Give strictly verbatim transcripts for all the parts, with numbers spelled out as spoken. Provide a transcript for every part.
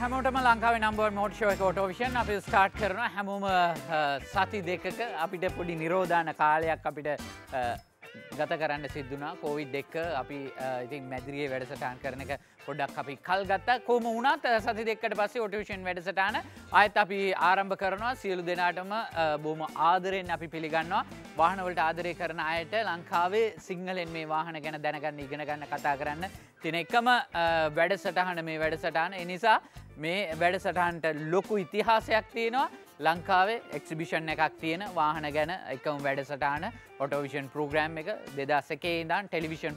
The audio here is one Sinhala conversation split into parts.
හැමෝටම ලංකාවේ නම්බර් වන් මෝටර් ෂෝ එක ඔටෝවිෂන් අපි ස්ටාර්ට් කරනවා හැමෝම සති දෙකක අපිට පොඩි නිරෝධාන කාලයක් අපිට ගත කරන්න සිද්ධ වුණා කොවිඩ් එක්ක අපි ඉතින් මැදිරියේ වැඩසටහන් කරන එක පොඩ්ඩක් අපි කල් ගත්තා කොහොම වුණත් සති දෙකකට පස්සේ ඔටෝවිෂන් වැඩසටහන ආයෙත් අපි ආරම්භ කරනවා සියලු දෙනාටම බොහොම ආදරෙන් අපි පිළිගන්නවා වාහන වලට ආදරය කරන අයට ලංකාවේ සිංහලෙන් මේ වාහන ගැන දැනගන්න ඉගෙන ගන්න කතා කරන්න තියෙන එකම වැඩසටහන මේ වැඩසටහන ඒ නිසා මේ වැඩසටහනට ලොකු ඉතිහාසයක් තියෙනවා ලංකාවේ එක්සිබිෂන් එකක් තියෙන වාහන ගැන එකම වැඩසටහන ඔටෝවිෂන් ප්‍රෝග්‍රෑම් එක දෙදහස් එකේ ඉඳන් ටෙලිවිෂන්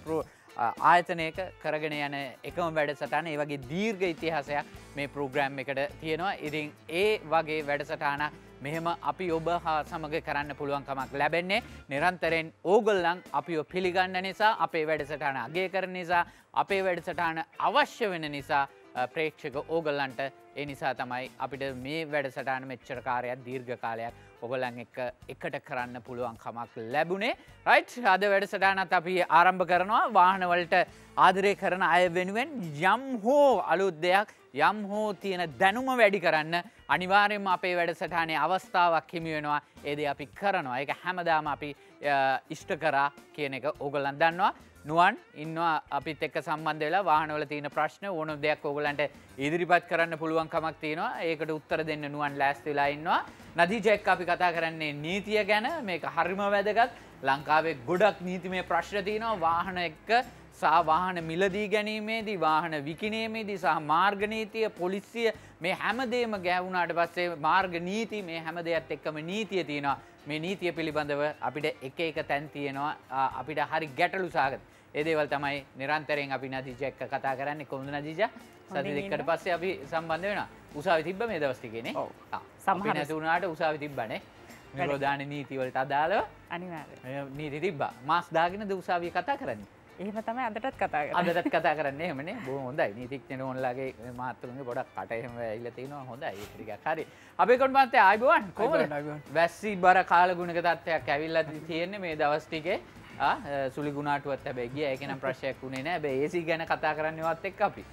ආයතනයක කරගෙන යන එකම වැඩසටහන ඒ වගේ දීර්ඝ ඉතිහාසයක් මේ ප්‍රෝග්‍රෑම් එකට තියෙනවා. ඉතින් ඒ වගේ වැඩසටහනක් මෙහෙම අපි ඔබ හා සමග කරන්න පුළුවන්කමක් ලැබෙන්නේ නිරන්තරයෙන් ඕගොල්ලන් අපිව පිළිගන්න නිසා අපේ වැඩසටහන අගය කරන නිසා අපේ වැඩසටහන අවශ්‍ය වෙන නිසා ප්‍රේක්ෂක ඕගොල්ලන්ට ඒ නිසා තමයි අපිට මේ වැඩසටහන මෙච්චර කාලයක් දීර්ඝ කාලයක් ඔයගොල්ලන් එක්ක එකට කරන්න පුළුවන් කමක් ලැබුණේ. රයිට් අද වැඩසටහනත් අපි ආරම්භ කරනවා වාහන වලට ආදරය කරන අය වෙනුවෙන් යම් හෝ අලුත් දෙයක් යම් හෝ තියෙන දැනුම වැඩි කරන්න අනිවාර්යයෙන්ම අපේ වැඩසටහනේ අවස්ථාවක් හිමි වෙනවා. ඒ දේ අපි කරනවා. ඒක හැමදාම අපි ඉෂ්ට කරා කියන එක ඕගොල්ලන් දන්නවා. නුවන් ඉන්නවා අපිත් එක්ක සම්බන්ධ වෙලා වාහනවල තියෙන ප්‍රශ්න ඕනම දෙයක් ඕගොල්ලන්ට ඉදිරිපත් කරන්න පුළුවන් කමක් තියෙනවා. ඒකට උත්තර දෙන්න නුවන් ලෑස්ති වෙලා ඉන්නවා. නදීජා එක්ක අපි කතා කරන්නේ නීතිය ගැන. මේක හරිම වැදගත්. ලංකාවේ ගොඩක් නීතිමය ප්‍රශ්න තියෙනවා වාහන එක්ක සහ වාහන මිලදී ගැනීමේදී වාහන විකිණීමේදී සහ මාර්ග නීතිය පොලිසිය මේ හැමදේම ගෑවුනාට පස්සේ මාර්ග නීති මේ හැම දෙයත් එක්කම නීතිය තියෙනවා. මේ නීතිය පිළිබඳව අපිට එක එක තැන් තියෙනවා අපිට හරි ගැටලු සහගත. ඒ දේවල් තමයි නිරන්තරයෙන් අපි නදීජා එක්ක කතා කරන්නේ. කොහොමද නදීජා? සති දෙකකට පස්සේ අපි සම්බන්ධ වෙනවා. උසාවි තිබ්බ මේ දවස් ටිකේනේ. ඔව්. සමහර නැති වුණාට උසාවි තිබ්බනේ. නිරෝධාන නීති වලට අදාළව අනිවාර්යයෙන් නීති තිබ්බා. මාස් දාගෙනද උසාවිය කතා කරන්නේ? එහෙම තමයි අදටත් කතා කරන්නේ. අදටත් කතා කරන්නේ එහෙමනේ. බොහොම හොඳයි. නීතිඥ ඕන්ලාගේ මාත්තුන්ගේ පොඩක් කට එහෙම ඇවිල්ලා තිනවා. හොඳයි. ඒක ටිකක් හරි. අපේ කොට මාත්‍යා ආයිබෝවන් කොහොමද? වැස්සි බර කාලගුණක තත්ත්වයක් ඇවිල්ලා තියෙන්නේ මේ දවස් ටිකේ. ආ සුලි ගුණාටුවත් හැබැයි ගියා. ඒක නම් ප්‍රශ්නයක් උනේ නෑ. හැබැයි ඒසී ගැන කතා කරන්නේවත් එක්ක අපි.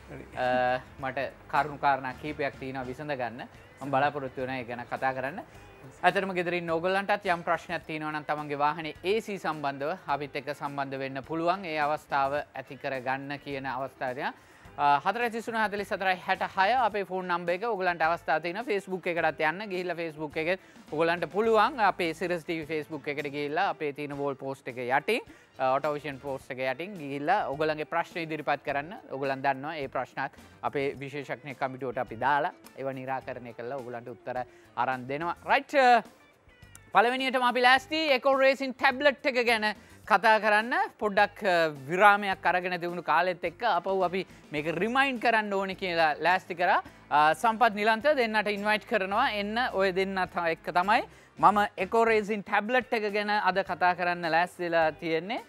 මට කරුණු කාරණා කීපයක් තියෙනවා විසඳ ගන්න. මම බලාපොරොත්තු වෙනවා ඒ ගැන කතා කරන්න. ඇතරම ගෙදරින් ඕගොල්ලන්ටත් යම් ප්‍රශ්නයක් තියෙනවා නම් තමන්ගේ වාහනේ ඒ සී සම්බන්ධව අපිත් එක්ක සම්බන්ධ වෙන්න පුළුවන්. ඒ අවස්ථාව ඇති කර ගන්න කියන අවස්ථාවය හතර තිස් තුන හතලිස් හතර හැට හය අපේ ෆෝන් නම්බර් එක. ඕගොල්ලන්ට අවස්ථාව තියෙනවා Facebook එකකටත් යන්න. ගිහිල්ලා Facebook එකේ ඕගොල්ලන්ට පුළුවන් අපේ සිරස් ටීවී Facebook එකට ගිහිල්ලා අපේ තියෙන වෝල් පෝස්ට් එක යටින් ඔටෝවිෂන් පෝස්ට් එක යටින් ගිහිල්ලා ඕගොල්ලන්ගේ ප්‍රශ්න ඉදිරිපත් කරන්න. ඕගොල්ලන් දන්නවා ඒ ප්‍රශ්නත් අපේ විශේෂඥ කමිටුවට අපි දාලා ඒවා निराකරණය කරලා ඕගොල්ලන්ට උත්තර අරන් දෙනවා. රයිට් පළවෙනියටම අපි ලෑස්ති එකෝ රේසින් ටැබ්ලට් එක ගැන කතා කරන්න. පොඩ්ඩක් විරාමයක් අරගෙන තිබුණු කාලෙත් එක්ක අපව අපි මේක රිමයින්ඩ් කරන්න ඕනේ කියලා ලෑස්ති කරා. සම්පත් නිලන්ත දෙන්නට ඉන්වයිට් කරනවා එන්න. ඔය දෙන්න එක්ක තමයි මම එකෝ රේසින් ටැබ්ලට් එක ගැන අද කතා කරන්න ලෑස්තිලා තියෙන්නේ.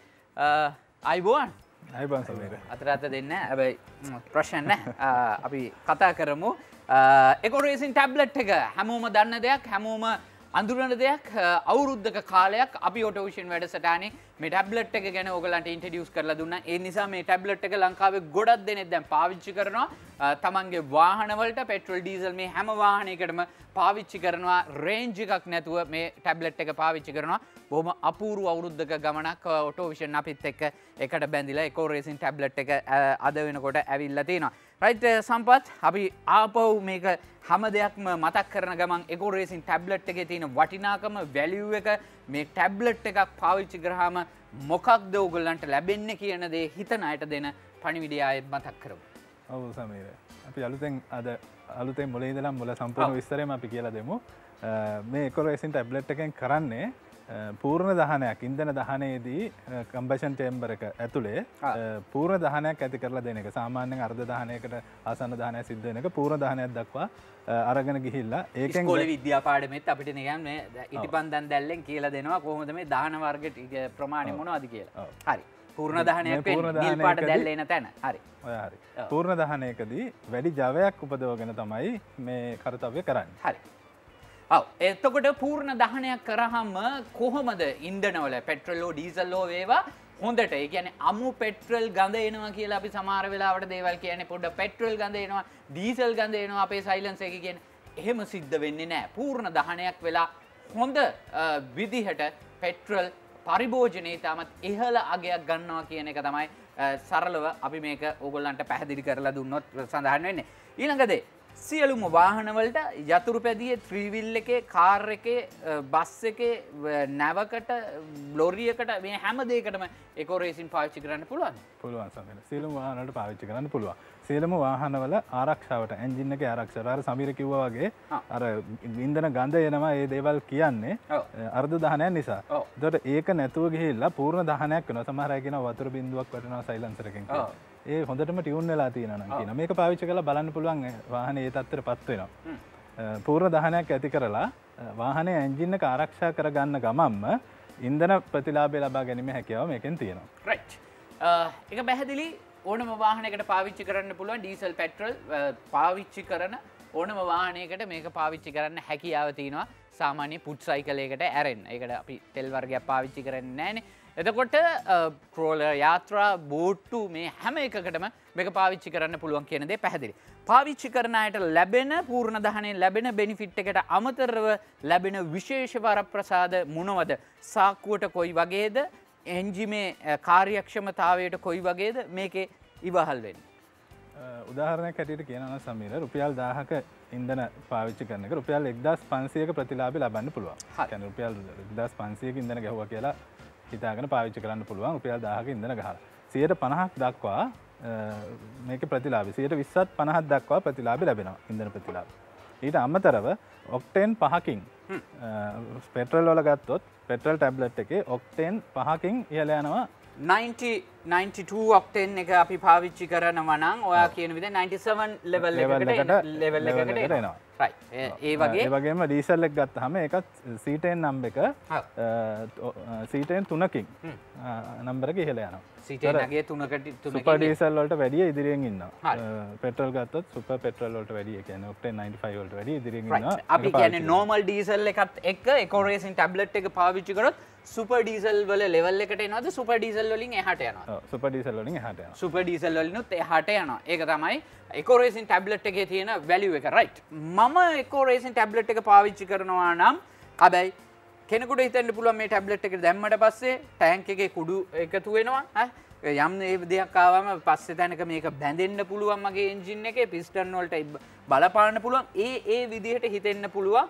අයිබෝන් අයිබෝන් සමීර. අතර අත දෙන්න. හැබැයි ප්‍රශ්න නැහැ. අපි කතා කරමු. එකෝ රේසින් ටැබ්ලට් එක හැමෝම දන්න දෙයක් හැමෝම අඳුරන දෙයක්. අවුරුද්දක කාලයක් අපි ඔටෝවිෂන් වැඩසටහනේ මේ ටැබ්ලට් එක ගැන ඕගලන්ට ඉන්ට්‍රොඩියුස් කරලා දුන්නා. ඒ නිසා මේ ටැබ්ලට් එක ලංකාවේ ගොඩක් දෙනෙක් දැන් පාවිච්චි කරනවා. තමන්ගේ වාහන වලට පෙට්‍රල් ඩීසල් මේ හැම වාහනයකටම පාවිච්චි කරනවා. රේන්ජ් එකක් නැතුව මේ ටැබ්ලට් එක පාවිච්චි කරනවා. බොහොම අපූර්ව අවුරුද්දක ගමනක් ඔටෝවිෂන් අපිත් එක්ක එකට බැඳිලා එකෝ රේසින් ටැබ්ලට් එක අද වෙනකොට ඇවිල්ලා තියෙනවා. රයිට් සම්පත් අපි ආපහු මේක හැම දෙයක්ම මතක් කරන ගමන් එකෝ රේසින් ටැබ්ලට් එකේ තියෙන වටිනාකම වැලියු එක මේ ටැබ්ලට් එකක් පාවිච්චි කරාම මොකක්ද ඕගොල්ලන්ට ලැබෙන්නේ කියන දේ හිතන අයට දෙන පණිවිඩය ආයෙත් මතක් කරමු. ඔව් සමීර. අපි අලුතෙන් අද අලුතෙන් මුලින් ඉඳලා මුල සම්පූර්ණ විස්තරයම අපි කියලා දෙමු. මේ එකෝ රේසින් ටැබ්ලට් එකෙන් කරන්නේ පූර්ණ දහනයක් ඉන්ධන දහනයේදී කම්බෂන් චේම්බර් එක ඇතුලේ පූර්ණ දහනයක් ඇති කරලා දෙන එක. සාමාන්‍යයෙන් අර්ධ දහනයකට ආසන්න දහනයක් සිද්ධ වෙන එක පූර්ණ දහනයක් දක්වා අරගෙන ගිහිල්ලා ඒකෙන් ඉස්කෝලේ විද්‍යා පාඩමෙත් අපිට නිකන් මේ ඉටිපන්දන් දැල්ලෙන් කියලා දෙනවා කොහොමද මේ දහන වර්ග ප්‍රමාණය මොනවද කියලා. හරි. පූර්ණ දහනයක් වෙන්නේ නිල් පාට දැල්ල එන තැන. හරි. ඔය හරි. පූර්ණ දහනයකදී වැඩි ජවයක් උපදවගෙන තමයි මේ කාර්යය කරන්නේ. හරි. ඔව් එතකොට පූර්ණ දහනයක් කරාම කොහොමද ඉන්ධනවල පෙට්‍රෝල් හෝ ඩීසල් හෝ වේවා හොඳට ඒ කියන්නේ අමු පෙට්‍රල් ගඳ එනවා කියලා අපි සමහර වෙලාවට දේවල් කියන්නේ පොඩ්ඩක් පෙට්‍රල් ගඳ එනවා ඩීසල් ගඳ එනවා අපේ සයිලන්ස් එකේ කියන්නේ එහෙම සිද්ධ වෙන්නේ නැහැ. පූර්ණ දහනයක් වෙලා හොඳ විදිහට පෙට්‍රල් පරිභෝජනයේ තාමත් ඉහළ අගයක් ගන්නවා කියන එක තමයි සරලව අපි මේක ඕගොල්ලන්ට පැහැදිලි කරලා දුන්නොත් සඳහන් වෙන්නේ. ඊළඟ දේ සියලුම වාහනවලට යතුරු පැදියේ ත්‍රී වීල් එකේ කාර් එකේ බස් එකේ නැවකට ලොරියකට මේ හැම දෙයකටම එකෝ රේසින් පාවිච්චි කරන්න පුළුවන්. පුළුවන් සමහර සියලුම වාහනවලට පාවිච්චි කරන්න පුළුවන්. සියලුම වාහනවල ආරක්ෂාවට එන්ජින් එකේ ආරක්ෂාවට අර සමීර කිව්වා වගේ අර ඉන්ධන ගඳ එනවා ඒ දේවල් කියන්නේ අර්ධ දහනයක් නිසා. ඒකට ඒක නැතුව ගිහිල්ලා පූර්ණ දහනයක් වෙනවා. සමහර අය කියනවා වතුර බින්දුවක් වැටෙනවා සයිලන්සර් එකෙන් කියලා. ඒ හොඳටම ටියුන් වෙලා තියෙනවා නම් කියනවා. මේක පාවිච්චි කරලා බලන්න පුළුවන් වාහනේ ඒ තත්ත්වයටපත් වෙනවා. පූර්ණ දහනයක් ඇති කරලා වාහනේ එන්ජින් එක ආරක්ෂා කරගන්න ගමන්ම ඉන්ධන ප්‍රතිලාභය ලබා ගැනීම හැකියාව මේකෙන් තියෙනවා. රයිට්. ඒක පැහැදිලි ඕනම වාහනයකට පාවිච්චි කරන්න පුළුවන් ඩීසල් පෙට්‍රල් පාවිච්චි කරන ඕනම වාහනයකට මේක පාවිච්චි කරන්න හැකියාව තියෙනවා. සාමාන්‍ය පුට් සයිකලයකට ඇරෙන්න. ඒකට අපි තෙල් වර්ගයක් පාවිච්චි කරන්නේ නැහනේ. එතකොට ට්‍රෝලර් යාත්‍රා බෝට්ටු මේ හැම එකකටම මේක පාවිච්චි කරන්න පුළුවන් කියන දේ පැහැදිලි. පාවිච්චි කරන අයට ලැබෙන පූර්ණ දහනේ ලැබෙන බෙනිෆිට් එකට අමතරව ලැබෙන විශේෂ වරප්‍රසාද මොනවද? සාක්කුවට කොයි වගේද? එන්ජිමේ කාර්යක්ෂමතාවයට කොයි වගේද මේකේ ඉවහල් වෙන්නේ? උදාහරණයක් හැටියට කියනවා නම් සමීර රුපියල් දහයක ඉන්ධන පාවිච්චි කරන එක රුපියල් එක්දාස් පන්සියයක ප්‍රතිලාභය ලබන්න පුළුවන්. කියන්නේ රුපියල් එක්දාස් පන්සියයක ඉන්ධන ගැහුවා කියලා හිතාගෙන පාවිච්චි කරන්න පුළුවන් රුපියල් දහයක ඉන්ධන ගහලා. සියයට පනහක් දක්වා මේකේ ප්‍රතිලාභය සියයට විස්සත් පනහක් දක්වා ප්‍රතිලාභය ලැබෙනවා ඉන්ධන ප්‍රතිලාභය. ඊට අමතරව ඔක්ටේන් පහකින් පෙට්‍රල් වල ගත්තොත් පෙට්‍රල් ටැබ්ලට් එකේ ඔක්ටේන් පහකින් ඉහළ යනවා ninety ninety-two ඔක්ටේන් එක අපි පාවිච්චි කරනවා නම් ඔයා කියන විදිහට ninety-seven level එකකට level එකකට එනවා. right. ඒ වගේ ඒ වගේම ඩීසල් එක ගත්තාම ඒකත් C ten නම් එක C ten තුනකින් නම්බර් එක ඉහළ යනවා. C ten නගේ තුනකට තුනකින් සුපර් ඩීසල් වලට වැඩිය ඉදිරියෙන් ඉන්නවා. පෙට්‍රල් ගත්තොත් සුපර් පෙට්‍රල් වලට වැඩිය ඒ කියන්නේ ඔක්ටේන් ninety-five වලට වැඩිය ඉදිරියෙන් ඉන්නවා. අපි කියන්නේ normal diesel එකත් එක්ක eco racing tablet එක පාවිච්චි කරොත් සුපර් ඩීසල් වල ලෙවල් එකට එනවාද සුපර් ඩීසල් වලින් එහාට යනවාද? ඔව් සුපර් ඩීසල් වලින් එහාට යනවා. සුපර් ඩීසල් වලිනුත් එහාට යනවා. ඒක තමයි eco racing tablet එකේ තියෙන value එක. right. මම eco racing tablet එක පාවිච්චි කරනවා නම් හැබැයි කෙනෙකුට හිතෙන්න පුළුවන් මේ tablet එක දැම්මට පස්සේ ටැංක් එකේ කුඩු එකතු වෙනවා. ඈ යම් ඒ දෙයක් ආවම පස්සේ තැනක මේක බැඳෙන්න පුළුවන් මගේ එන්ජින් එකේ පිස්ටන් වලට බලපාන්න පුළුවන්. ඒ ඒ විදිහට හිතෙන්න පුළුවන්.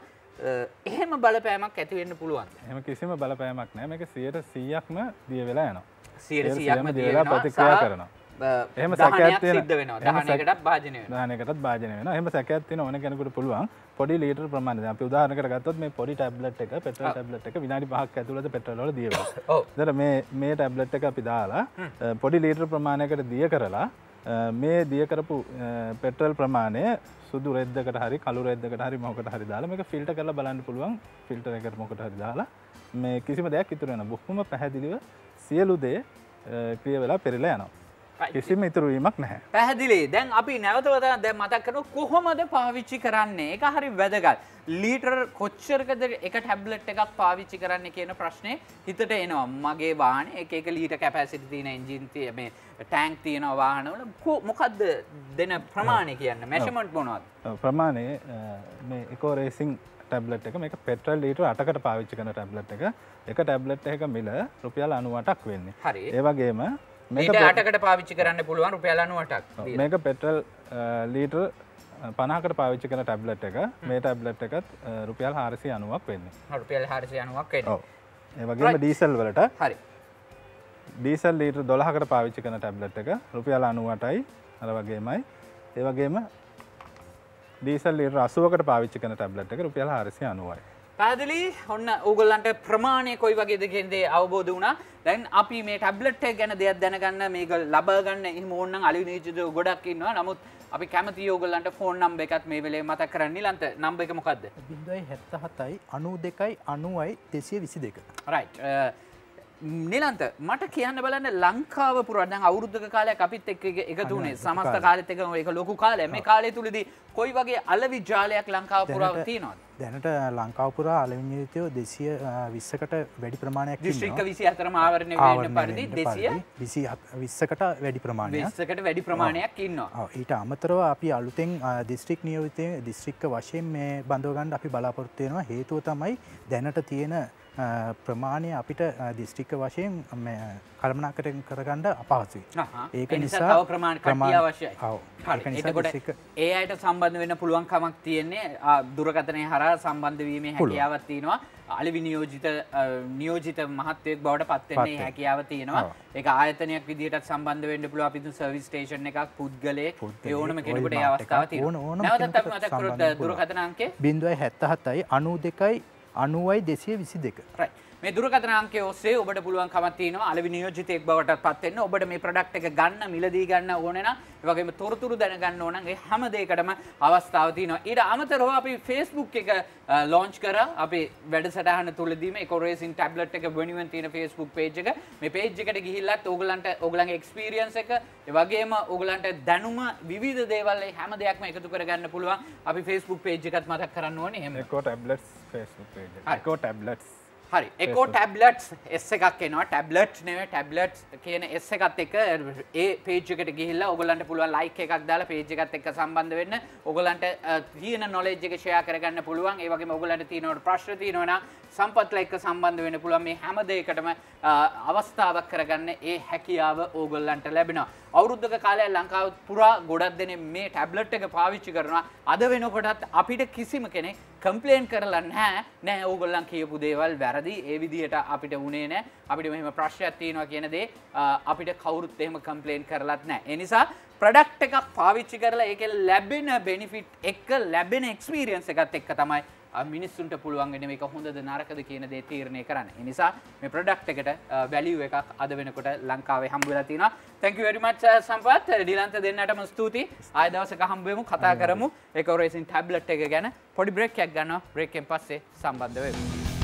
එහෙම බලපෑමක් ඇති වෙන්න පුළුවන්. එහෙම කිසිම බලපෑමක් නැහැ. මේක සියයට සීයක්ම දිය වෙලා යනවා. සියයට සීයක්ම දිය වෙලා ප්‍රතික්‍රියා කරනවා. එහෙම සැකයක් සිද්ධ වෙනවා. දහනයකටත් භාජනය වෙනවා. දහනයකටත් භාජනය වෙනවා. එහෙම සැකයක් තියෙන ඕන කෙනෙකුට පුළුවන් පොඩි ලීටර් ප්‍රමාණය. දැන් අපි උදාහරණයකට ගත්තොත් මේ පොඩි ටැබ්ලට් එක පෙට්‍රල් ටැබ්ලට් එක විනාඩි පහක් ඇතුළත පෙට්‍රල් වල දිය වෙනවා. ඔව්. ඒතර මේ මේ ටැබ්ලට් එක අපි දාලා පොඩි ලීටර් ප්‍රමාණයකට දිය කරලා මේ දිය කරපු පෙට්‍රල් ප්‍රමාණය සුදු රෙද්දකට හරි කළු රෙද්දකට හරි මොකකට හරි දාලා මේක ෆිල්ටර් කරලා බලන්න පුළුවන්. ෆිල්ටර් එකට මොකට හරි දාලා මේ කිසිම දෙයක් ඉතුරු වෙනවා. බොහොම පැහැදිලිව සියලු දේ ක්ලියර් වෙලා පෙරලා යනවා. කිසිම ඉතුරු වීමක් නැහැ. පැහැදිලි. දැන් අපි නැවතවත දැන් මතක් කරනවා කොහොමද පාවිච්චි කරන්නේ? ඒක හරි වැදගත්. ලීටර් කොච්චරකද එක ටැබ්ලට් එකක් පාවිච්චි කරන්නේ කියන ප්‍රශ්නේ හිතට එනවා. මගේ වාහනේ එක එක ලීටර් කැපැසිටි තියෙන එන්ජින් තියෙන මේ ටැංක් තියෙන වාහනවල මොකද්ද දෙන ප්‍රමාණය කියන්නේ? මෙෂර්මන්ට් මොනවද? ප්‍රමාණය මේ eco racing ටැබ්ලට් එක මේක පෙට්‍රල් ලීටර් අටකට පාවිච්චි කරන ටැබ්ලට් එක. එක ටැබ්ලට් එකක මිල රුපියල් අනූඅටක් වෙන්නේ. හරි. ඒ වගේම මේක අටකට පාවිච්චි කරන්න පුළුවන් රුපියල් අනූඅටක්. මේක පෙට්‍රල් ලීටර් පනහකට පාවිච්චි කරන ටැබ්ලට් එක. මේ ටැබ්ලට් එකත් රුපියල් හාරසිය අනූවක් වෙන්නේ. රුපියල් හාරසිය අනූවක් වෙන්නේ. ඔව්. ඒ වගේම ඩීසල් වලට හරි. ඩීසල් ලීටර් දොළහකට පාවිච්චි කරන ටැබ්ලට් එක රුපියල් අනූඅටයි. අර වගේමයි. ඒ වගේම ඩීසල් ලීටර් අසූවකට පාවිච්චි කරන ටැබ්ලට් එක රුපියල් හාරසිය අනූවයි. පැහැදිලි. ඔන්න ඕගොල්ලන්ට ප්‍රමාණය කොයි වගේද කියන දේ අවබෝධ වුණා. දැන් අපි මේ ටැබ්ලට් එක ගැන දෙයක් දැනගන්න මේක ලබා ගන්න එහෙම ඕනනම් අලි නීචිත ගොඩක් ඉන්නවා. නමුත් අපි කැමතියි ඕගොල්ලන්ට ෆෝන් නම්බර් එකත් මේ වෙලේ මතක් කරන්න. නිලන්ත නම්බර් එක මොකද්ද? ඩබල් හෙට හතයි අනූ දෙකයි අනූයි දෙසිය විසි දෙක. රයිට්. නිලන්ත මට කියන්න බලන්න ලංකාව පුරා දැන් අවුරුද්දක කාලයක් අපිත් එක්ක එකතු වුණේ සමස්ත කාලෙත් එක්ක ඒක ලොකු කාලයක් මේ කාලය තුලදී කොයි වගේ අලෙවි ජාලයක් ලංකාව පුරාව තියෙනවද දැනට ලංකාව පුරා අලෙවි නියුතයෝ දෙසිය විස්සකට වැඩි ප්‍රමාණයක් ඉන්නවා දිස්ත්‍රික්ක විසිහතරම ආවරණය වෙන්න පරිදි දෙසිය විස්සකට වැඩි ප්‍රමාණයක් විස්සකට වැඩි ප්‍රමාණයක් ඉන්නවා ඔව් ඊට අමතරව අපි අලුතෙන් දිස්ත්‍රික් නියුතේ දිස්ත්‍රික්ක වශයෙන් මේ බඳව ගන්න අපි බලාපොරොත්තු වෙනවා හේතුව තමයි දැනට තියෙන ප්‍රමාණය අපිට දිස්ත්‍රික්ක වශයෙන් කළමනාකරණය කරගන්න අපහසුයි. ඒක නිසා තව ප්‍රමාණ කට්ටිය අවශ්‍යයි. ඔව්. එතකොට ඒ අයට සම්බන්ධ වෙන්න පුළුවන් කමක් තියෙන්නේ දුරකථනය හරහා සම්බන්ධ වීමේ හැකියාවක් තියෙනවා. අලෙවි නියෝජිත නියෝජිත මහත්වෙක් බවට පත් වෙන්න හැකියාව තියෙනවා. ඒක ආයතනයක් විදිහටත් සම්බන්ධ වෙන්න පුළුවන් අපිට සර්විස් ස්ටේෂන් එකක් පුද්ගලයෙක් ඒ ඕනම කෙනෙකුට ඒ අවස්ථාව තියෙනවා. නැවතත් අපි මතක් කරොත් දුරකථන අංකය ज़ीरो सत्तर नौ टू අනුවයි දෙසිය විසි දෙක. මේ දුරකථන අංකය ඔස්සේ ඔබට පුළුවන් කමක් තියෙනවා අලෙවි නියෝජිතයෙක් බවට පත් වෙන්න. ඔබට මේ ප්‍රොඩක්ට් එක ගන්න මිලදී ගන්න ඕනේ නම් ඒ වගේම තොරතුරු දැනගන්න ඕන නම් ඒ හැම දෙයකටම අවස්ථාව තියෙනවා. ඊට අමතරව අපි Facebook එක ලොන්ච් කරා. අපි වැඩසටහන තුලදීම ඒකෝ රේසින් ටැබ්ලට් එක වෙනුවෙන් තියෙන Facebook page එක. මේ page එකට ගිහිල්ලත් ඕගලන්ට ඕගලන්ගේ experience එක ඒ වගේම ඕගලන්ට දැනුම විවිධ දේවල් හැම දෙයක්ම එකතු කරගන්න පුළුවන්. අපි Facebook page එකත් මතක් කරන්න ඕනේ. එහෙම ඒකෝ ටැබ්ලට්ස් Facebook page එක. ඒකෝ ටැබ්ලට්ස් හරි එකෝ ටැබ්ලට්ස් S එකක් එනවා ටැබ්ලට් නෙවෙයි ටැබ්ලට්ස් කියන S එකත් එක්ක ඒ page එකට ගිහිල්ලා ඔයගලන්ට පුළුවන් like එකක් දාලා page එකත් එක්ක සම්බන්ධ වෙන්න ඔයගලන්ට තියෙන knowledge එක share කරගන්න පුළුවන් ඒ වගේම ඔයගලන්ට තියෙන ප්‍රශ්න තියෙනවා නම් සම්පත්ලා එක්ක සම්බන්ධ වෙන්න පුළුවන් මේ හැම දෙයකටම අවස්ථාවක් කරගන්න ඒ හැකියාව ඕගොල්ලන්ට ලැබෙනවා අවුරුද්දක කාලයක් ලංකාව පුරා ගොඩක් දෙනේ මේ ටැබ්ලට් එක පාවිච්චි කරනවා අද වෙනකොටත් අපිට කිසිම කෙනෙක් කම්ප්ලේන් කරලා නැහැ නෑ ඕගොල්ලන් කියපු දේවල් වැරදි ඒ විදිහට අපිට උනේ නෑ අපිට මෙහෙම ප්‍රශ්නයක් තියෙනවා කියන දේ අපිට කවුරුත් එහෙම කම්ප්ලේන් කරලත් නෑ ඒ නිසා ප්‍රොඩක්ට් එකක් පාවිච්චි කරලා ඒකේ ලැබෙන බෙනිෆිට් එක ලැබෙන එක්ස්පීරියන්ස් එකත් එක්ක තමයි මිනිස්සුන්ට පුළුවන් වෙන මේක හොඳද නරකද කියන දේ තීරණය කරන්න. ඒ නිසා මේ ප්‍රොඩක්ට් එකට වැලියු එකක් අද වෙනකොට ලංකාවේ හම්බ වෙලා තිනවා. Thank you very much සම්පත්. ඩිලන්ත දෙන්නටම ස්තුතියි. ආය දවසක හම්බ වෙමු කතා කරමු. ඒකෝ රේසින් ටැබ්ලට් එක ගැන පොඩි බ්‍රේක් එකක් ගන්නවා. බ්‍රේක් එකෙන් පස්සේ සම්බන්ධ වෙමු.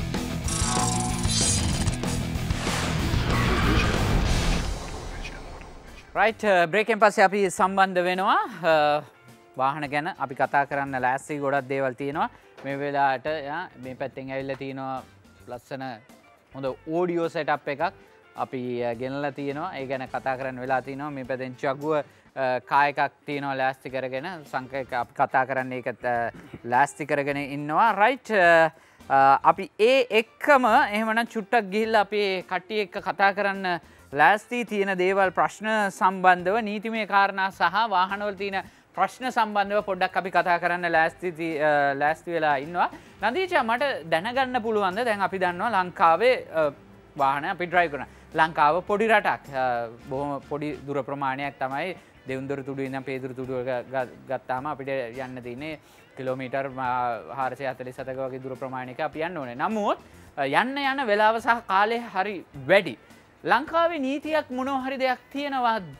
right බ්‍රේක් එකෙන් පස්සේ අපි සම්බන්ධ වෙනවා. වාහන ගැන අපි කතා කරන්න ලෑස්ති ගොඩක් දේවල් තියෙනවා. මේ වෙලාවට මේ පැත්තෙන් ඇවිල්ලා තියෙනවා ලස්සන හොඳ ඕඩියෝ සෙටප් එකක් අපි ගෙනලා තියෙනවා. ඒ ගැන කතා කරන්න වෙලා තියෙනවා. මේ පැත්තෙන් චගුව කාර් එකක් තියෙනවා ලෑස්ති කරගෙන සංකේත අපි කතා කරන්නේ ඒකත් ලෑස්ති කරගෙන ඉන්නවා. right අපි ඒ එක්කම එහෙමනම් චුට්ටක් ගිහිල්ලා අපි කට්ටිය එක්ක කතා කරන්න ලෑස්ති තියෙන දේවල් ප්‍රශ්න සම්බන්ධව නීතිමය කාරණා සහ වාහනවල තියෙන ප්‍රශ්න සම්බන්ධව පොඩ්ඩක් අපි කතා කරන්න ලෑස්ති ලෑස්ති වෙලා ඉන්නවා. නදීචා මට දැනගන්න පුළුවන්ද දැන් අපි දන්නවා ලංකාවේ වාහන අපි ඩ්‍රයිව් කරන ලංකාව පොඩි රටක් බොහොම පොඩි දුර ප්‍රමාණයක් තමයි දෙවුන්දර තුඩුවේ ඉඳන් පේදුරු තුඩුව ගත්තාම අපිට යන්න තියෙන්නේ කිලෝමීටර් හාරසිය හතළිස් හතක වගේ දුර ප්‍රමාණයක අපි යන්න ඕනේ. නමුත් යන්න යන වෙලාව සහ කාලය හරි වැඩි. ලංකාවේ නීතියක් මොනවා හරි දෙයක් තියෙනවද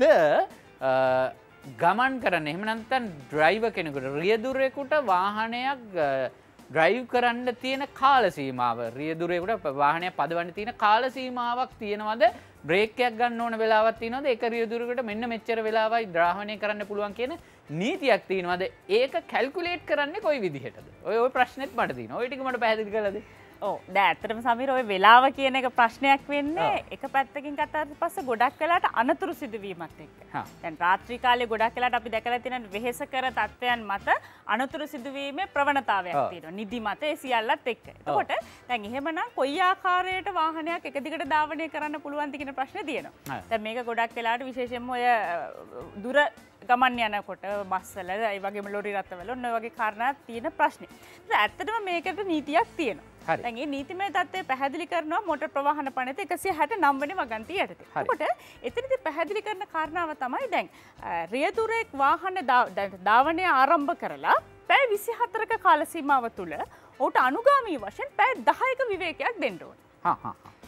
ගමන් කරන්න එහෙම නැත්නම් ඩ්‍රයිවර් කෙනෙකුට රියදුරෙකුට වාහනයක් ඩ්‍රයිව් කරන්න තියෙන කාල සීමාව රියදුරෙකුට වාහනයක් පදවන්න තියෙන කාල සීමාවක් තියෙනවද බ්‍රේක් එකක් ගන්න ඕන වෙලාවක් තියෙනවද ඒක රියදුරෙකුට මෙන්න මෙච්චර වෙලාවයි ධාවනය කරන්න පුළුවන් කියන නීතියක් තියෙනවද ඒක කැල්කියුලේට් කරන්නේ කොයි විදිහටද ඔය ඔය ප්‍රශ්නෙත් මට තියෙනවා ඔය ටික මට පැහැදිලි කරලා දෙන්න ඕ දැන් ඇත්තටම සමීර ඔය වෙලාව කියන එක ප්‍රශ්නයක් වෙන්නේ එක පැත්තකින් ගත්තාට පස්සේ ගොඩක් වෙලාට අනතුරු සිදුවීමත් එක්ක. දැන් රාත්‍රී කාලේ ගොඩක් වෙලාට අපි දැකලා තියෙන වෙහෙස කර තත්ත්වයන් මත අනතුරු සිදුවීමේ ප්‍රවණතාවයක් තියෙනවා. නිදි මත ඒ සියල්ලත් එක්ක. එතකොට දැන් එහෙමනම් කොයි ආකාරයට වාහනයක් එක දිගට ධාවනය කරන්න පුළුවන්ද කියන ප්‍රශ්නේ තියෙනවා. දැන් මේක ගොඩක් වෙලාට විශේෂයෙන්ම ඔය දුර ගමන් යනකොට බස්වල ඒ වගේම ලොරි රථවල ඔන්න ඔය වගේ කාරණා තියෙන ප්‍රශ්නේ. ඉතින් ඇත්තටම මේකට නීතියක් තියෙනවා. දැන් මේ නීතිමය தත්ත්වය පැහැදිලි කරනවා මෝටර් ප්‍රවාහන පනත එකසිය හැට නව වෙනි වගන්තිය යටතේ. එතකොට එතනදී පැහැදිලි කරන කාරණාව තමයි දැන් රියදුරෙක් වාහන ධාවනය ආරම්භ කරලා පැය විසි හතරක කාල සීමාව තුළ ඔහුට අනුගාමී වශයෙන් පැය දහයක විවේකයක් දෙන්න ඕනේ. හා හා.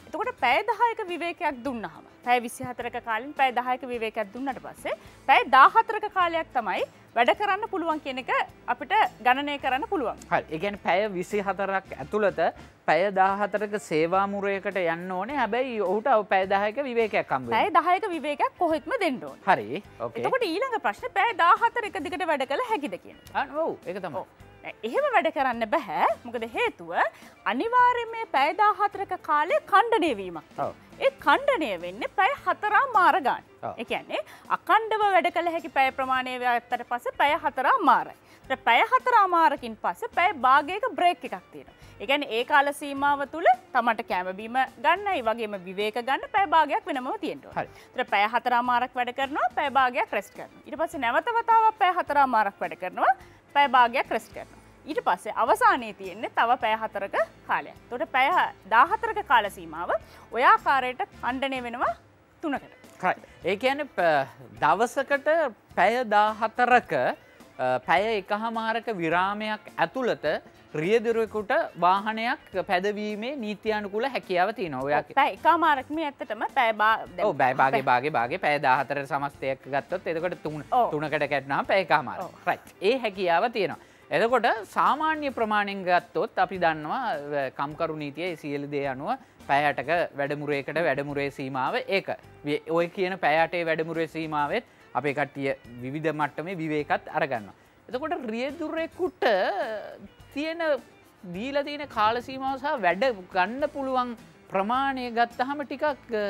එතකොට පැය දහයක විවේකයක් දුන්නාම පැය විසිහතරක කාලෙන් පැය දහයක විවේකයක් දුන්නට පස්සේ පැය දාහතරක කාලයක් තමයි වැඩ කරන්න පුළුවන් කියන එක අපිට ගණනය කරන්න පුළුවන්. හරි. ඒ කියන්නේ පැය විසිහතරක් ඇතුළත පැය දාහතරක සේවා මුරයකට යන්න ඕනේ. හැබැයි ඔහුට පැය දහයක විවේකයක් හම්බ වෙනවා. පැය දහයක විවේකයක් කොහෙත්ම දෙන්න ඕනේ. හරි. ඕකේ. එතකොට ඊළඟ ප්‍රශ්නේ පැය දාහතර එක දිගට වැඩ කළ හැකිද කියන එක. ආ ඔව් ඒක තමයි. එහෙම වැඩ කරන්න බෑ. මොකද හේතුව අනිවාර්යයෙන් මේ පැය දාහතරක කාලය ඛණ්ඩණය වීමක්. ඔව්. ඒ ඛණ්ඩණය වෙන්නේ පැය හතරක් මාර ගන්න. ඒ කියන්නේ අඛණ්ඩව වැඩ කළ හැකි පැය ප්‍රමාණය වැත්තට පස්සේ පැය හතරක් මාරයි. ඊට පැය හතරක් මාරකින් පස්සේ පැය භාගයක බ්‍රේක් එකක් තියෙනවා. ඒ කියන්නේ ඒ කාල සීමාව තුල තමන්ට කැම බීම ගන්න, ඒ වගේම විවේක ගන්න පැය භාගයක් වෙනමම තියෙන්න ඕනේ. හරි. ඊට පැය හතරක් මාරක් වැඩ කරනවා, පැය භාගයක් රෙස්ට් කරනවා. ඊට පස්සේ නැවත වතාවක් පැය හතරක් මාරක් වැඩ කරනවා, පැය භාගයක් රෙස්ට් කරනවා. ඊට පස්සේ අවසානයේ තියෙන්නේ තව පැය හතරක කාලයක්. එතකොට පැය දාහතරක කාල සීමාව ඔය ආකාරයට ඛණ්ඩණය වෙනවා තුනකට. හරි. ඒ කියන්නේ දවසකට පැය දාහතරක පැය එකහමාරක විරාමයක් ඇතුළත රියදුරෙකුට වාහනයක් පැදවීමේ නීත්‍යානුකූල හැකියාව තියෙනවා. ඔයා පැය එකමාරක් මේ ඇත්තටම පැය ඔව් පැය භාගේ භාගේ භාගේ පැය දාහතර සමස්තයක් ගත්තොත් එතකොට තුන තුනකට කැටුනහම පැය එකමාරක්. රයිට්. ඒ හැකියාව තියෙනවා. එතකොට සාමාන්‍ය ප්‍රමාණයෙන් ගත්තොත් අපි දන්නවා කම්කරු නීතියේ සියලු දේ අනුව පැය අටක වැඩමුරේකට වැඩමුරේ සීමාව ඒක. ඔය කියන පැය අටේ වැඩමුරේ සීමාවෙත් අපේ කට්ටිය විවිධ මට්ටමේ විවේකත් අරගන්නවා. එතකොට රියදුරෙකුට තියෙන දීලා තියෙන කාල සීමාව සහ වැඩ ගන්න පුළුවන් ප්‍රමාණය ගත්තහම ටිකක්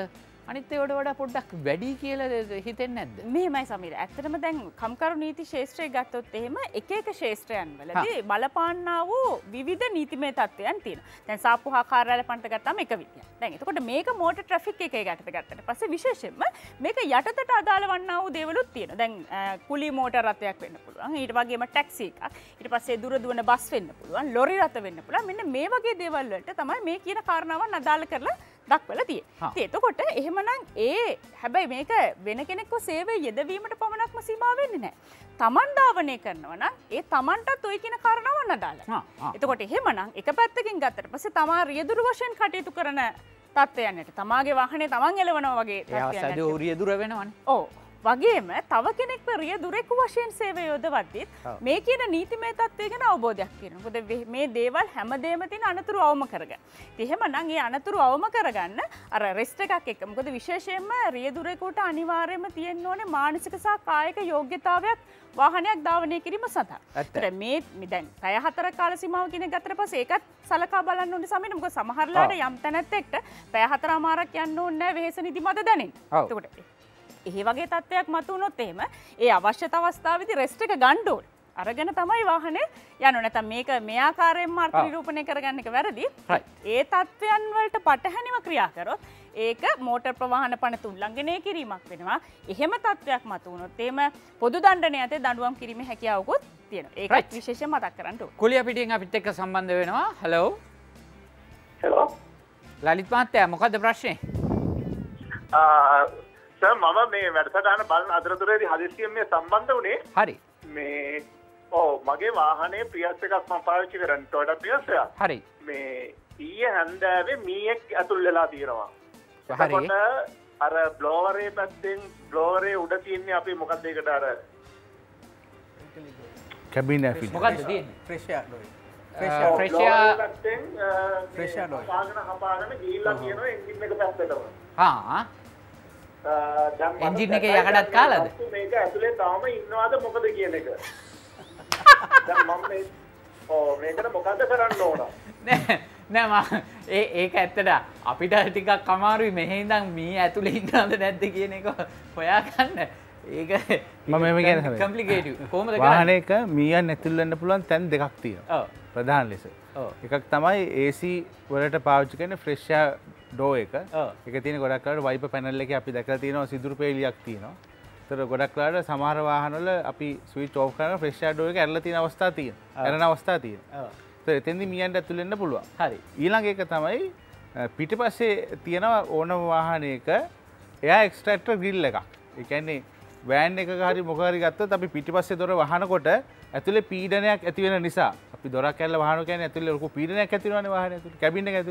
අනිත් ඒවට වඩා පොඩ්ඩක් වැඩි කියලා හිතෙන්නේ නැද්ද? මෙහෙමයි සමීර. ඇත්තටම දැන් කම්කරු නීති ශාස්ත්‍රය ගත්තොත් එහෙම එක එක ශාස්ත්‍රයන් වලදී බලපාන්නා වූ විවිධ නීතිමය තත්ත්වයන් තියෙනවා. දැන් සාප්පු හා කාර්යාලය පන්ත ගත්තාම එක විදියක්. දැන් එතකොට මේක මෝටර් ට්‍රැෆික් එකේ යටතට ගත්තට පස්සේ විශේෂයෙන්ම මේක යටතට අදාළ වන්නා වූ දේවලුත් තියෙනවා. දැන් කුලී මෝටර් රථයක් වෙන්න පුළුවන්. ඊට වගේම ටැක්සි එකක්. ඊට පස්සේ දුර දුවන බස් වෙන්න පුළුවන්. ලොරි රථ වෙන්න පුළුවන්. මෙන්න මේ වගේ දේවල් වලට තමයි මේ කියන කාරණාවන් අදාළ කරලා දක්වලා තියෙන්නේ. ඉතින් එතකොට එහෙමනම් ඒ හැබැයි මේක වෙන කෙනෙක්ව සේවය යෙදවීමට පමණක්ම සීමා වෙන්නේ නැහැ. තමන් ධාවනය කරනවා නම් ඒ තමන්ටත් ඔය කියන කාරණාවන් අදාළයි. එතකොට එහෙමනම් එක පැත්තකින් ගත්තට පස්සේ තමා රියදුරු වශයෙන් කටයුතු කරන තත්ත්වයන්ට තමාගේ වාහනේ තමන් එලවනවා වගේ තත්ත්වයන්ට ඒ රියදුර වෙනවනේ. ඔව්. වගේම තව කෙනෙක්ව රියදුරෙකු වශයෙන් සේවය යොදවද්දිත් මේ කියන නීතිමය තත්ත්වය ගැන අවබෝධයක් තියෙනවා. මොකද මේ දේවල් හැමදේම තියෙන අනතුරු අවම කරගන්න. ඉතින් එහෙමනම් ඒ අනතුරු අවම කරගන්න අර රෙස්ට් එකක් එක්ක. මොකද විශේෂයෙන්ම රියදුරෙකුට අනිවාර්යයෙන්ම තියෙන්න ඕනේ මානසික සහ කායික යෝග්‍යතාවයක් වාහනයක් ධාවනය කිරීම සඳහා. ඒතර මේ දැන් පැය හතර කාල සීමාව කියන ගතට පස්සේ ඒකත් සලකා බලන්න ඕනේ සමහර. මොකද සමහරලාට යම් තැනත් එක්ක පැය හතරමාරක් යන්න ඕනේ නැහැ වෙහෙස නිදි මත දැනෙන්නේ. එතකොට ඒ වගේ තත්ත්වයක් මතුවුණොත් එහෙම ඒ අවශ්‍යත අවස්ථාවේදී රෙස්ට් එක ගන්න ඕනේ. අරගෙන තමයි වාහනේ යන්නේ. නැත්නම් මේක මේ ආකාරයෙන්ම අර්ථ නිරූපණය කරගන්න එක වැරදි. ඒ තත්ත්වයන් වලට පටහැනිව ක්‍රියා කරොත් ඒක මෝටර් ප්‍රවාහන පනත උල්ලංඝනය කිරීමක් වෙනවා. එහෙම තත්ත්වයක් මතුවුණොත් එහෙම පොදු දණ්ඩනය යටතේ දඬුවම් කිරීමේ හැකියාවකුත් තියෙනවා. ඒකත් විශේෂයෙන් මතක් කරගන්න ඕනේ. කුලිය පිටින් අපිත් එක්ක සම්බන්ධ වෙනවා. හලෝ. හලෝ. ලලිත් මහත්තයා මොකද්ද ප්‍රශ්නේ? සර් මම මේ වැඩසටහන බලන අතරතුරේදී හදිස්සියෙන් මේ සම්බන්ධ වුණේ. හරි. මේ ඔව් මගේ වාහනේ ප්‍රියස් එකක් මම පාවිච්චි කරන්නේ Toyota Prius එක. හරි. මේ ඊයේ හැන්දෑවේ මීයක් ඇතුල් වෙලා තියෙනවා. හරි. එතකොට අර බ්ලෝවරේ පැත්තෙන් බ්ලෝවරේ උඩ තියෙන්නේ අපි මොකක්ද ඒකට අර කැබින් ඇෆිල්. මොකද්ද තියෙන්නේ? ප්‍රෙෂර් ඩොයි. ප්‍රෙෂර් පැත්තෙන් ප්‍රෙෂර් ඩොයි. හපාගෙන හපාගෙන ගිහිල්ලා කියනවා එන්ජින් එක පැත්තටම. හා දැන් එන්ජින් එකේ යකඩත් කාලාද? මේක ඇතුලේ තාම ඉන්නවද මොකද කියන එක. දැන් මම මේ ඔව් මේකට මොකද්ද කරන්න ඕන? නෑ නෑ මම ඒ ඒක ඇත්තට අපිට ටිකක් අමාරුයි මෙහෙ ඉඳන් මී ඇතුලේ ඉන්නවද නැද්ද කියන එක හොයාගන්න. ඒක මම මෙහෙම කියන්නේ කම්ප්ලිකේටිව්. කොහොමද කරන්නේ? වාහනයක මීයන් ඇතුල් වෙන්න පුළුවන් තැන් දෙකක් තියෙනවා. ඔව්. ප්‍රධාන ලෙස. ඔව්. එකක් තමයි A C වලට පාවිච්චි කරන ෆ්‍රෙෂ් එයාර් ඩෝ එක. ඔව්. ඒක තියෙන ගොඩක් වෙලාවට වයිපර් පැනල් එකේ අපි දැකලා තියෙනවා සිදුරු පෙළියක් තියෙනවා. ඒතර ගොඩක් වෙලාවට සමහර වාහනවල අපි ස්විච් ඕෆ් කරන ෆ්‍රෙෂ් එයාර් ඩෝ එක ඇරලා තියෙන අවස්ථා තියෙනවා. ඇරෙන අවස්ථා තියෙනවා. ඔව්. ඒතර එතෙන්දි මීයන්ට ඇතුල් වෙන්න පුළුවන්. හරි. ඊළඟ එක තමයි පිටිපස්සේ තියෙනවා ඕනම වාහනයක එයා එක්ස්ට්‍රැක්ටර් ග්‍රිල් එකක්. ඒ කියන්නේ වෑන් එකක හරි මොකක් හරි ගත්තොත් අපි පිටිපස්සේ දොර වහනකොට ඇතුලේ පීඩනයක් ඇති වෙන නිසා අපි දොරක් ඇරලා වහනවා කියන්නේ ඇතුලේ ලොකු පීඩනයක් ඇති වෙනවානේ වාහනේ ඇතුලේ කැබින් එක ඇතුලේ.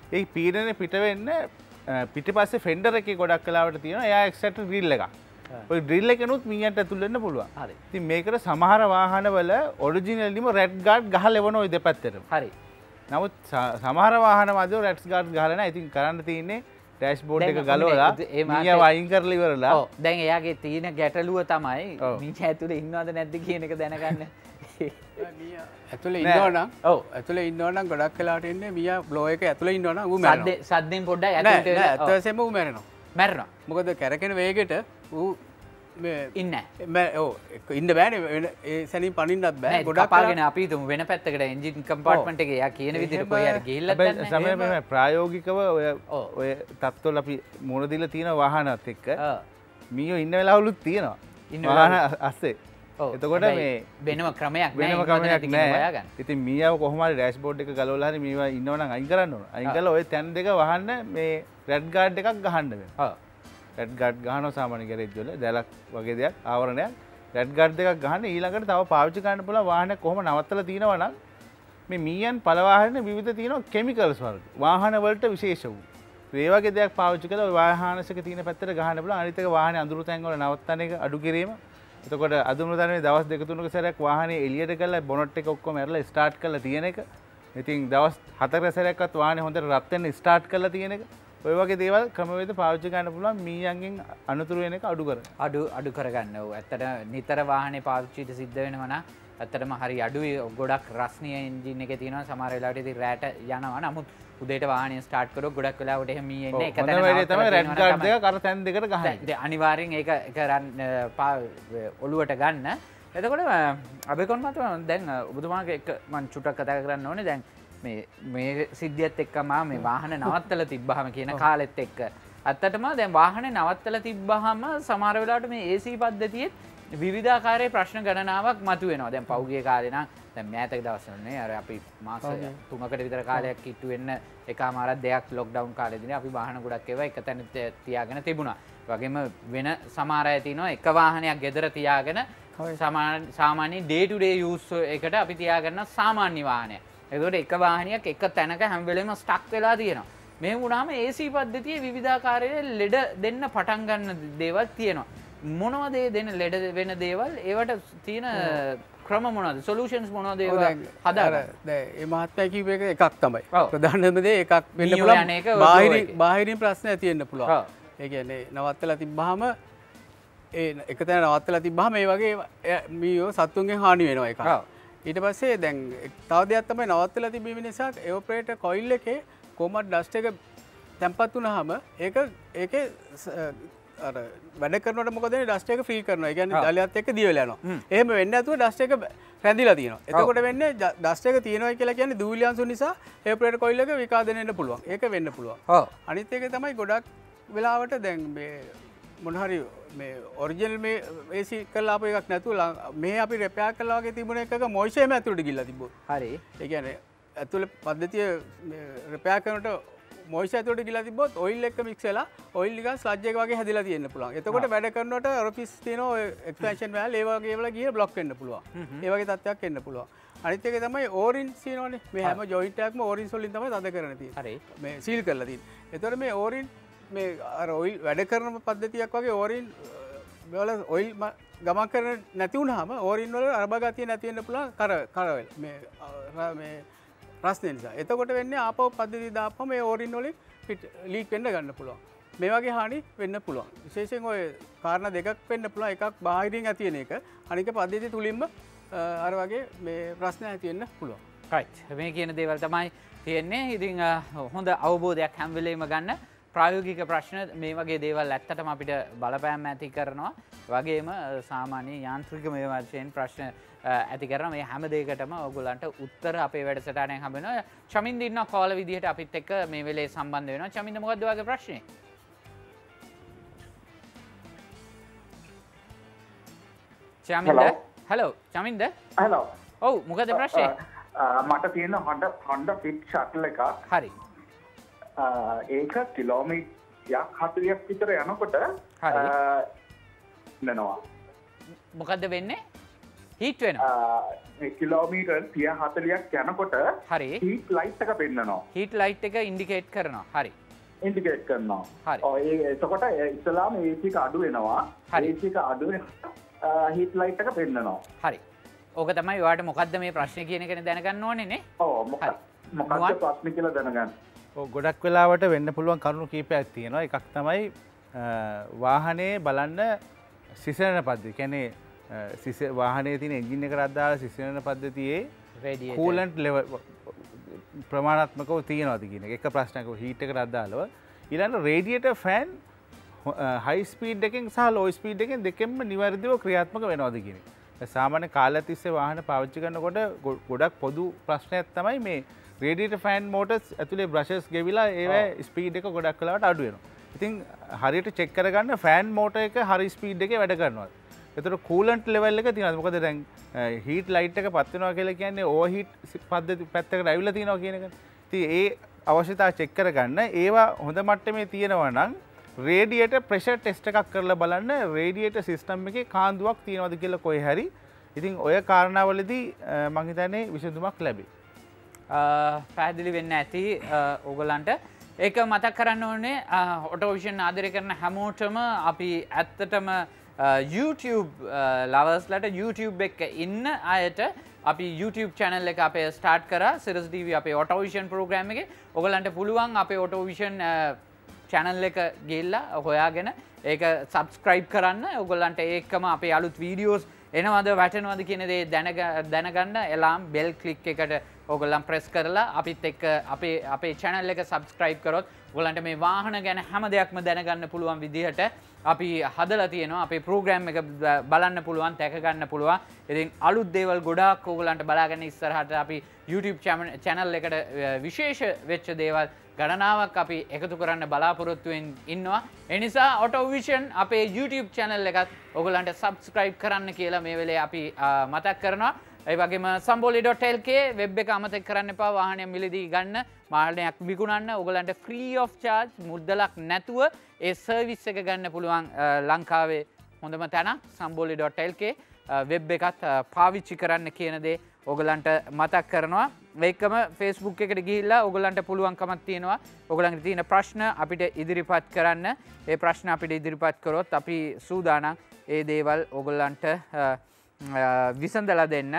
ඒ පීඩනය පිට වෙන්න පිටිපස්සේ ෆෙන්ඩර් එකේ ගොඩක් කලාවට තියෙනවා එයා එක්සැක්ට් ඩ්‍රිල් එකක්. ඔය ඩ්‍රිල් එකනොත් මීයන්ට ඇතුල් වෙන්න පුළුවන්. හරි. ඉතින් මේකට සමහර වාහනවල ඔරිජිනල්ලිම රෙඩ් ගාඩ් ගහලා එවන ওই දෙපැත්තටම. හරි. නමුත් සමහර වාහන මැද රෙඩ් ගාඩ් ගහලා නැහැ. ඉතින් කරන්න තියෙන්නේ ඩෑෂ්බෝඩ් එක ගලවලා මීයා වයින් කරලා ඉවරලා. ඔව්. දැන් එයාගේ තියෙන ගැටලුව තමයි මීයා ඇතුලේ ඉන්නවද නැද්ද කියන එක දැනගන්න. මීයා ඇතුලේ ඉන්නවනම් ඔව් ඇතුලේ ඉන්නවනම් ගොඩක් වෙලාවට ඉන්නේ මීයා බ්ලෝ එක ඇතුලේ ඉන්නවනම් ඌ මැරෙනවා. සද්දෙන් සද්දෙන් පොඩ්ඩක් ඇතුලට නෑ නෑ ඇත්තටම ඌ මැරෙනවා. මැරෙනවා. මොකද කැරකෙන වේගෙට ඌ ඉන්න ඉන්න බෑන ඒ සැනින් පනින්නත් බෑ ගොඩක් පාගෙන අපි තුම වෙන පැත්තකට එන්ජින් කම්පාර්ට්මන්ට් එකේ යා කියන විදිහට කොහේ හරි ගිහිල්ලා නැහැ. සමහර මේ ප්‍රායෝගිකව ඔය ඔය තත්ත්වවල අපි මුණ දීලා තියෙන වාහනات එක්ක මීයෝ ඉන්න වෙලාවලුත් තියෙනවා. වාහන අස්සේ. එතකොට මේ වෙනම ක්‍රමයක් නැහැ. වෙනම ක්‍රමයක් නැහැ. ඉතින් මීයාව කොහොම හරි ඩෑෂ්බෝඩ් එක ගලවලා හරි මීවා ඉන්නවනම් අයින් කරන්න ඕන. අයින් කරලා ඔය තැන් දෙක වහන්න මේ රෙඩ් ගාඩ් එකක් ගහන්න වෙනවා. ඔව්. රෙඩ් ගාඩ් ගහනවා සාමාන්‍ය ගෑරේජ් වල දැලක් වගේ දෙයක් ආවරණයක් රෙඩ් ගාඩ් දෙකක් ගහන්න ඊළඟට තව පාවිච්චි කරන්න පුළුවන් වාහනයක් කොහොම නවත්තලා තියෙනවා නම් මේ මීයන් පළ වාහනේ විවිධ තියෙනවා කෙමිකල්ස් වර්ග වාහන වලට විශේෂ වූ ඒ වගේ දෙයක් පාවිච්චි කරලා ඔය වාහනසක තියෙන පැත්තට ගහන්න පුළුවන් අනිත් එක වාහනේ අඳුරු තැන් වල නවත්තන එක අඩු කිරීම එතකොට අඳුරු තැනේ දවස් දෙක තුනක සැරයක් වාහනේ එළියට ගල්ලා බොනට් එක ඔක්කොම ඇරලා ස්ටාර්ට් කරලා තියෙන එක ඉතින් දවස් හතර සැරයක්වත් වාහනේ හොඳට රත් වෙන්න ස්ටාර්ට් කරලා තියෙන එක ඔය වගේ දේවල් ක්‍රමවේද පාවිච්චි කරන්න පුළුවන් මීයන්ගෙන් අනුතුරු වෙන එක අඩු කරගන්න. අඩු අඩු කරගන්න. ඔව්. ඇත්තට නිතර වාහනේ පාවිච්චිට සිද්ධ වෙනවා නම් ඇත්තටම හරි අඩුයි. ගොඩක් රස්නිය එන්ජින් එකේ තියෙනවා. සමහර වෙලාවට ඉතින් රැට යනවා. නමුත් උදේට වාහනේ ස්ටාර්ට් කරොත් ගොඩක් වෙලාවට එහෙම මී එන්නේ එක තැන නවත්තලා. හොඳ වෙලේ තමයි රෙඩ් ගාඩ් දෙක කර තැන් දෙකට ගහන්නේ. අනිවාර්යෙන් ඒක ඒක ඔලුවට ගන්න. එතකොට අබේකොන් මත දැන් ඔබතුමාගේ එක මම චුට්ටක් කතා කරන්න ඕනේ. දැන් මේ මේ සිද්ධියත් එක්කම මේ වාහන නවත්තලා තිබ්බහම කියන කාලෙත් එක්ක ඇත්තටම දැන් වාහනේ නවත්තලා තිබ්බහම සමහර වෙලාවට මේ ඒ සී පද්ධතියේ විවිධාකාරයේ ප්‍රශ්න ගණනාවක් මතුවෙනවා. දැන් පෞගිය කාලේ නම් දැන් මෑතක දවස්වල නේ අර අපි මාස තුනකට විතර කාලයක් කිට්ටු වෙන්න එකමාරක් දෙයක් ලොක්ඩවුන් කාලේදී අපි වාහන ගොඩක් ඒවා එක තැන තියාගෙන තිබුණා. ඒ වගේම වෙන සමහර අය තිනවා එක වාහනයක් ගෙදර තියාගෙන සාමාන්‍ය ඩේ ටු ඩේ යූස් එකට අපි තියාගන්න සාමාන්‍ය වාහනයක්. එතකොට එක වාහනයක් එක තැනක හැම වෙලෙම ස්ටක් වෙලා තියෙනවා. මේ වුණාම ඒ සී පද්ධතියේ විවිධාකාරයේ ලෙඩ දෙන්න පටන් ගන්න දේවල් තියෙනවා. මොනවද ඒ දෙන ලෙඩ වෙන දේවල්? ඒවට තියෙන ක්‍රම මොනවද? සොලියුෂන්ස් මොනවද ඒවා හදාගන්න? දැන් මේ මහත්මයා කිව්ව එක එකක් තමයි. ප්‍රධානම දේ එකක් වෙන්න පුළුවන්. බාහිරින් බාහිරින් ප්‍රශ්න ඇති වෙන්න පුළුවන්. ඒ කියන්නේ නවත්තලා තිබ්බහම ඒ එක තැන නවත්තලා තිබ්බහම මේ වගේ මීයෝ සත්තුන්ගෙන් හානි වෙනවා එකක්. ඊට පස්සේ දැන් තව දෙයක් තමයි නවත්තලා තිබීම නිසා එවපරේටර් කොයිල් එකේ කොහොමද ඩස්ට් එක තැම්පත් වුණාම ඒක ඒකේ අර වැඩ කරනකොට මොකද වෙන්නේ ඩස්ට් එක ෆ්‍රී කරනවා. ඒ කියන්නේ ජලයත් එක්ක දිය වෙලා යනවා. එහෙම වෙන්නේ නැතුව ඩස්ට් එක රැඳිලා තියෙනවා. එතකොට වෙන්නේ ඩස්ට් එක තියෙනවා කියලා කියන්නේ දූවිලි අංශු නිසා එවපරේටර් කොයිල් එක විකාදනය වෙන්න පුළුවන්. ඒක වෙන්න පුළුවන්. ඔව්. අනිත් එක තමයි ගොඩක් වෙලාවට දැන් මේ මොන හරි මේ ඔරිජිනල් මේ ඒසී කරලා ආපු එකක් නැතුව මේ අපි රිපෙයාර් කළා වගේ තිබුණ එකක මොයිස්චර් එම ඇතුළට ගිහිල්ලා තිබ්බොත්. හරි. ඒ කියන්නේ ඇතුළේ පද්ධතිය රිපෙයාර් කරනකොට මොයිස්චර් ඇතුළට ගිහිල්ලා තිබ්බොත් ඔයිල් එක මික්ස් වෙලා ඔයිල් නිකන් ස්ලජ් එක වගේ හැදිලා තියෙන්න පුළුවන්. එතකොට වැඩ කරනකොට ඔරිෆිස් තියෙන ඔය එක්ස්පැන්ෂන් වැල් ඒ වගේ ඒවල ගිහින් બ્લોක් වෙන්න පුළුවන්. ඒ වගේ තත්ත්වයක් එන්න පුළුවන්. අනිත් එක තමයි ඕරින්ස් තියෙනවනේ. මේ හැම ජොයින්ට් එකක්ම ඕරින්ස් වලින් තමයි තද කරගෙන තියෙන්නේ. හරි. මේ සීල් කරලා තියෙන්නේ. එතකොට මේ ඕරින් මේ අර ඔයිල් වැඩ කරන පද්ධතියක් වගේ ඕරින් වල ඔයිල් ගමන් කරන නැති වුණාම ඕරින් වල අරබ ගතිය නැති වෙන්න පුළුවන් කර කරවල මේ මේ රස්නේ නිසා. එතකොට වෙන්නේ ආපහු පද්ධතිය දාපුවම මේ ඕරින් වලින් ලීක් වෙන්න ගන්න පුළුවන්. මේ වගේ හානි වෙන්න පුළුවන්. විශේෂයෙන් ඔය කාරණා දෙකක් වෙන්න පුළුවන්. එකක් බාහිරින් ඇති වෙන එක. අනික පද්ධතිය තුලින්ම අර වගේ මේ ප්‍රශ්න ඇති වෙන්න පුළුවන්. රයිට්. මේ කියන දේවල් තමයි තියෙන්නේ. ඉතින් හොඳ අවබෝධයක් හැම වෙලේම ගන්න. ප්‍රායෝගික ප්‍රශ්න මේ වගේ දේවල් ඇත්තටම අපිට බලපෑම් ඇති කරනවා. වගේම සාමාන්‍ය යාන්ත්‍රික මේ වශයෙන් ප්‍රශ්න ඇති කරන මේ හැම දෙයකටම ඔයගොල්ලන්ට උත්තර අපේ වැඩසටහනෙන් හම්බ වෙනවා. චමින්ද ඉන්නවා කෝල විදිහට අපිත් එක්ක මේ වෙලේ සම්බන්ධ වෙනවා. චමින්ද මොකද්ද ඔයාගේ ප්‍රශ්නේ? චමින්ද? හලෝ චමින්ද? හලෝ. ඔව් මොකද ප්‍රශ්නේ? මට තියෙන Honda Honda Fit shuttle එකක්. හරි. ඒක කිලෝමීටරයක් හතලියක් විතර යනකොට හරි. නනවා. මොකද්ද වෙන්නේ? හීට් වෙනවා කිලෝමීටර් තිය හතලියක් යනකොට හරි හීට් ලයිට් එක පෙන්නනවා හීට් ලයිට් එක ඉන්ඩිකේට් කරනවා හරි ඉන්ඩිකේට් කරනවා හරි ඔය එතකොට ඉස්සලාම ඒ සි එක අඩු වෙනවා ඒ සි එක අඩු වෙනවා හීට් ලයිට් එක පෙන්නනවා හරි ඕක තමයි ඔයාලට මොකද්ද මේ ප්‍රශ්නේ කියන එක දැනගන්න ඕනේ නේ ඔව් මොකක්ද මොකක්ද ප්‍රශ්නේ කියලා දැනගන්න ඔව් ගොඩක් වෙලාවට වෙන්න පුළුවන් කරුණු කීපයක් තියෙනවා එකක් තමයි වාහනේ බලන්න සිසරන පද්ධතිය කියන්නේ සිස වාහනේ තියෙන එන්ජින් එකට අදාළ සිසරන පද්ධතියේ කූලන්ට් ලෙවල් ප්‍රමාණාත්මකව තියෙනවාද කියන එක එක ප්‍රශ්නයක් හීට් එකට අදාළව ඊළඟ රේඩියේටර් ෆෑන් හයි ස්පීඩ් එකෙන් සහ ලෝ ස්පීඩ් එකෙන් දෙකෙන්ම නිවැරදිව ක්‍රියාත්මක වෙනවද කියන එක සාමාන්‍ය කාලය තිස්සේ වාහන පාවිච්චි කරනකොට ගොඩක් පොදු ප්‍රශ්නයක් තමයි මේ රේඩියේටර් ෆෑන් මෝටර්ස් ඇතුලේ බ්‍රෂස් ගෙවිලා ඒවා ස්පීඩ් එක ගොඩක් වෙලාවට අඩු වෙනවා. ඉතින් හරියට චෙක් කරගන්න ෆෑන් මෝටර් එක හරි ස්පීඩ් එකේ වැඩ කරනවද? එතකොට කූලන්ට් ලෙවල් එක තියෙනවද? මොකද දැන් හීට් ලයිට් එක පත් වෙනවා කියලා කියන්නේ ඕවර් හීට් පද්ධති පැත්තකට ඇවිල්ලා තියෙනවා කියන එක. ඉතින් ඒ අවශ්‍යතාව චෙක් කරගන්න ඒවා හොඳ මට්ටමේ තියෙනවා නම් රේඩියේටර් ප්‍රෙෂර් ටෙස්ට් එකක් කරලා බලන්න රේඩියේටර් සිස්ටම් එකේ කාන්දුවක් තියෙනවද කියලා කොහේ හරි. ඉතින් ඔය කාරණාවලදී මම හිතන්නේ විසඳුමක් ලැබේ. පැහැදිලි වෙන්න ඇති ඕගොල්ලන්ට. ඒක මතක් කරන්න ඕනේ ඔටෝවිෂන් ආදරය කරන හැමෝටම අපි ඇත්තටම YouTube ලවර්ස්ලට YouTube එක ඉන්න අයට අපි YouTube channel එක අපේ ස්ටාර්ට් කරා සිරස් ටීවී අපේ ඔටෝවිෂන් ප්‍රෝග්‍රෑම් එකේ. ඔයගලන්ට පුළුවන් අපේ ඔටෝවිෂන් channel එක ගිහිල්ලා හොයාගෙන ඒක subscribe කරන්න. ඔයගලන්ට ඒකම අපේ අලුත් වීඩියෝස් එනවද වැටෙනවද කියන දේ දැනගන්න එලාම් බෙල් ක්ලික් එකට ඔයගොල්ලන් ප්‍රෙස් කරලා අපිත් එක්ක අපේ අපේ channel එක subscribe කරොත් ඔයගලන්ට මේ වාහන ගැන හැම දෙයක්ම දැනගන්න පුළුවන් විදිහට අපි හදලා තියෙනවා. අපේ ප්‍රෝග්‍රෑම් එක බලන්න පුළුවන්, දැක ගන්න පුළුවන්. ඉතින් අලුත් දේවල් ගොඩාක් ඔයගලන්ට බලාගෙන ඉස්සරහට අපි YouTube channel එකට විශේෂ වෙච්ච දේවල් ගණනාවක් අපි එකතු කරන්න බලාපොරොත්තු ඉන්නවා. ඒ නිසා ඔටෝවිෂන් අපේ YouTube channel එකත් ඔයගලන්ට subscribe කරන්න කියලා මේ වෙලේ අපි මතක් කරනවා. ඒ වගේම samboli dot l k web එක අමතක කරන්න එපා. වාහනය මිලදී ගන්න, වාහනයක් විකුණන්න ඔයගලන්ට free of charge මුදලක් නැතුව ඒ සර්විස් එක ගන්න පුළුවන් ලංකාවේ හොඳම තැන samboli dot l k web එකත් පාවිච්චි කරන්න කියන දේ ඔයගලන්ට මතක් කරනවා. මේකම Facebook එකට ගිහිල්ලා ඔයගලන්ට පුළුවන්කමක් තියෙනවා. ඔයගලන්ගේ තියෙන ප්‍රශ්න අපිට ඉදිරිපත් කරන්න. ඒ ප්‍රශ්න අපිට ඉදිරිපත් කරොත් අපි සූදානම් ඒ දේවල් ඔයගලන්ට විසඳලා දෙන්න.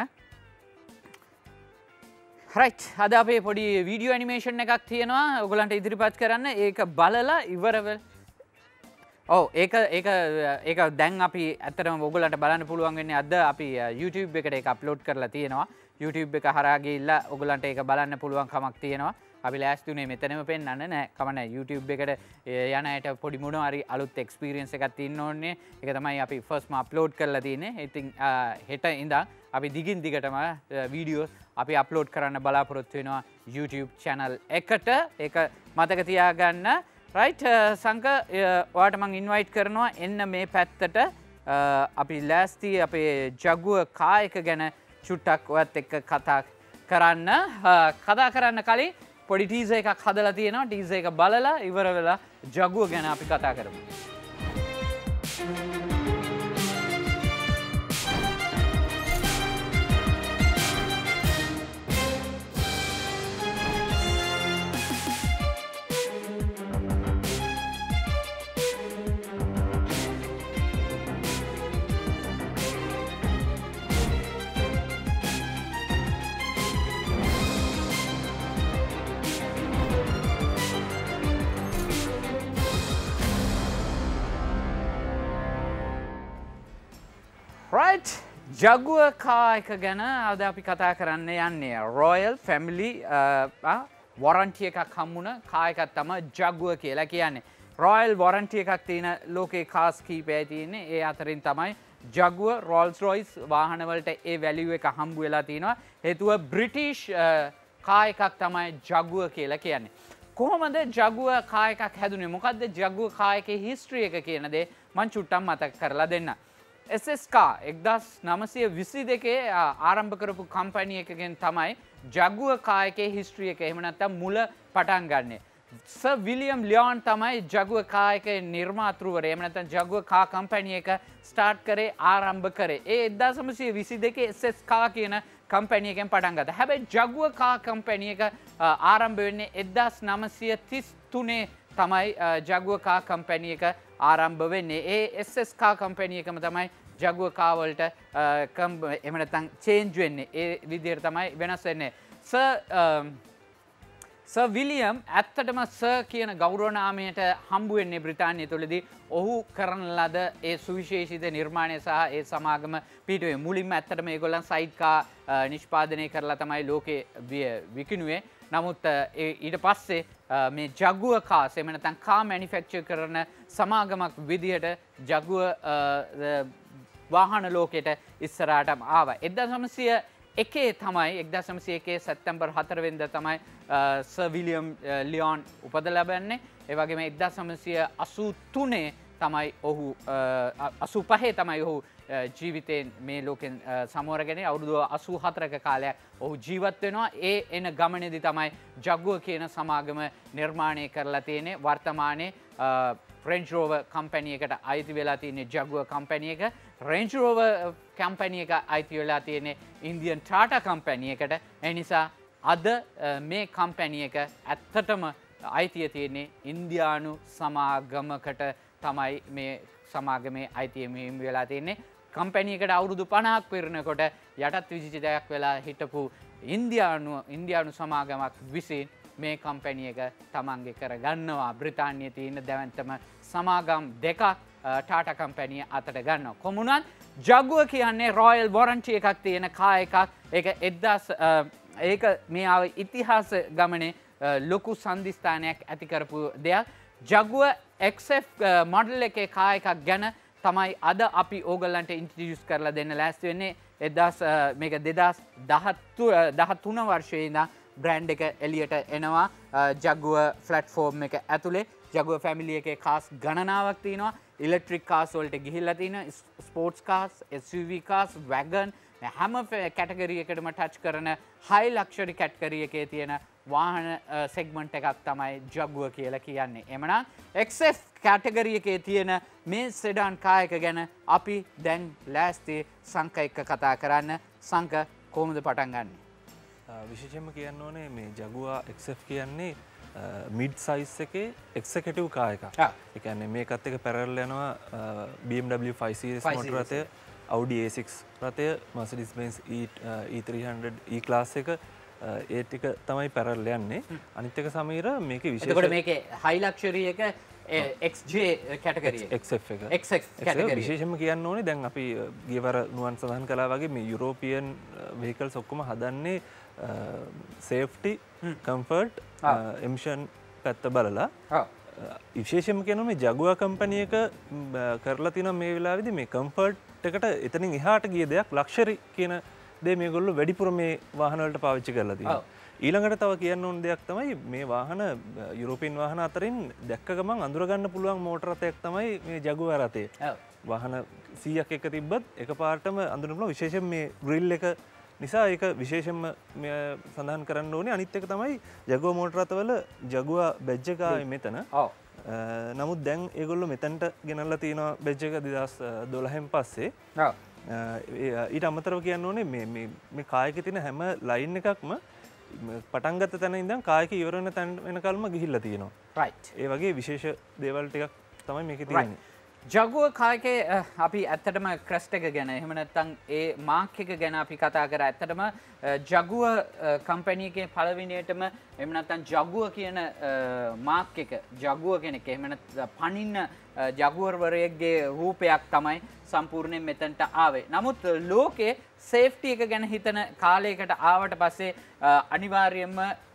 right අද අපේ පොඩි වීඩියෝ ඇනිමේෂන් එකක් තියෙනවා ඔයගලන්ට ඉදිරිපත් කරන්න. ඒක බලලා ඉවරව ඔව් ඒක ඒක ඒක දැන් අපි ඇත්තටම ඔයගලන්ට බලන්න පුළුවන් වෙන්නේ අද අපි YouTube එකට ඒක අප්ලෝඩ් කරලා තියෙනවා. YouTube එක හරහා ගිහිල්ලා ඔයගලන්ට ඒක බලන්න පුළුවන් කමක් තියෙනවා. අපි ලෑස්ති උනේ මෙතනම පෙන්නන්න නෑ. කම නෑ YouTube එකට යන අයට පොඩි මොනවා හරි අලුත් එක්ස්පීරියන්ස් එකක් තියෙන්න ඕනේ. ඒක තමයි අපි ෆස්ට්ම අප්ලෝඩ් කරලා තියෙන්නේ. ඉතින් හෙට ඉඳන් අපි දිගින් දිගටම වීඩියෝස් අපි අප්ලෝඩ් කරන්න බලාපොරොත්තු වෙනවා YouTube channel එකට. ඒක මතක තියාගන්න. right සංක ඔයාට මම ඉන්වයිට් කරනවා එන්න මේ පැත්තට. අපි ලෑස්ති අපේ ජගුව කාර් එක ගැන චුට්ටක් ඔයත් එක්ක කතා කරන්න. කතා කරන්න කලින් පොඩි ටීසර් එකක් හදලා තියෙනවා. ටීසර් එක බලලා ඉවර වෙලා ජගුව ගැන අපි කතා කරමු. right ජගුව කාර් එක ගැන අද අපි කතා කරන්න යන්නේ. Royal Family warranty එකක් හම්බුන කාර් එකක් තමයි ජගුව කියලා කියන්නේ. Royal warranty එකක් තියෙන ලෝකේ කාර්ස් කීපයයි තියෙන්නේ. ඒ අතරින් තමයි ජගුව Rolls Royce වාහන වලට ඒ value එක හම්බ වෙලා තිනවා. හේතුව British කාර් එකක් තමයි ජගුව කියලා කියන්නේ. කොහොමද ජගුව කාර් එකක් හැදුනේ? මොකද්ද ජගුව කාර් එකේ history එක කියන දේ මම චුට්ටක් මතක් කරලා දෙන්න. S S car එක්දස් නවසිය විසි දෙකේ ආරම්භ කරපු කම්පැනි එකකින් තමයි ජගුව කාර් එකේ හිස්ටරි එක එහෙම නැත්නම් මුල පටන් ගන්නෙ. සර් විලියම් ලියෝන් තමයි ජගුව කායක නිර්මාතෘවරයා. එහෙම නැත්නම් ජගුව කා කම්පැනි එක ස්ටාර්ට් කරේ ආරම්භ කරේ. ඒ එක්දාස් නවසිය විසි දෙකේ එස් එස් කා කියන කම්පැනි එකෙන් පටන් ගත්තා. හැබැයි ජගුව කා කම්පැනි එක ආරම්භ වෙන්නේ එක්දාස් නවසිය තිස් තුනේ තමයි ජගුව කා කම්පැනි එක ආරම්භ වෙන්නේ. ඒ එස් එස් කා කම්පැනි එකම තමයි ජගුව කා වලට එහෙම නැත්නම් චේන්ජ් වෙන්නේ. ඒ විදිහට තමයි වෙනස් වෙන්නේ. සර් සර් විලියම් ඇත්තටම සර් කියන ගෞරව නාමයට හම්බ වෙන්නේ බ්‍රිතාන්‍යය තුළදී. ඔහු කරන ලද ඒ සුවිශේෂිත නිර්මාණය සහ ඒ සමාගම පිටුවේ මුලින්ම ඇත්තටම මේගොල්ලන් සයිඩ් කා නිෂ්පාදනය කරලා තමයි ලෝකේ විකිණුවේ. නමුත් ඊට පස්සේ මේ ජගුව කාස් එහෙම නැත්නම් කා මැනුෆැක්චර් කරන සමාගමක් විදිහට ජගුව වාහන ලෝකෙට ඉස්සරහට ආවා. එක්දාස් නවසිය එකේ තමයි එක්දාස් නවසිය එකේ සැප්තැම්බර් හතර වෙනිදා තමයි සර් විලියම් ලියෝන් උපත ලැබන්නේ. ඒ වගේම එක්දාස් නවසිය අසූ තුනේ තමයි ඔහු අසූ පහේ තමයි ඔහු ජීවිතයෙන් මේ ලෝකෙන් සමෝරගෙන අවුරුදු අසූ හතරක කාලයක් ඔහු ජීවත් වෙනවා. ඒ එන ගමනේදී තමයි ජගුව කියන සමාගම නිර්මාණය කරලා තියෙන්නේ. වර්තමානයේ රේන්ජ් රෝවර් කම්පැනි එකට අයිති වෙලා තියෙන්නේ ජගුව කම්පැනි එක. රේන්ජ් රෝවර් කම්පැනි එක අයිති වෙලා තියෙන්නේ ඉන්දියන් ටාටා කම්පැනි එකට. ඒ නිසා අද මේ කම්පැනි එක ඇත්තටම අයිතිය තියෙන්නේ ඉන්දියානු සමාගමකට තමයි මේ සමාගමේ අයිතිය මෙහෙම වෙලා තියෙන්නේ. කම්පැනි එකට අවුරුදු පනහක් පිරෙනකොට යටත් විජිතයක් වෙලා හිටපු ඉන්දියානු ඉන්දියානු සමාගමක් විසින් මේ කම්පැනි එක තමන්ගේ කරගන්නවා. බ්‍රිතාන්‍යයේ තියෙන දැවැන්තම සමාගම් දෙකක් ටාටා කම්පැනිය අතට ගන්නවා. කොමුණත් ජගුව කියන්නේ රොයල් වොරන්ටි එකක් තියෙන කා එකක්. ඒක එක්දාස් ඒක මේ ආව ඉතිහාස ගමනේ ලොකු සන්ධිස්ථානයක් ඇති කරපු දෙයක්. ජගුව එක්ස් එෆ් මොඩල් එකේ කා එකක් ගැන තමයි අද අපි ඕගොල්ලන්ට ඉන්ට්‍රොඩියුස් කරලා දෙන්න ලෑස්ති වෙන්නේ. එක්දාස් මේක දෙදාස් දහතුන වර්ෂයේ ඉඳන් බ්‍රෑන්ඩ් එක එළියට එනවා. ජගුව ප්ලැට්ෆෝම් එක ඇතුලේ ජගුව ෆැමිලි එකේ කාස් ගණනාවක් තියෙනවා. ඉලෙක්ට්‍රික් කාස් වලට ගිහිල්ලා තියෙනවා. Sports cars, S U V cars, wagon හැම කැටගරි එකටම ටච් කරන හයි ලක්ෂරි කැටගරි එකේ තියෙන වාහන සෙග්මන්ට් එකක් තමයි ජගුව කියලා කියන්නේ. එමනම් එක්ස් එෆ් කැටගරි එකේ තියෙන මේ සෙඩාන් කා එක ගැන අපි දැන් ලෑස්ති සංක එක්ක කතා කරන්න. සංක කොහොමද පටන් ගන්නෙ? විශේෂයෙන්ම කියන්න ඕනේ මේ ජගුවා එක්ස් එෆ් කියන්නේ මිඩ් සයිස් එකේ එක්සිකියුටිව් කා එකක්. ඒ කියන්නේ මේකත් එක්ක පැරලල් යනවා B M W five series motor රථය, Audi A six රථය, Mercedes Benz E three hundred E class එක ඒ ටික තමයි පැරලල් යන්නේ. අනිත් එක සමීර මේකේ විශේෂ එතකොට මේකේ හයි ලක්ෂරි එක එක්ස් ජේ කැටගරි එක එක්ස් එෆ් එක එක්ස් එෆ් කැටගරි විශේෂයෙන්ම කියන්න ඕනේ දැන් අපි ගියවර නුවන් සඳහන් කළා වගේ මේ යුරෝපියන් වෙහිකල්ස් ඔක්කොම හදන්නේ සේෆ්ටි, කම්ෆර්ට්, එමිෂන් පැත්ත බලලා. විශේෂයෙන්ම කියනවා මේ ජගුවා කම්පැනි එක කරලා තියෙනවා මේ වෙලාවේදී මේ කම්ෆර්ට් එකට එතනින් එහාට ගිය දෙයක් ලක්ෂරි කියන දේ මේගොල්ලෝ වැඩිපුර මේ වාහන වලට පාවිච්චි කරලා තියෙනවා. ඊළඟට තව කියන්න ඕන දෙයක් තමයි මේ වාහන යුරෝපියන් වාහන අතරින් දැක්ක ගමන් අඳුර ගන්න පුළුවන් මෝටර රථයක් තමයි මේ ජගුවා රථය. වාහන සීයක් එක තිබ්බත් එකපාරටම අඳුරන්න පුළුවන්. විශේෂයෙන් මේ ග්‍රිල් එක නිසා ඒක විශේෂයෙන්ම සඳහන් කරන්න ඕනේ. අනිත් එක තමයි ජගුවා මෝටර රථවල ජගුවා බැජ් එක ආවේ මෙතන. ඔව්. නමුත් දැන් ඒගොල්ලෝ මෙතනට ගෙනල්ලා තියෙනවා බැජ් එක දෙදාස් දොළහෙන් පස්සේ. ඔව්. ඊට අමතරව කියන්න ඕනේ මේ මේ මේ කායකේ තියෙන හැම ලයින් එකක්ම පටන් ගත්ත තැන ඉඳන් කායක ඉවර වෙන තැන වෙනකල්ම ගිහිල්ලා තියෙනවා. රයිට්. ඒ වගේ විශේෂ දේවල් ටිකක් තමයි මේකේ තියෙන්නේ. ජගුව කායකේ අපි ඇත්තටම ක්‍රස්ට් එක ගැන එහෙම නැත්නම් ඒ මාක් එක ගැන අපි කතා කරා. ඇත්තටම ජගුව කම්පැනි එකේ පළවෙනියටම එහෙම නැත්නම් ජගුව කියන මාක් එක ජගුව කෙනෙක් එහෙම නැත්නම් පනින්න ජගුවර්වරයෙක්ගේ රූපයක් තමයි සම්පූර්ණයෙන් මෙතනට ආවේ. නමුත් ලෝකේ සේෆ්ටි එක ගැන හිතන කාලයකට ආවට පස්සේ අනිවාර්යයෙන්ම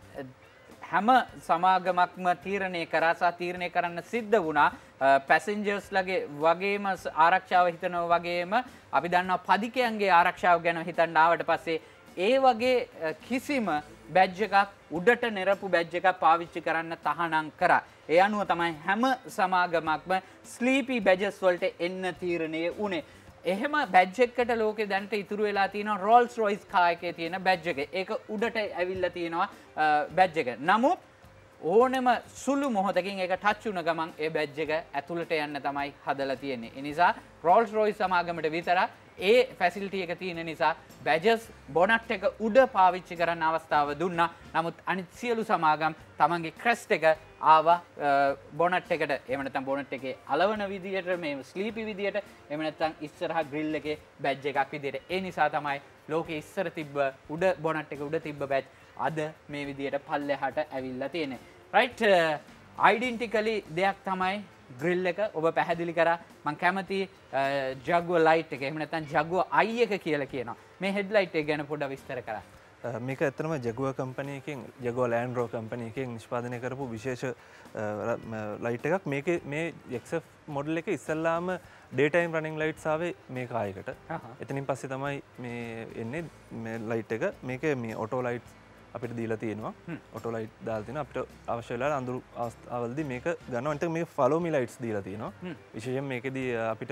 හැම සමාගමක්ම තීරණය කරා සහ තීරණය කරන්න සිද්ධ වුණා පැසෙන්ජර්ස්ලගේ වගේම ආරක්ෂාව හිතනවා වගේම අපි දන්නවා පදිකයන්ගේ ආරක්ෂාව ගැන හිතන්න ආවට පස්සේ ඒ වගේ කිසිම බැජ් එකක් උඩට නෙරපු බැජ් එකක් පාවිච්චි කරන්න තහනම් කරා. ඒ අනුව තමයි හැම සමාගමක්ම ස්ලීපි බැජස් වලට එන්න තීරණය වුණේ. එහෙම බැජ් එකකට ලෝකේ දැනට ඉතුරු වෙලා තියෙනවා රෝල්ස් රොයිස් කාර් එකේ තියෙන බැජ් එක. ඒක උඩට ඇවිල්ලා තියෙනවා බැජ් එක. නමුත් ඕනෙම සුළු මොහොතකින් ඒක ටච් වුණ ගමන් ඒ බැජ් එක ඇතුළට යන්න තමයි හදලා තියෙන්නේ. ඒ නිසා Rolls Royce සමාගමට විතරක් ඒ ෆැසිලිටි එක තියෙන නිසා බැජස් බොනට් එක උඩ පාවිච්චි කරන්න අවස්ථාව දුන්නා. නමුත් අනිත් සියලු සමාගම් තමන්ගේ ක්‍රෙස්ට් එක ආවා බොනට් එකට. එහෙම නැත්නම් බොනට් එකේ අලවන විදියට මේ ස්ලීපි විදියට එහෙම නැත්නම් ඉස්සරහා ග්‍රිල් එකේ බැජ් එකක් විදියට. ඒ නිසා තමයි ලෝකේ ඉස්සර තිබ්බ උඩ බොනට් එක උඩ තිබ්බ බැජ් අද මේ විදියට පල්ලෙහාට ඇවිල්ලා තියෙන්නේ. රයිට් අයිඩෙන්ටිකලි දෙයක් තමයි ග්‍රිල් එක ඔබ පැහැදිලි කරා. මම කැමති ජගුව ලයිට් එක එහෙම නැත්නම් ජගුව අයි එක කියලා කියනවා. මේ හෙඩ්ලයිට් එක ගැන පොඩ්ඩක් විස්තර කරා. මේක ඇත්තටම ජගුව කම්පැනි එකෙන් ජගුව ලෑන්ඩ් රෝ කම්පැනි එකෙන් නිෂ්පාදනය කරපු විශේෂ ලයිට් එකක්. මේකේ මේ එක්ස් එෆ් මොඩල් එකේ ඉස්සල්ලාම ඩේ ටයිම් රනින් ලයිට්ස් ආවේ මේ කායකට. එතනින් පස්සේ තමයි මේ එන්නේ මේ ලයිට් එක. මේකේ මේ ඔටෝ ලයිට්ස් අපිට දීලා තියෙනවා. ඔටෝ ලයිට් දාලා තියෙනවා. අපිට අවශ්‍ය වෙලාවට අඳුරු අවස්ථාවලදී මේක ගන්නවා. අනිත් මේක ෆලෝ මි ලයිට්ස් දීලා තියෙනවා. විශේෂයෙන් මේකෙදී අපිට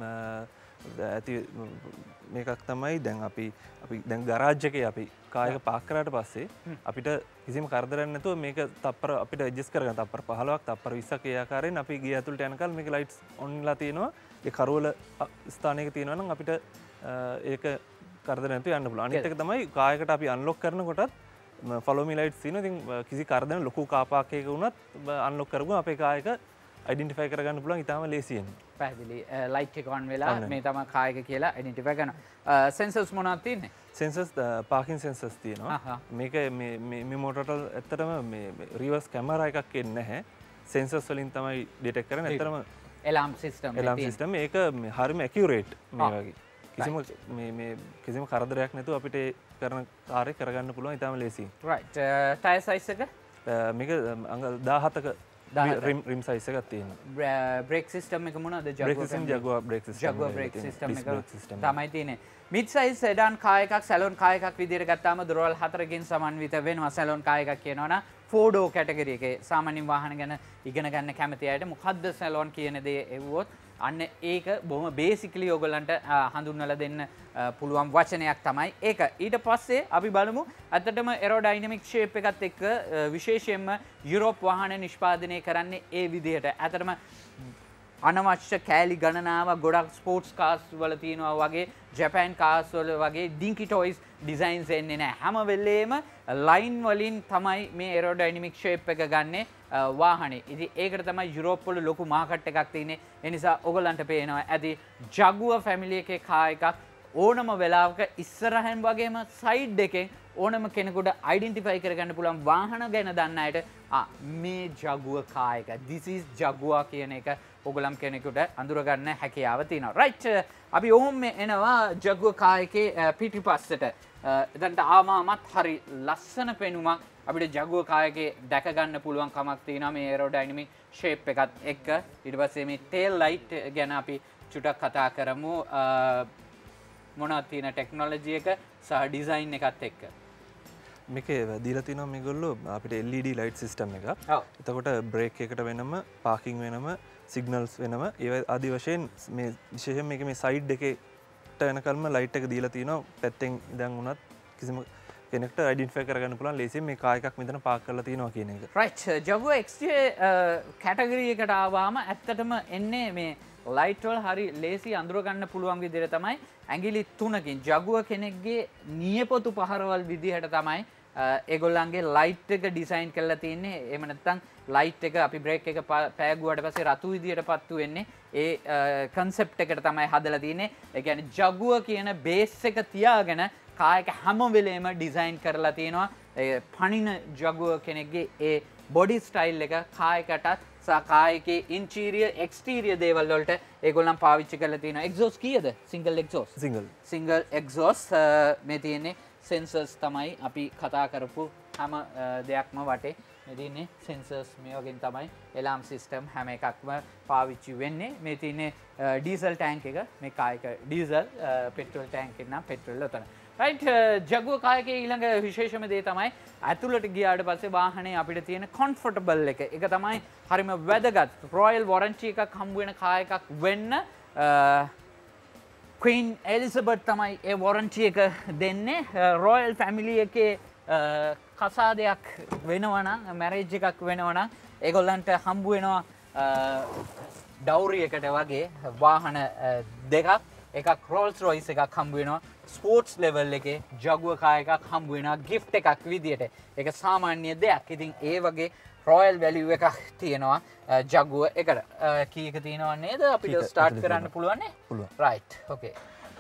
ඇති මේකක් තමයි දැන් අපි අපි දැන් ගරාජ් එකේ අපි කායක පාක් කරාට පස්සේ අපිට කිසිම කරදරයක් නැතුව මේක තප්පර අපිට ඇඩ්ජස්ට් කරගන්න තප්පර පහළොවක් තප්පර විස්සක ඒ ආකාරයෙන් අපි ගිය ඇතුළට යනකල් මේක ලයිට්ස් ඔන්ලා තියෙනවා. ඒ කරවල ස්ථානයක තියෙනවා නම් අපිට ඒක කරදර නැතුව යන්න පුළුවන්. අනිත් එක තමයි කායකට අපි අන්ලොක් කරනකොටත් ෆලෝමි ලයිට්ස් තියෙනවා. ඉතින් කිසි කරදරයක් ලොකු කාපාකයක වුණත් අන්ලොක් කරගුවම අපේ කායක අයිඩෙන්ටිෆයි කරගන්න පුළුවන් ඉතාලම ලේසියෙන්. පැහැදිලි. ලයිට් එක ඔන් වෙලා මේ තමයි කායක කියලා අයිඩෙන්ටිෆයි කරනවා. සෙන්සර්ස් මොනවද තියෙන්නේ? සෙන්සර්ස් පාකින් සෙන්සර්ස් තියෙනවා. මේක මේ මේ මොටරට ඇත්තටම මේ රිවර්ස් කැමරා එකක් එන්නේ නැහැ. සෙන්සර්ස් වලින් තමයි ඩිටෙක්ට් කරන්නේ. ඇත්තටම එලාම් සිස්ටම් එලාම් සිස්ටම් මේක හරිම ඇකියුරේට් මේ වගේ. කිසිම මේ මේ කිසිම කරදරයක් නැතුව අපිට කරන කාර්ය කරගන්න පුළුවන් ඉතාලම ලේසියෙන්. රයිට්. ටයර් සයිස් එක? මේක අඟල් දාහතක රිම් සයිස් එකක් තියෙනවා. බ්‍රේක් සිස්ටම් එක මොනවද? Brake system Jaguar brake system. Jaguar brake system එක තමයි තියෙන්නේ. මිඩ් සයිස් සෙඩාන් කාර් එකක් සැලොන් කාර් එකක් විදිහට ගත්තාම දොරවල් හතරකින් සමන්විත වෙනවා. සැලොන් කාර් එකක් කියනවනම් ෆෝඩෝ කැටගරි එකේ සාමාන්‍යයෙන් වාහන ගැන ඉගෙන ගන්න කැමති අයට මොකද්ද සැලොන් කියන දේ එවුවොත් අන්න ඒක බොහොම බේසිකලි ඔයගොල්ලන්ට හඳුන්වලා දෙන්න පුළුවන් වචනයක් තමයි ඒක. ඊට පස්සේ අපි බලමු ඇත්තටම එරෝඩයිනමික් ෂේප් එකත් එක්ක විශේෂයෙන්ම යුරෝප් වාහන නිෂ්පාදනය කරන්නේ ඒ විදිහට. ඇත්තටම අනවශ්‍ය කෑලි ගණනාවක් ගොඩක් ස්පෝර්ට්ස් කාර්ස් වල තියෙනවා වගේ ජපාන් කාර්ස් වල වගේ ඩින්කි ටොයිස් ඩිසයින්ස් එන්නේ නැහැ. හැම වෙලේම ලයින් වලින් තමයි මේ එරෝඩයිනමික් ෂේප් එක ගන්නෙ වාහනේ. ඉතින් ඒකට තමයි යුරෝප් වල ලොකු මාකට් එකක් තියෙන්නේ. ඒ නිසා ඔයගලන්ට පේනවා ඇති ජගුවර් ෆැමිලි එකේ කාර් එකක් ඕනම වෙලාවක ඉස්සරහෙන් වගේම සයිඩ් එකෙන් ඕනම කෙනෙකුට අයිඩෙන්ටිෆයි කරගන්න පුළුවන් වාහන ගැන දන්න අයට මේ ජගුවර් කාර් එක this is ජගුවර් කියන එක ඔයගලම් කෙනෙකුට අඳුරගන්න හැකියාව තියෙනවා. රයිට්. අපි ඔහොම එනවා ජගුවර් කාර් එකේ පිටිපස්සට. එතනට ආවමත් හරි ලස්සන පෙනුමක් අපිට ජගුවර් කාර් එකේ දැක ගන්න පුළුවන් කමක් තියෙනවා මේ එරෝඩයිනමික් ෂේප් එකත් එක්ක. ඊට පස්සේ මේ ටේල් ලයිට් ගැන අපි චුටක් කතා කරමු. මොනවද තියෙන ටෙක්නොලොජි එක සහ ඩිසයින් එකත් එක්ක. මේකේ දීලා තියෙනවා මේගොල්ලෝ අපිට L E D light system එකක්. එතකොට බ්‍රේක් එකට වෙනම පාකින් වෙනම සිග්නල්ස් වෙනම ඒ ආදි වශයෙන් මේ විශේෂයෙන් මේක මේ සයිඩ් එකේට යනකල්ම ලයිට් එක දීලා තියෙනවා. පැත්තෙන් ඉඳන් උනත් කිසිම කෙනෙක්ට අයිඩෙන්ටිෆයි කරගන්න පුළුවන් ලේසියෙන් මේ කාර් එකක් මෙතන පාක් කරලා තියෙනවා කියන එක. Right. Jaguar X J category එකට ආවම ඇත්තටම එන්නේ මේ ලයිට් වල හරි ලේසි අඳුර ගන්න පුළුවන් විදිහට තමයි ඇඟිලි තුනකින් ජගුවර් කෙනෙක්ගේ නියපොතු පහරවල් විදිහට තමයි ඒගොල්ලන්ගේ ලයිට් එක ඩිසයින් කරලා තියෙන්නේ. එහෙම නැත්නම් ලයිට් එක අපි බ්‍රේක් එක පෑගුවාට පස්සේ රතු විදිහට පත්තු වෙන්නේ ඒ කන්සෙප්ට් එකට තමයි හදලා තියෙන්නේ. ඒ කියන්නේ ජගුවර් කියන බේස් එක තියාගෙන කාර් එක හැම වෙලේම ඩිසයින් කරලා තියෙනවා. ඒ පණින ජගුවර් කෙනෙක්ගේ ඒ බොඩි ස්ටයිල් එක කාර් එකටත් සහ කාර් එකේ ඉන්ටීරියර් එක්ස්ටීරියර් දේවල් වලට ඒගොල්ලන් පාවිච්චි කරලා තියෙනවා. එක්සෝස් කීයද? Single exhaust. Single. Single exhaust මේ තියෙන්නේ සෙන්සර්ස් තමයි අපි කතා කරපු හැම දෙයක්ම වටේ මේ තියෙන්නේ සෙන්සර්ස් මේ වගේ තමයි එලාම් සිස්ටම් හැම එකක්ම පාවිච්චි වෙන්නේ. මේ තියෙන්නේ ඩීසල් ටැංක් එක. මේ කාර් එක ඩීසල් පෙට්‍රල් ටැංක් එක නම් පෙට්‍රල් උතන. රයිට්. ජගුවර් කාර් එකේ ඊළඟ විශේෂම දේ තමයි ඇතුළට ගියාට පස්සේ වාහනේ අපිට තියෙන කම්ෆර්ටබල් එක. ඒක තමයි හරිම වැදගත්. රොයල් වොරන්ටි එකක් හම්බ වෙන කාර් එකක් වෙන්න Queen Elizabeth තමයි ඒ වොරන්ටි එක දෙන්නේ. රොයල් ෆැමිලි එකේ කසාදයක් වෙනවා නම් මැරේජ් එකක් වෙනවා නම් ඒගොල්ලන්ට හම්බ වෙනවා ඩවුරි එකට වගේ වාහන දෙකක් එකක් රෝල්ස් රොයිස් එකක් හම්බ වෙනවා ස්පෝර්ට්ස් ලෙවල් එකේ ජගුව කාර් එකක් හම්බ වෙනවා gift එකක් විදියට ඒක සාමාන්‍ය දෙයක්. ඉතින් ඒ වගේ රොයල් වැලියු එකක් තියෙනවා ජගුව එකට. කීයක තියෙනව නේද අපිට ස්ටාර්ට් කරන්න පුළුවන් නේ? පුළුවන්. රයිට්. ඕකේ.